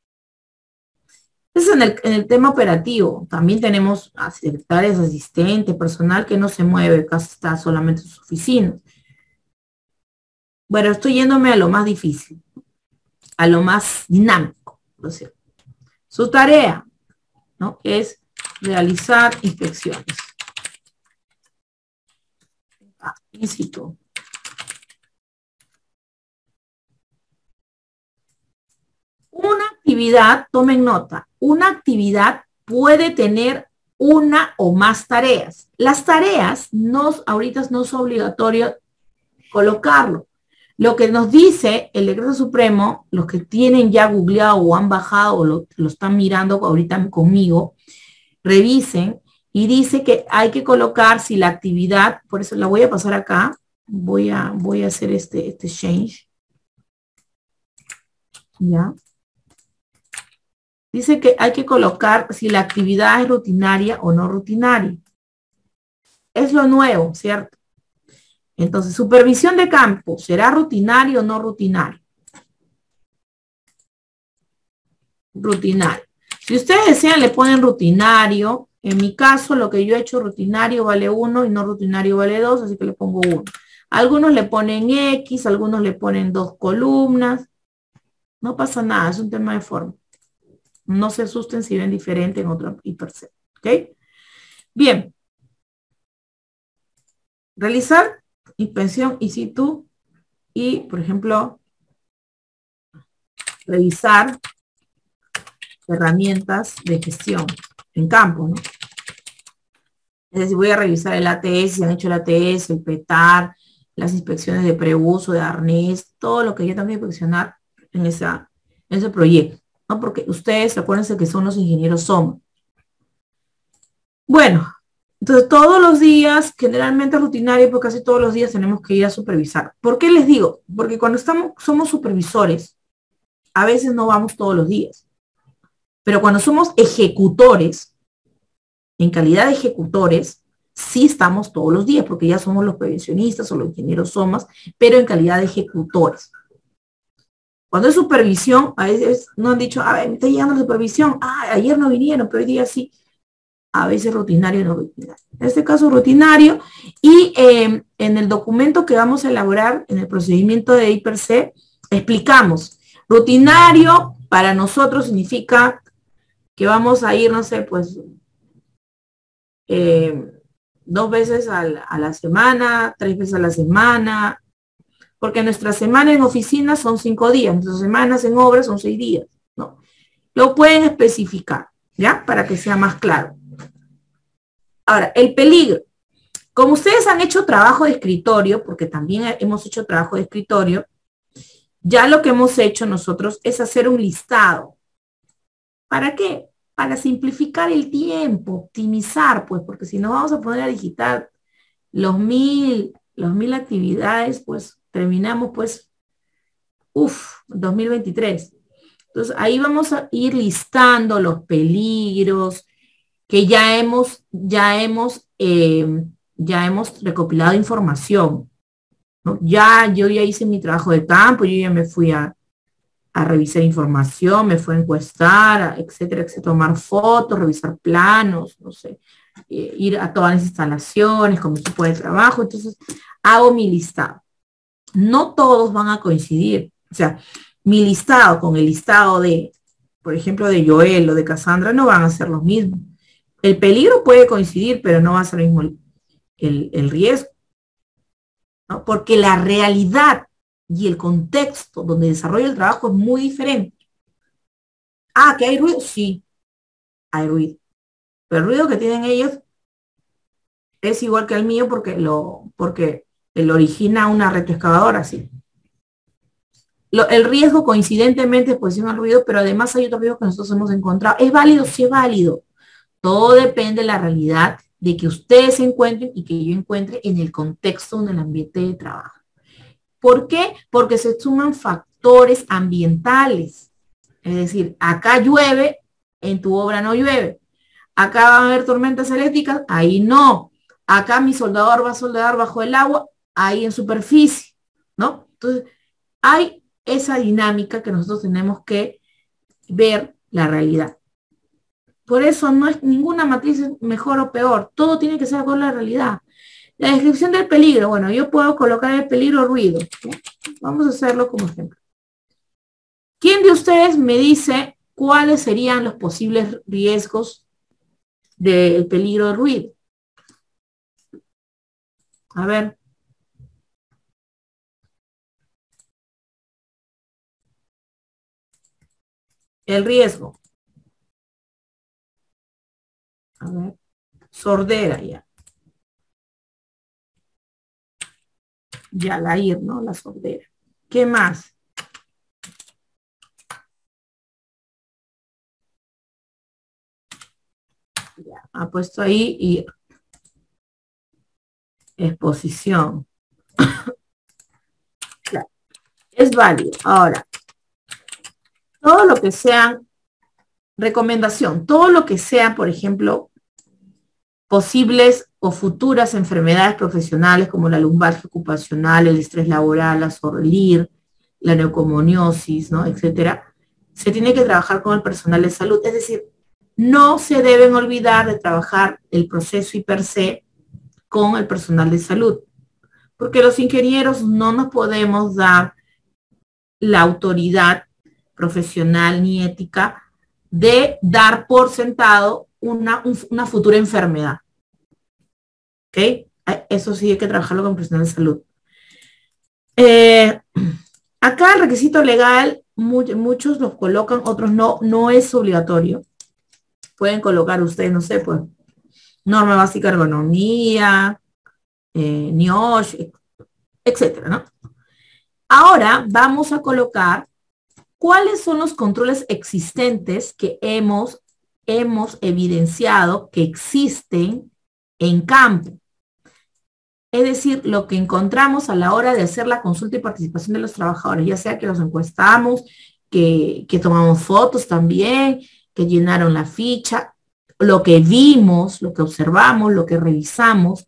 Eso en el tema operativo. También tenemos a secretarias, asistentes, personal que no se mueve, casi está solamente en sus oficinas. Bueno, estoy yéndome a lo más difícil, a lo más dinámico. ¿No es cierto? Su tarea, ¿no? Es realizar inspecciones. In situ. Una actividad, tomen nota, una actividad puede tener una o más tareas. Las tareas ahorita no es obligatorio colocarlo. Lo que nos dice el decreto supremo, los que tienen ya googleado o han bajado o lo están mirando ahorita conmigo, revisen y dice que hay que colocar si la actividad, por eso la voy a pasar acá, voy a hacer este change. ¿Ya? Dice que hay que colocar si la actividad es rutinaria o no rutinaria. Es lo nuevo, ¿cierto? Entonces, supervisión de campo, ¿será rutinario o no rutinario? Rutinario. Si ustedes desean, le ponen rutinario. En mi caso, lo que yo he hecho rutinario vale 1 y no rutinario vale 2, así que le pongo 1. Algunos le ponen X, algunos le ponen 2 columnas. No pasa nada, es un tema de forma. No se asusten si ven diferente en otro hiperset. ¿Ok? Bien. Realizar inspección in situ y, por ejemplo, revisar herramientas de gestión en campo, ¿no? Es decir, voy a revisar el ATS, si han hecho el ATS, el PETAR, las inspecciones de preuso, de arnés, todo lo que yo tengo que inspeccionar en ese proyecto, ¿no? Porque ustedes, acuérdense que son los ingenieros SOMA. Bueno, entonces todos los días, generalmente rutinario, porque casi todos los días tenemos que ir a supervisar. ¿Por qué les digo? Porque cuando somos supervisores, a veces no vamos todos los días. Pero cuando somos ejecutores, en calidad de ejecutores, sí estamos todos los días, porque ya somos los prevencionistas o los ingenieros SOMAS, pero en calidad de ejecutores. Cuando es supervisión, a veces nos han dicho, a ver, me está llegando la supervisión, ayer no vinieron, pero hoy día sí. A veces rutinario y no rutinario. En este caso rutinario, y en el documento que vamos a elaborar, en el procedimiento de IPRC, explicamos, rutinario para nosotros significa que vamos a ir, no sé, pues 2 veces a la semana, 3 veces a la semana, porque nuestra semana en oficina son 5 días, nuestras semanas en obra son 6 días, ¿no? Lo pueden especificar, ¿ya? Para que sea más claro. Ahora, el peligro. Como ustedes han hecho trabajo de escritorio, porque también hemos hecho trabajo de escritorio, ya lo que hemos hecho nosotros es hacer un listado. ¿Para qué? Para simplificar el tiempo, optimizar, pues, porque si no vamos a poner a digitar los mil actividades, pues terminamos, pues, 2023. Entonces, ahí vamos a ir listando los peligros que ya hemos recopilado información, ¿no? Yo ya hice mi trabajo de campo, yo ya me fui a revisar información, me fui a encuestar, etcétera, etcétera, tomar fotos, revisar planos, no sé, ir a todas las instalaciones con mi equipo de trabajo. Entonces, hago mi listado. No todos van a coincidir. O sea, mi listado con el listado de, por ejemplo, de Joel o de Cassandra no van a ser los mismos. El peligro puede coincidir, pero no va a ser el mismo el riesgo, ¿no? Porque la realidad y el contexto donde desarrolla el trabajo es muy diferente. Ah, ¿que hay ruido? Sí, hay ruido. Pero el ruido que tienen ellos es igual que el mío porque él origina una retroexcavadora, sí. El riesgo coincidentemente es exposición al ruido, pero además hay otros riesgos que nosotros hemos encontrado. ¿Es válido? Sí, es válido. Todo depende de la realidad de que ustedes se encuentren y que yo encuentre en el contexto, en el ambiente de trabajo. ¿Por qué? Porque se suman factores ambientales. Es decir, acá llueve, en tu obra no llueve. Acá van a haber tormentas eléctricas, ahí no. Acá mi soldador va a soldar bajo el agua, ahí en superficie, ¿no? Entonces, hay esa dinámica que nosotros tenemos que ver la realidad. Por eso no es ninguna matriz mejor o peor, todo tiene que ser con la realidad. La descripción del peligro, bueno, yo puedo colocar el peligro ruido. ¿Sí? Vamos a hacerlo como ejemplo. ¿Quién de ustedes me dice cuáles serían los posibles riesgos del peligro de ruido? A ver. El riesgo. A ver. Sordera ya. Ya la IR, ¿no? La sordera. ¿Qué más? Ya, ha puesto ahí y exposición. Claro, es válido. Ahora, todo lo que sean, recomendación, todo lo que sean, por ejemplo, posibles o futuras enfermedades profesionales como la lumbalgia ocupacional, el estrés laboral, la SORLIR, la neumoconiosis, ¿no? Etcétera, se tiene que trabajar con el personal de salud. Es decir, no se deben olvidar de trabajar el proceso y per se con el personal de salud, porque los ingenieros no nos podemos dar la autoridad profesional ni ética de dar por sentado una futura enfermedad. ¿Ok? Eso sí hay que trabajarlo con profesional de salud. Acá el requisito legal, muchos los colocan, otros no es obligatorio. Pueden colocar ustedes, no sé, pues, norma básica de ergonomía, NIOSH, etcétera, ¿no? Ahora vamos a colocar cuáles son los controles existentes que hemos evidenciado que existen en campo. Es decir, lo que encontramos a la hora de hacer la consulta y participación de los trabajadores, ya sea que los encuestamos, que tomamos fotos también, que llenaron la ficha, lo que vimos, lo que observamos, lo que revisamos.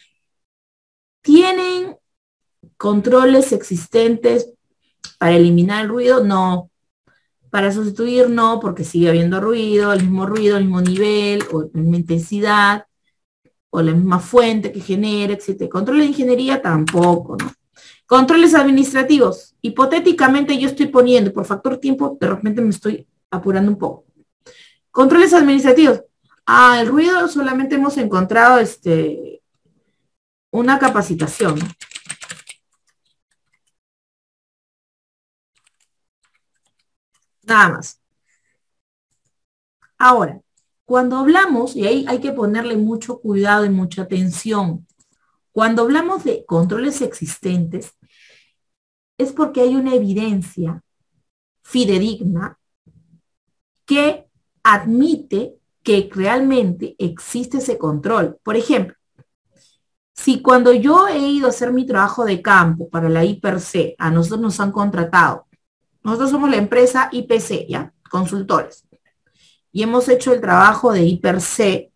¿Tienen controles existentes para eliminar el ruido? No. Para sustituir, no, porque sigue habiendo ruido, el mismo nivel, o la misma intensidad, o la misma fuente que genera, etc. Control de ingeniería tampoco, ¿no? Controles administrativos. Hipotéticamente yo estoy poniendo, por factor tiempo, de repente me estoy apurando un poco. Controles administrativos. Ah, el ruido solamente hemos encontrado una capacitación, ¿no? Nada más. Ahora, cuando hablamos, y ahí hay que ponerle mucho cuidado y mucha atención, cuando hablamos de controles existentes, es porque hay una evidencia fidedigna que admite que realmente existe ese control. Por ejemplo, si cuando yo he ido a hacer mi trabajo de campo para la IPRC, a nosotros nos han contratado, nosotros somos la empresa IPC, ¿ya? Consultores, y hemos hecho el trabajo de IPRC,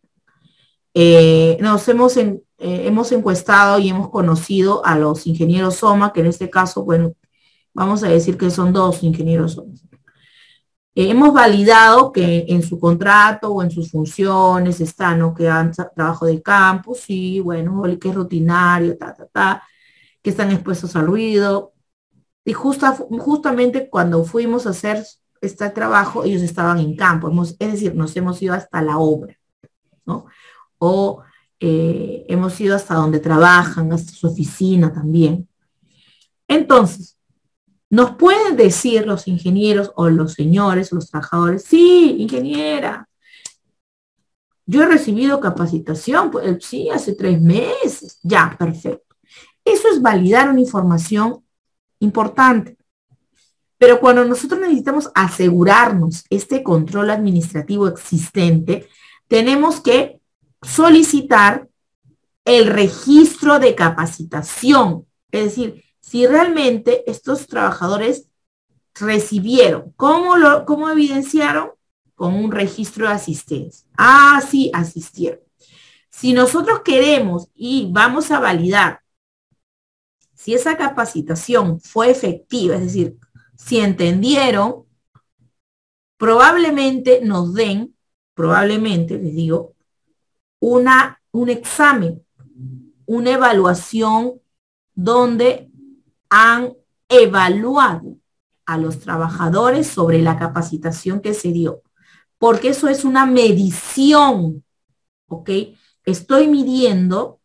hemos encuestado y hemos conocido a los ingenieros SOMA, que en este caso, bueno, vamos a decir que son 2 ingenieros SOMA. Hemos validado que en su contrato o en sus funciones está, ¿no? Que han trabajo de campo, sí, bueno, que es rutinario, que están expuestos al ruido. Y justamente cuando fuimos a hacer este trabajo, ellos estaban en campo, es decir, nos hemos ido hasta la obra, ¿no? O hemos ido hasta donde trabajan, hasta su oficina también. Entonces, nos pueden decir los ingenieros o los señores, los trabajadores, sí, ingeniera, yo he recibido capacitación, pues sí, hace 3 meses, ya, perfecto. Eso es validar una información importante. Pero cuando nosotros necesitamos asegurarnos este control administrativo existente, tenemos que solicitar el registro de capacitación. Es decir, si realmente estos trabajadores recibieron, ¿cómo evidenciaron? Con un registro de asistencia. Ah, sí, asistieron. Si nosotros queremos y vamos a validar si esa capacitación fue efectiva, es decir, si entendieron, probablemente nos den, probablemente, les digo, un examen, una evaluación donde han evaluado a los trabajadores sobre la capacitación que se dio. Porque eso es una medición, ¿ok? Estoy midiendo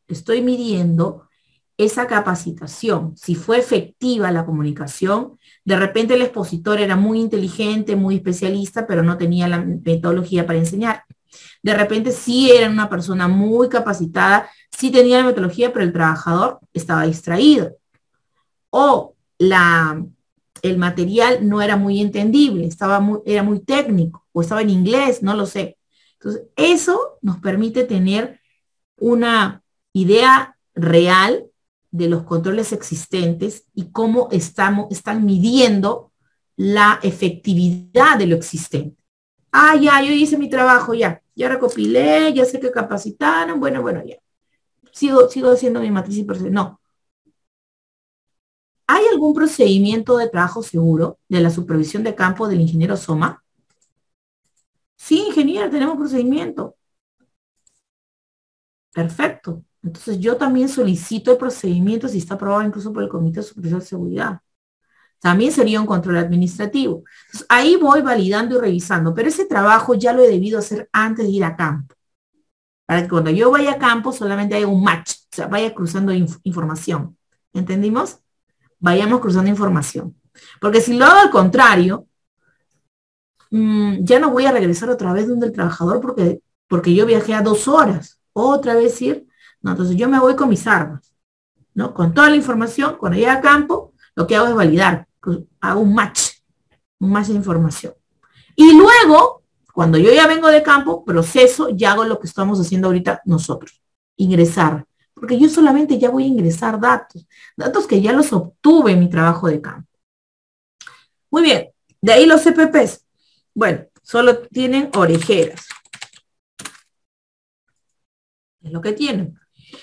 esa capacitación, si fue efectiva la comunicación. De repente el expositor era muy inteligente, muy especialista, pero no tenía la metodología para enseñar. De repente sí era una persona muy capacitada, sí tenía la metodología, pero el trabajador estaba distraído. O el material no era muy entendible, era muy técnico, o estaba en inglés, no lo sé. Entonces, eso nos permite tener una idea real de los controles existentes y cómo están midiendo la efectividad de lo existente. Ah, ya, yo hice mi trabajo, ya recopilé, ya sé que capacitaron, bueno, ya. Sigo haciendo mi matriz y proceso. No. ¿Hay algún procedimiento de trabajo seguro de la supervisión de campo del ingeniero SOMA? Sí, ingeniero, tenemos procedimiento. Perfecto. Entonces yo también solicito el procedimiento si está aprobado incluso por el Comité Superior de Seguridad. También sería un control administrativo. Entonces, ahí voy validando y revisando, pero ese trabajo ya lo he debido hacer antes de ir a campo. Para que cuando yo vaya a campo solamente haya un match, o sea, vaya cruzando información. ¿Entendimos? Vayamos cruzando información. Porque si lo hago al contrario, ya no voy a regresar otra vez donde el trabajador porque yo viajé a 2 horas. Otra vez ir. No, entonces yo me voy con mis armas, ¿no? Con toda la información, cuando llegue a campo, lo que hago es validar. Hago un match de información. Y luego, cuando yo ya vengo de campo, proceso y hago lo que estamos haciendo ahorita nosotros. Ingresar. Porque yo solamente ya voy a ingresar datos que ya los obtuve en mi trabajo de campo. Muy bien, de ahí los CPPs. Bueno, solo tienen orejeras. Es lo que tienen.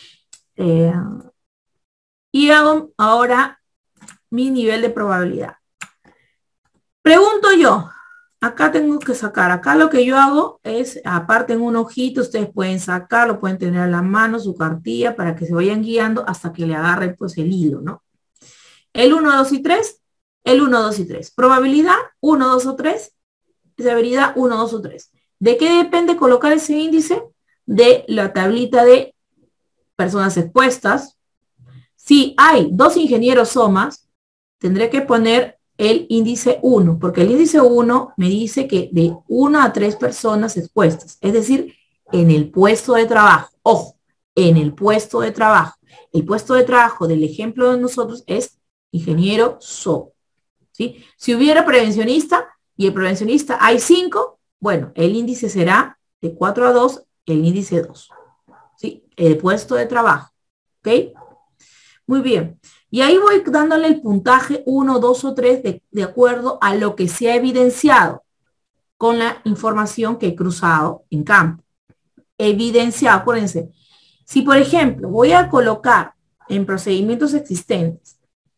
Y hago ahora mi nivel de probabilidad. Pregunto yo, acá tengo que sacar, acá lo que yo hago es, aparte en un ojito, ustedes pueden sacarlo, pueden tener a la mano su cartilla para que se vayan guiando hasta que le agarren pues el hilo, ¿no? El 1, 2 y 3, el 1, 2 y 3. Probabilidad, 1, 2 o 3. Severidad, 1, 2 o 3. ¿De qué depende colocar ese índice? De la tablita de personas expuestas. Si hay 2 ingenieros SOMAS, tendré que poner el índice 1, porque el índice 1 me dice que de 1 a 3 personas expuestas, es decir, en el puesto de trabajo. Ojo, en el puesto de trabajo. El puesto de trabajo del ejemplo de nosotros es ingeniero SOM. ¿Sí? Si hubiera prevencionista y el prevencionista hay 5, bueno, el índice será de 4 a 2, el índice 2. ¿Sí? El puesto de trabajo. ¿Ok? Muy bien. Y ahí voy dándole el puntaje 1, 2 o 3 de acuerdo a lo que se ha evidenciado con la información que he cruzado en campo. Evidenciado, acuérdense. Si, por ejemplo, voy a colocar en procedimientos existentes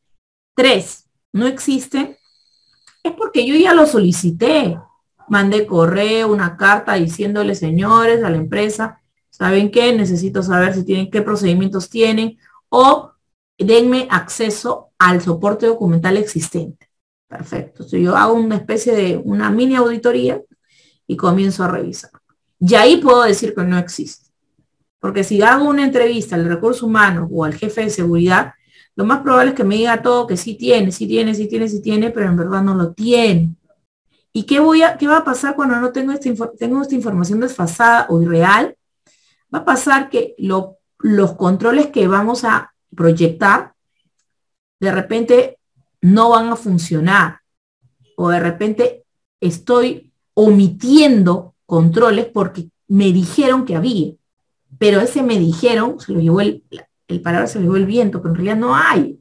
3 no existen, es porque yo ya lo solicité. Mandé correo, una carta diciéndole, señores, a la empresa, ¿saben qué? Necesito saber si tienen, qué procedimientos tienen, o denme acceso al soporte documental existente. Perfecto. Entonces yo hago una especie de una mini auditoría y comienzo a revisar. Y ahí puedo decir que no existe. Porque si hago una entrevista al recurso humano o al jefe de seguridad, lo más probable es que me diga todo que sí tiene, pero en verdad no lo tiene. ¿Y qué va a pasar cuando no tengo tengo esta información desfasada o irreal? Va a pasar que los controles que vamos a proyectar de repente no van a funcionar, o de repente estoy omitiendo controles porque me dijeron que había, pero ese me dijeron, se lo llevó el palabra se lo llevó el viento, pero en realidad no hay.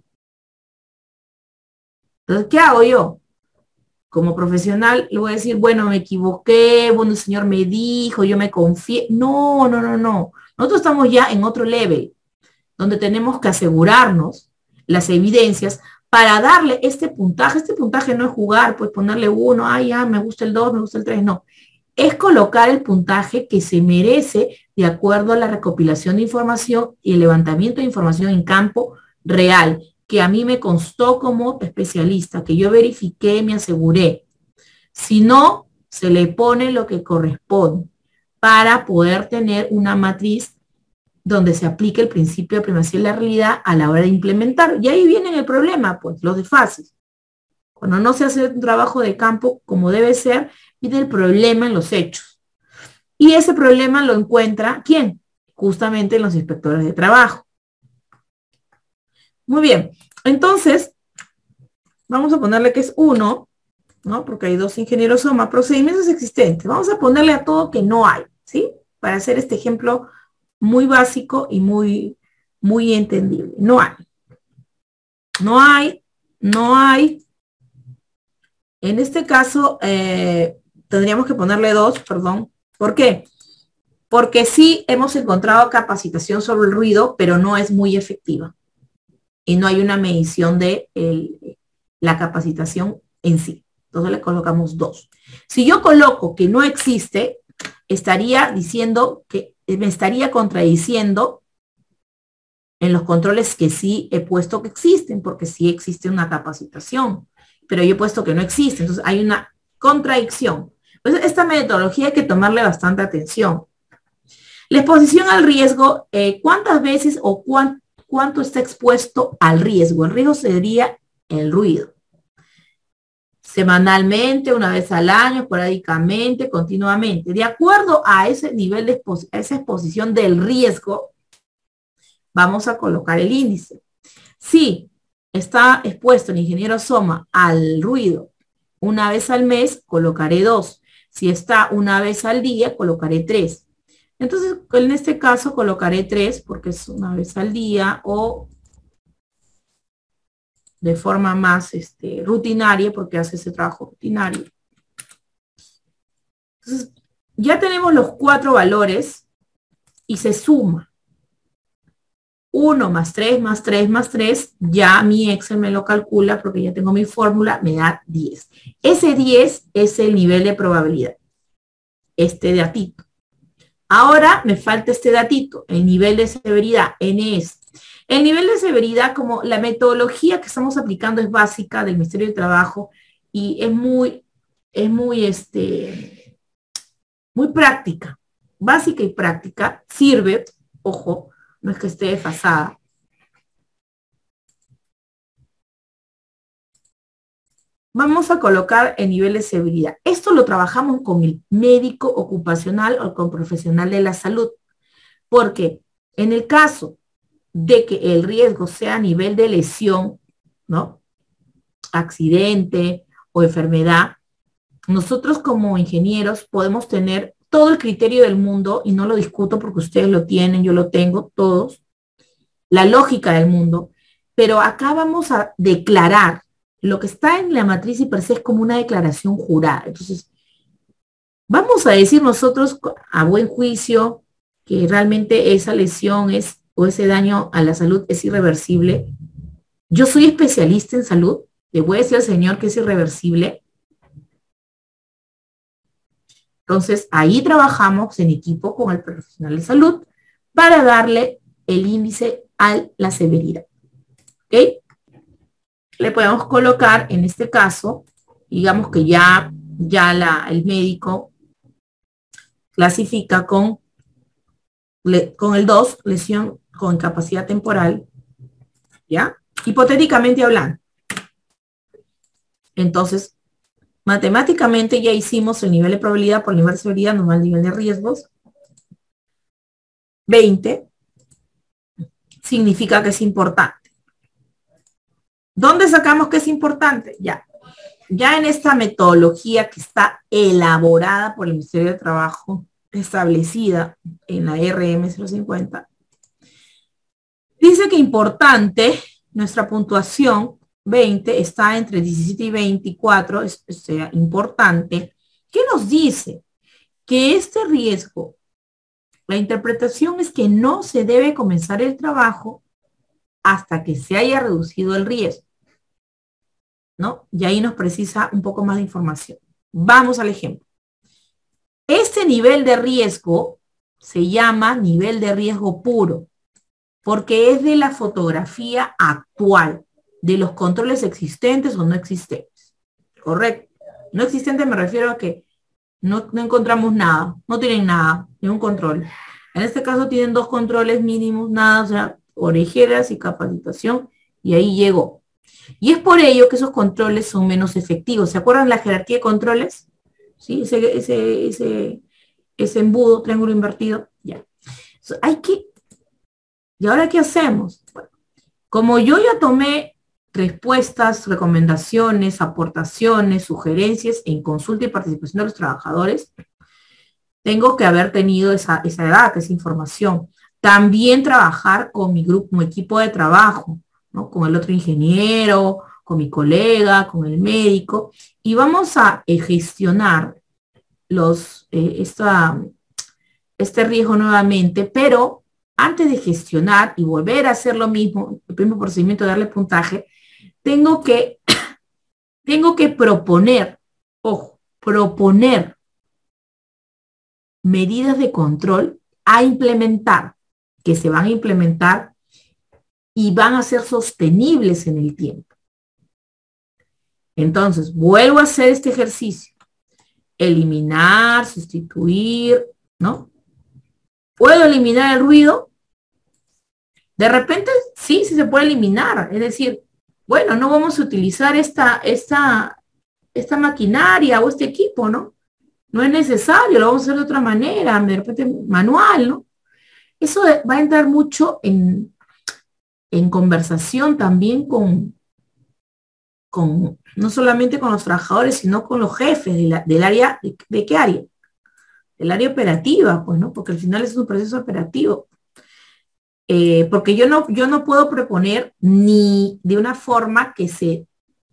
Entonces, ¿qué hago yo? Como profesional le voy a decir, bueno, me equivoqué, bueno, el señor me dijo, yo me confié. No, no, no, no. Nosotros estamos ya en otro level, donde tenemos que asegurarnos las evidencias para darle este puntaje. Este puntaje no es jugar, pues ponerle 1, ay, ya, me gusta el 2, me gusta el 3, no. Es colocar el puntaje que se merece de acuerdo a la recopilación de información y el levantamiento de información en campo real, que a mí me constó como especialista, que yo verifiqué, me aseguré. Si no, se le pone lo que corresponde para poder tener una matriz donde se aplique el principio de primacía de la realidad a la hora de implementar. Y ahí viene el problema, pues, los desfases. Cuando no se hace un trabajo de campo como debe ser, viene el problema en los hechos. Y ese problema lo encuentra, ¿quién? Justamente los inspectores de trabajo. Muy bien. Entonces, vamos a ponerle que es 1, ¿no? Porque hay 2 ingenieros SOMA, procedimientos existentes. Vamos a ponerle a todo que no hay, ¿sí? Para hacer este ejemplo muy básico y muy, muy entendible. No hay. No hay. No hay. En este caso, tendríamos que ponerle 2, perdón. ¿Por qué? Porque sí hemos encontrado capacitación sobre el ruido, pero no es muy efectiva. Y no hay una medición de la capacitación en sí. Entonces le colocamos 2. Si yo coloco que no existe, estaría diciendo que me estaría contradiciendo en los controles que sí he puesto que existen, porque sí existe una capacitación, pero yo he puesto que no existe. Entonces hay una contradicción. Pues esta metodología hay que tomarle bastante atención. La exposición al riesgo, ¿cuántas veces o cuánto está expuesto al riesgo? El riesgo sería el ruido. Semanalmente, una vez al año, esporádicamente, continuamente. De acuerdo a ese nivel de esa exposición del riesgo, vamos a colocar el índice. Si está expuesto el ingeniero SOMA al ruido una vez al mes, colocaré 2. Si está una vez al día, colocaré 3. Entonces, en este caso colocaré 3 porque es una vez al día o de forma más rutinaria porque hace ese trabajo rutinario. Entonces, ya tenemos los 4 valores y se suma. 1 más 3 más 3 más 3, ya mi Excel me lo calcula porque ya tengo mi fórmula, me da 10. Ese 10 es el nivel de probabilidad. Este datito. Ahora me falta este datito, el nivel de severidad, NS. El nivel de severidad, como la metodología que estamos aplicando es básica del Ministerio de Trabajo y es muy muy práctica, básica y práctica, sirve, ojo, no es que esté desfasada. Vamos a colocar el nivel de severidad. Esto lo trabajamos con el médico ocupacional o con profesional de la salud, porque en el caso de que el riesgo sea a nivel de lesión, ¿no? Accidente o enfermedad, nosotros como ingenieros podemos tener todo el criterio del mundo, y no lo discuto porque ustedes lo tienen, yo lo tengo, todos, la lógica del mundo, pero acá vamos a declarar lo que está en la matriz y per se es como una declaración jurada. Entonces, vamos a decir nosotros a buen juicio que realmente esa lesión es, o ese daño a la salud es irreversible. Yo soy especialista en salud, le voy a decir al señor que es irreversible. Entonces, ahí trabajamos en equipo con el profesional de salud para darle el índice a la severidad. ¿Ok? Le podemos colocar, en este caso, digamos que ya el médico clasifica con el 2, lesión con incapacidad temporal, ¿ya? Hipotéticamente hablando. Entonces, matemáticamente ya hicimos el nivel de probabilidad por nivel de severidad, no el nivel de riesgos. 20 significa que es importante. ¿Dónde sacamos que es importante? Ya en esta metodología que está elaborada por el Ministerio de Trabajo, establecida en la RM 050, dice que importante, nuestra puntuación 20 está entre 17 y 24, o sea, importante. ¿Qué nos dice? Que este riesgo, la interpretación es que no se debe comenzar el trabajo hasta que se haya reducido el riesgo, ¿no? Y ahí nos precisa un poco más de información. Vamos al ejemplo. Este nivel de riesgo se llama nivel de riesgo puro, porque es de la fotografía actual, de los controles existentes o no existentes. Correcto. No existente me refiero a que no encontramos nada, no tienen nada, ningún control. En este caso tienen 2 controles mínimos, nada, o sea, orejeras y capacitación, y ahí llegó. Y es por ello que esos controles son menos efectivos. ¿Se acuerdan la jerarquía de controles? ¿Sí? Ese embudo, triángulo invertido, ya. Entonces, ¿y ahora qué hacemos? Bueno, como yo ya tomé respuestas, recomendaciones, aportaciones, sugerencias en consulta y participación de los trabajadores, tengo que haber tenido esa edad, esa información. También trabajar con mi grupo, mi equipo de trabajo, ¿no? Con el otro ingeniero, con mi colega, con el médico, y vamos a gestionar este riesgo nuevamente, pero antes de gestionar y volver a hacer lo mismo, el primer procedimiento de darle puntaje, tengo que proponer, ojo, proponer medidas de control a implementar, que se van a implementar y van a ser sostenibles en el tiempo. Entonces, vuelvo a hacer este ejercicio. Eliminar, sustituir, ¿no? ¿Puedo eliminar el ruido? De repente, sí se puede eliminar. Es decir, bueno, no vamos a utilizar esta maquinaria o este equipo, ¿no? No es necesario, lo vamos a hacer de otra manera, de repente manual, ¿no? Eso va a entrar mucho en conversación también con no solamente con los trabajadores, sino con los jefes del área, ¿de qué área? Del área operativa, pues, ¿no? Porque al final es un proceso operativo. Porque yo no puedo proponer ni de una forma que se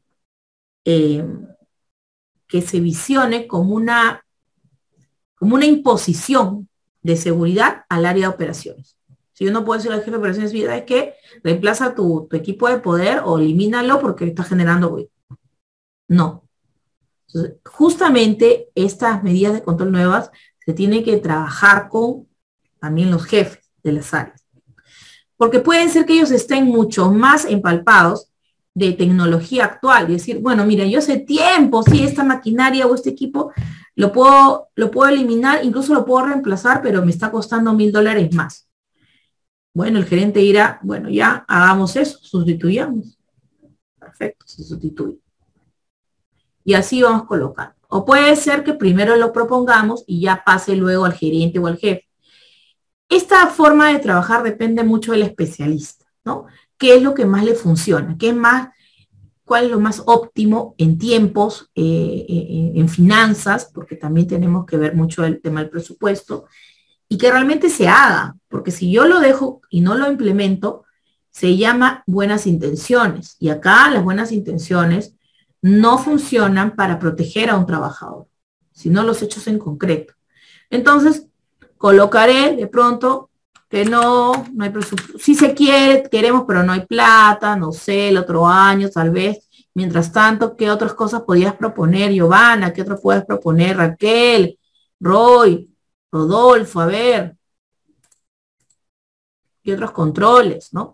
visione como una imposición de seguridad al área de operaciones. Si yo no puedo decir al jefe de operaciones, es que reemplaza tu equipo de poder o elimínalo porque está generando ruido. No. Entonces, justamente estas medidas de control nuevas se tienen que trabajar con también los jefes de las áreas. Porque pueden ser que ellos estén mucho más empalpados de tecnología actual y decir, bueno, mira, yo hace tiempo, sí, esta maquinaria o este equipo lo puedo eliminar, incluso lo puedo reemplazar, pero me está costando $1000 más. Bueno, el gerente dirá, bueno, ya hagamos eso, sustituyamos. Perfecto, se sustituye. Y así vamos colocando. O puede ser que primero lo propongamos y ya pase luego al gerente o al jefe. Esta forma de trabajar depende mucho del especialista, ¿no? ¿Qué es lo que más le funciona? ¿Qué es más, cuál es lo más óptimo en tiempos, en finanzas? Porque también tenemos que ver mucho el tema del presupuesto y que realmente se haga, porque si yo lo dejo y no lo implemento, se llama buenas intenciones. Y acá las buenas intenciones no funcionan para proteger a un trabajador, sino los hechos en concreto. Entonces, colocaré de pronto que no hay presupuesto. Si se quiere, queremos, pero no hay plata, no sé, el otro año tal vez. Mientras tanto, ¿qué otras cosas podías proponer, Giovanna? ¿Qué otras puedes proponer, Raquel, Roy, Rodolfo? A ver, ¿qué otros controles, no?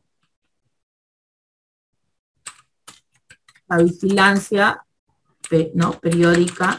La vigilancia, ¿no? Periódica.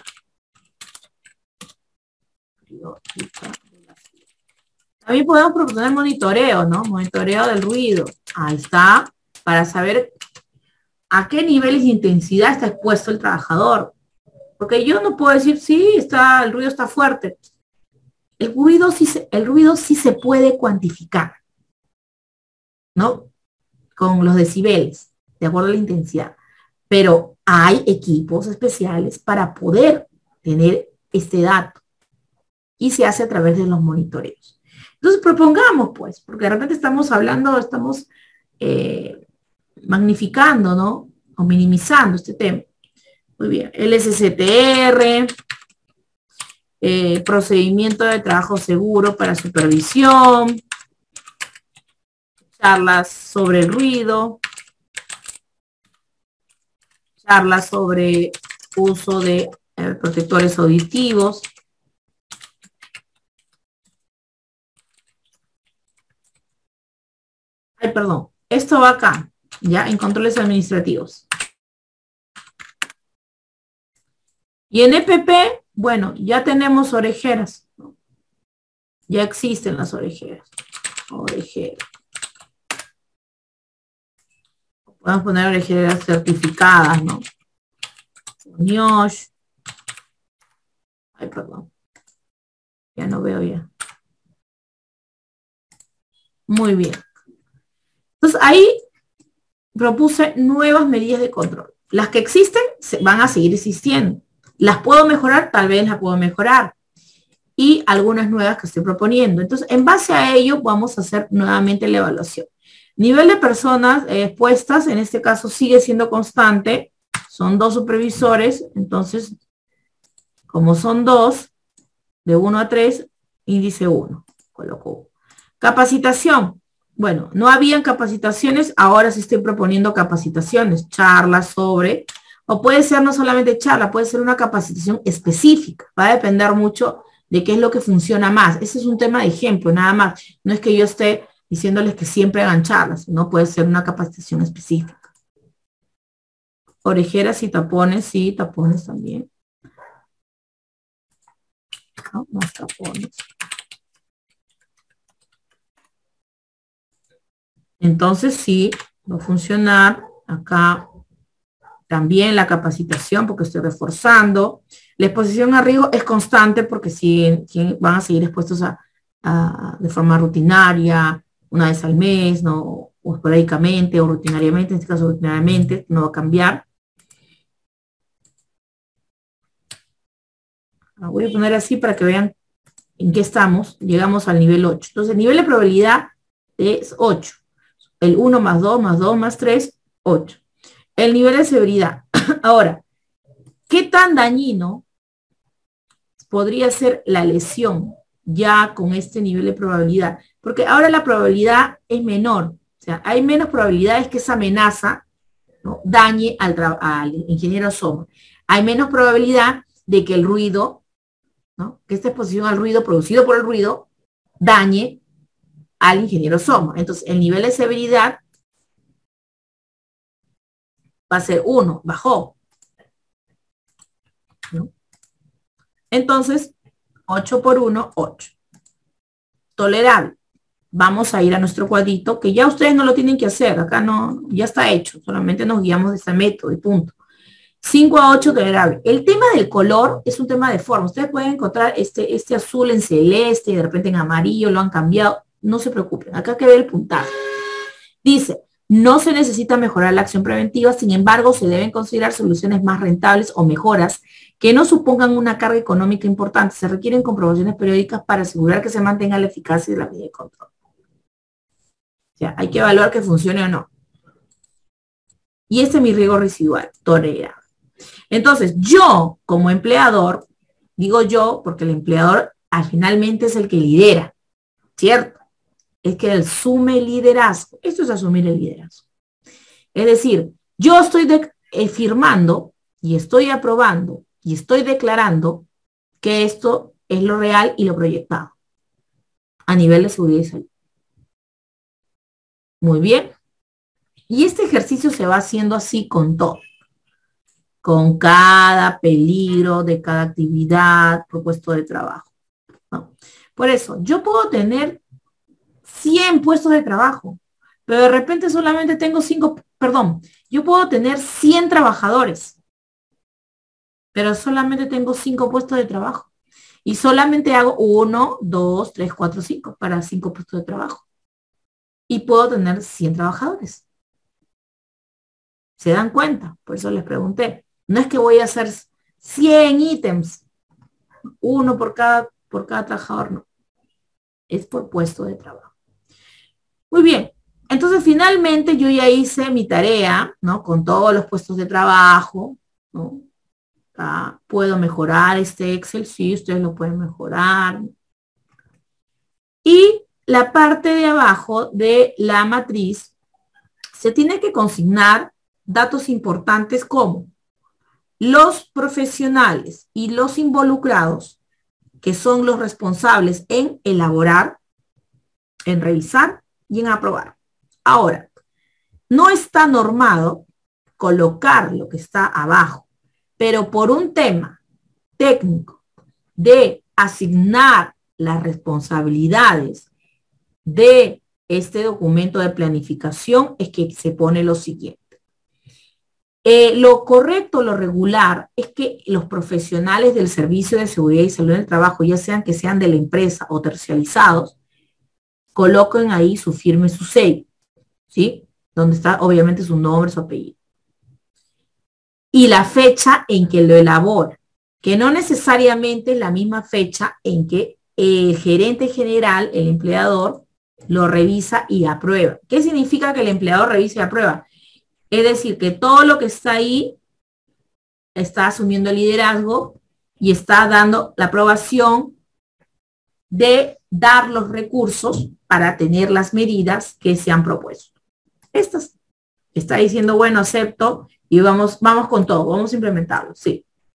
También podemos proponer monitoreo, ¿no? Monitoreo del ruido. Ahí está, para saber a qué niveles de intensidad está expuesto el trabajador. Porque yo no puedo decir, sí, el ruido está fuerte. El ruido sí se puede cuantificar, ¿no? Con los decibeles, de acuerdo a la intensidad. Pero hay equipos especiales para poder tener este dato. Y se hace a través de los monitoreos. Entonces propongamos, pues, porque de repente estamos hablando, estamos magnificando, ¿no? O minimizando este tema. Muy bien, el SCTR, procedimiento de trabajo seguro para supervisión, charlas sobre el ruido, charlas sobre uso de protectores auditivos. Ay, perdón, esto va acá, ya en controles administrativos. Y en EPP, bueno, ya tenemos orejeras, ¿no? Ya existen las orejeras. Orejeras. Podemos poner orejeras certificadas, ¿no? Niosh. Ay, perdón. Ya no veo ya. Muy bien. Entonces ahí propuse nuevas medidas de control. Las que existen van a seguir existiendo. ¿Las puedo mejorar? Tal vez las puedo mejorar. Y algunas nuevas que estoy proponiendo. Entonces, en base a ello, vamos a hacer nuevamente la evaluación. Nivel de personas expuestas, en este caso sigue siendo constante. Son 2 supervisores. Entonces, como son 2, de 1 a 3, índice 1. Coloco. Capacitación. Bueno, no habían capacitaciones, ahora sí estoy proponiendo capacitaciones, charlas sobre, o puede ser no solamente charla, puede ser una capacitación específica, va a depender mucho de qué es lo que funciona más. Ese es un tema de ejemplo, nada más. No es que yo esté diciéndoles que siempre hagan charlas, no puede ser una capacitación específica. Orejeras y tapones, sí, tapones también. No, más tapones. Entonces sí, va a funcionar. Acá también la capacitación, porque estoy reforzando. La exposición a riesgo es constante porque van a seguir expuestos de forma rutinaria, una vez al mes, ¿no? O esporádicamente o rutinariamente, en este caso rutinariamente, no va a cambiar. La voy a poner así para que vean en qué estamos. Llegamos al nivel 8. Entonces el nivel de probabilidad es 8. El 1 más 2 más 2 más 3, 8. El nivel de severidad. Ahora, ¿qué tan dañino podría ser la lesión ya con este nivel de probabilidad? Porque ahora la probabilidad es menor. O sea, hay menos probabilidades que esa amenaza, ¿no?, dañe al ingeniero Soma. Hay menos probabilidad de que el ruido, ¿no?, que esta exposición al ruido producido por el ruido dañe al ingeniero Soma. Entonces, el nivel de severidad va a ser 1, bajó, ¿no? Entonces, 8 por 1, 8. Tolerable. Vamos a ir a nuestro cuadrito, que ya ustedes no lo tienen que hacer. Acá no, ya está hecho. Solamente nos guiamos de este método y punto. 5 a 8 tolerable. El tema del color es un tema de forma. Ustedes pueden encontrar este azul en celeste y de repente en amarillo, lo han cambiado. No se preocupen. Acá hay que ver el puntaje. Dice, no se necesita mejorar la acción preventiva, sin embargo, se deben considerar soluciones más rentables o mejoras que no supongan una carga económica importante. Se requieren comprobaciones periódicas para asegurar que se mantenga la eficacia de la medida de control. O sea, hay que evaluar que funcione o no. Y este es mi riesgo residual, tolerable. Entonces, yo como empleador, digo yo porque el empleador finalmente es el que lidera, ¿cierto? Es que él asume el liderazgo. Esto es asumir el liderazgo. Es decir, yo estoy firmando y estoy aprobando y estoy declarando que esto es lo real y lo proyectado a nivel de seguridad y salud. Muy bien. Y este ejercicio se va haciendo así con todo. Con cada peligro de cada actividad por puesto de trabajo, ¿no? Por eso, yo puedo tener 100 puestos de trabajo, pero de repente solamente tengo 5, perdón, yo puedo tener 100 trabajadores, pero solamente tengo 5 puestos de trabajo. Y solamente hago 1, 2, 3, 4, 5 para 5 puestos de trabajo. Y puedo tener 100 trabajadores. ¿Se dan cuenta? Por eso les pregunté. No es que voy a hacer 100 ítems, uno por cada trabajador, no. Es por puesto de trabajo. Muy bien. Entonces, finalmente yo ya hice mi tarea, ¿no? Con todos los puestos de trabajo, ¿no? Puedo mejorar este Excel, sí, ustedes lo pueden mejorar. Y la parte de abajo de la matriz se tiene que consignar datos importantes como los profesionales y los involucrados, que son los responsables en elaborar, en revisar y en aprobar. Ahora, no está normado colocar lo que está abajo, pero por un tema técnico de asignar las responsabilidades de este documento de planificación es que se pone lo siguiente. Lo correcto, lo regular, es que los profesionales del servicio de seguridad y salud en el trabajo, ya sean que sean de la empresa o terciarizados, coloquen ahí su firma y su sello, ¿sí? Donde está obviamente su nombre, su apellido. Y la fecha en que lo elabora, que no necesariamente es la misma fecha en que el gerente general, el empleador, lo revisa y aprueba. ¿Qué significa que el empleador revisa y aprueba? Es decir, que todo lo que está ahí está asumiendo el liderazgo y está dando la aprobación de dar los recursos para tener las medidas que se han propuesto. Estas. Está diciendo, bueno, acepto y vamos con todo, vamos a implementarlo, sí.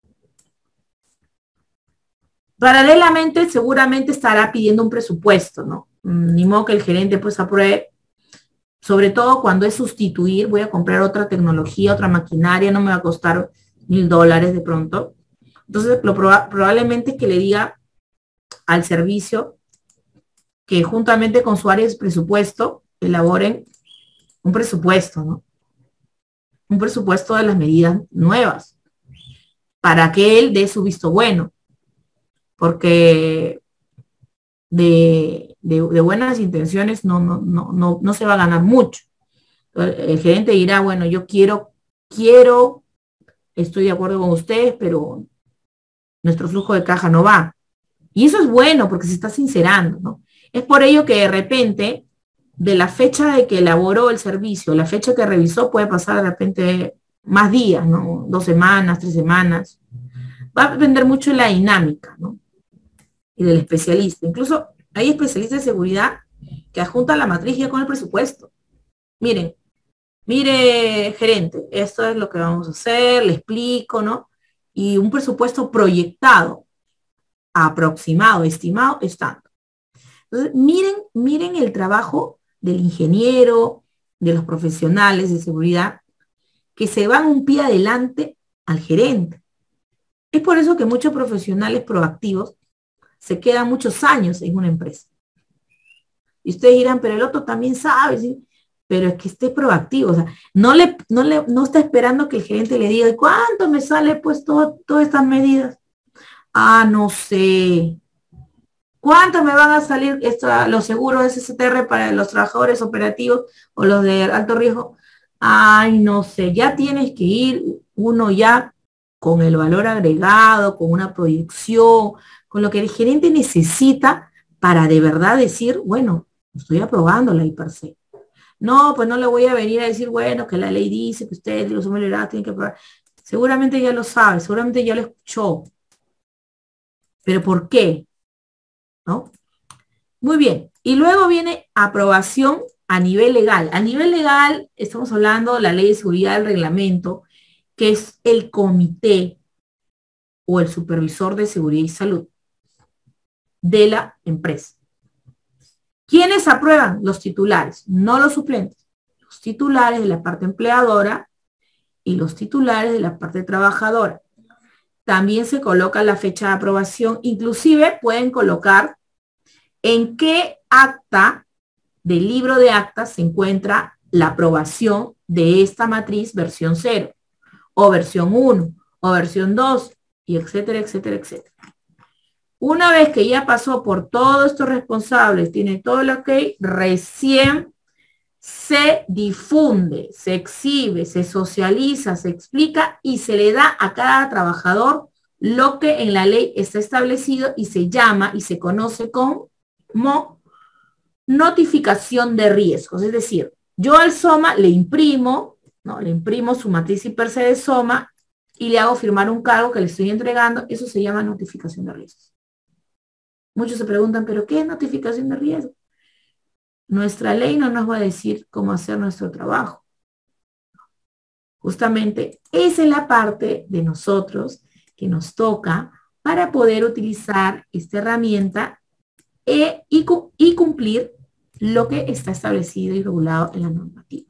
Paralelamente, seguramente estará pidiendo un presupuesto, ¿no? Ni modo que el gerente pues apruebe. Sobre todo cuando es sustituir, voy a comprar otra tecnología, otra maquinaria, no me va a costar $1000 de pronto. Entonces, probablemente es que le diga al servicio que juntamente con su área de presupuesto elaboren un presupuesto, ¿no? Un presupuesto de las medidas nuevas para que él dé su visto bueno, porque de buenas intenciones no se va a ganar mucho. El gerente dirá, bueno, yo quiero, estoy de acuerdo con ustedes, pero nuestro flujo de caja no va. Y eso es bueno porque se está sincerando, ¿no? Es por ello que de repente, de la fecha de que elaboró el servicio, la fecha que revisó, puede pasar de repente más días, ¿no? 2 semanas, 3 semanas. Va a depender mucho de la dinámica, ¿no? Y del especialista. Incluso hay especialistas de seguridad que adjuntan la matriz ya con el presupuesto. Miren, mire, gerente, esto es lo que vamos a hacer, le explico, ¿no? Y un presupuesto proyectado, aproximado, estimado, es tanto. Entonces, miren el trabajo del ingeniero, de los profesionales de seguridad, que se van un pie adelante al gerente. Es por eso que muchos profesionales proactivos se quedan muchos años en una empresa. Y ustedes dirán, pero el otro también sabe, ¿sí? Pero es que esté proactivo, o sea, no está esperando que el gerente le diga, ¿cuánto me sale pues todas estas medidas? Ah, no sé. ¿Cuánto me van a salir los seguros SSTR para los trabajadores operativos o los de alto riesgo? Ay, no sé, ya tienes que ir uno ya con el valor agregado, con una proyección, con lo que el gerente necesita para de verdad decir, bueno, estoy aprobando la I+C. No, pues no le voy a venir a decir, bueno, que la ley dice que ustedes, los honorarios tienen que aprobar. Seguramente ya lo sabe, seguramente ya lo escuchó. ¿Pero por qué? ¿No? Muy bien. Y luego viene aprobación a nivel legal. A nivel legal, estamos hablando de la ley de seguridad del reglamento, que es el comité o el supervisor de seguridad y salud de la empresa. ¿Quiénes aprueban? Los titulares, no los suplentes. Los titulares de la parte empleadora y los titulares de la parte trabajadora. También se coloca la fecha de aprobación. Inclusive pueden colocar en qué acta del libro de actas se encuentra la aprobación de esta matriz versión 0 o versión 1 o versión 2 y etcétera, etcétera, etcétera. Una vez que ya pasó por todos estos responsables, tiene todo lo que recién se difunde, se exhibe, se socializa, se explica y se le da a cada trabajador lo que en la ley está establecido y se llama y se conoce como notificación de riesgos. Es decir, yo al SOMA le imprimo, ¿no? Le imprimo su matriz I+C de SOMA y le hago firmar un cargo que le estoy entregando. Eso se llama notificación de riesgos. Muchos se preguntan, ¿pero qué es notificación de riesgos? Nuestra ley no nos va a decir cómo hacer nuestro trabajo. Justamente esa es la parte de nosotros que nos toca para poder utilizar esta herramienta y cumplir lo que está establecido y regulado en la normativa.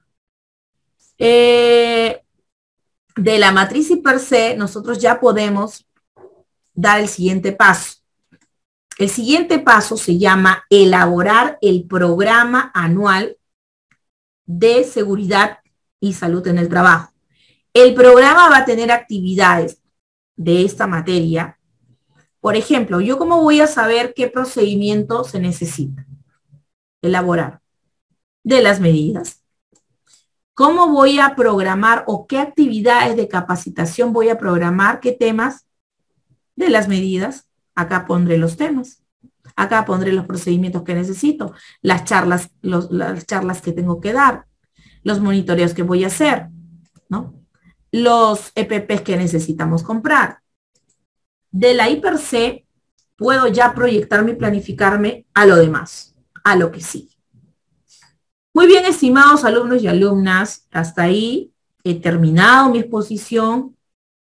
De la matriz I+C, nosotros ya podemos dar el siguiente paso. El siguiente paso se llama elaborar el programa anual de seguridad y salud en el trabajo. El programa va a tener actividades de esta materia. Por ejemplo, ¿yo cómo voy a saber qué procedimiento se necesita elaborar? De las medidas. ¿Cómo voy a programar o qué actividades de capacitación voy a programar? ¿Qué temas? De las medidas. Acá pondré los temas. Acá pondré los procedimientos que necesito, las charlas que tengo que dar, los monitoreos que voy a hacer, ¿no? Los EPPs que necesitamos comprar. De la I+C puedo ya proyectarme y planificarme a lo demás, a lo que sigue. Muy bien, estimados alumnos y alumnas, hasta ahí he terminado mi exposición.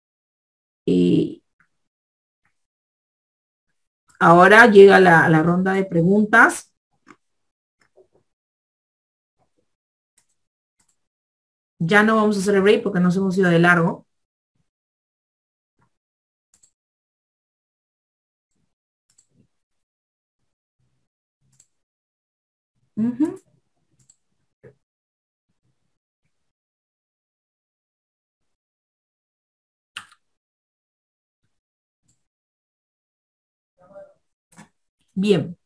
Ahora llega la ronda de preguntas. Ya no vamos a hacer el break porque nos hemos ido de largo. Uh-huh. Bien.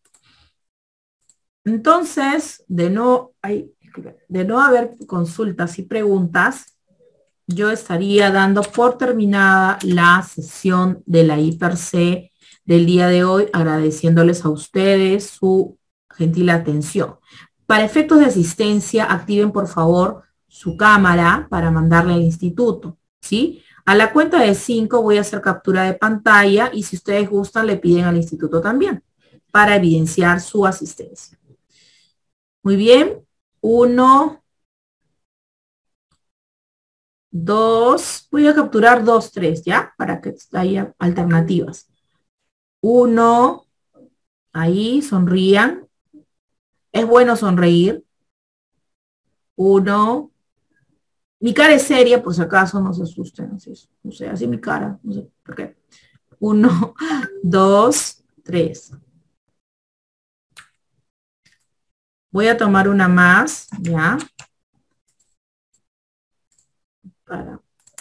Entonces, de no haber consultas y preguntas, yo estaría dando por terminada la sesión de la I+C del día de hoy, agradeciéndoles a ustedes su gentil atención. Para efectos de asistencia, activen por favor su cámara para mandarle al instituto, ¿sí? A la cuenta de 5 voy a hacer captura de pantalla y si ustedes gustan le piden al instituto también para evidenciar su asistencia. Muy bien. 1, 2, voy a capturar 2, 3, ¿ya? Para que haya alternativas. 1, ahí, sonrían. Es bueno sonreír. 1, Mi cara es seria, por si acaso no se asusten. Así, no sé, así mi cara, no sé por qué. 1, 2, 3. Voy a tomar una más, ¿ya? Para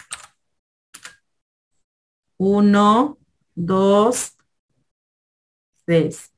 1, 2, 3.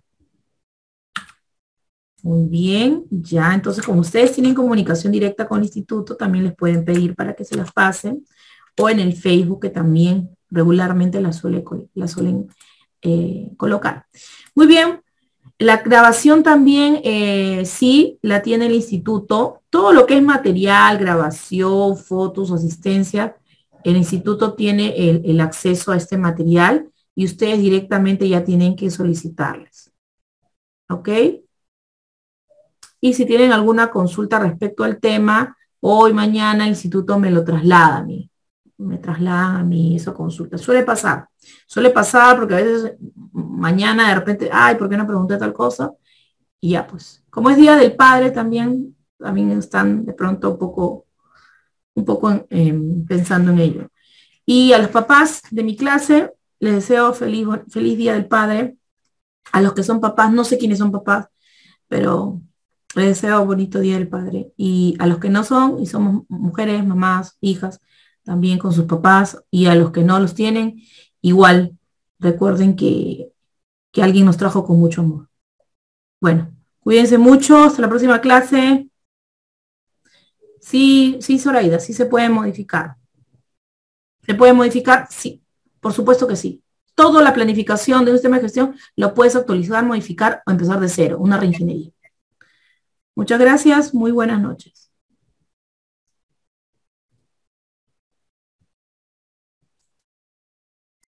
Muy bien, ya. Entonces, como ustedes tienen comunicación directa con el instituto, también les pueden pedir para que se las pasen. O en el Facebook, que también regularmente la suelen colocar. Muy bien. La grabación también sí la tiene el instituto. Todo lo que es material, grabación, fotos, asistencia, el instituto tiene el acceso a este material y ustedes directamente ya tienen que solicitarles. ¿Ok? Y si tienen alguna consulta respecto al tema, hoy, mañana, el instituto me lo traslada a mí. Me trasladan a mí esa consulta. Suele pasar porque a veces mañana de repente, ay, ¿por qué no pregunté tal cosa? Y ya pues, como es Día del Padre también están de pronto un poco pensando en ello. Y a los papás de mi clase les deseo feliz Día del Padre. A los que son papás, no sé quiénes son papás, pero les deseo bonito Día del Padre. Y a los que no son, y somos mujeres, mamás, hijas, también con sus papás, y a los que no los tienen, igual, recuerden que alguien nos trajo con mucho amor. Bueno, cuídense mucho, hasta la próxima clase. Sí, sí, Zoraida, sí se puede modificar. ¿Se puede modificar? Sí, por supuesto que sí. Toda la planificación de un sistema de gestión lo puedes actualizar, modificar o empezar de cero, una reingeniería. Muchas gracias, muy buenas noches.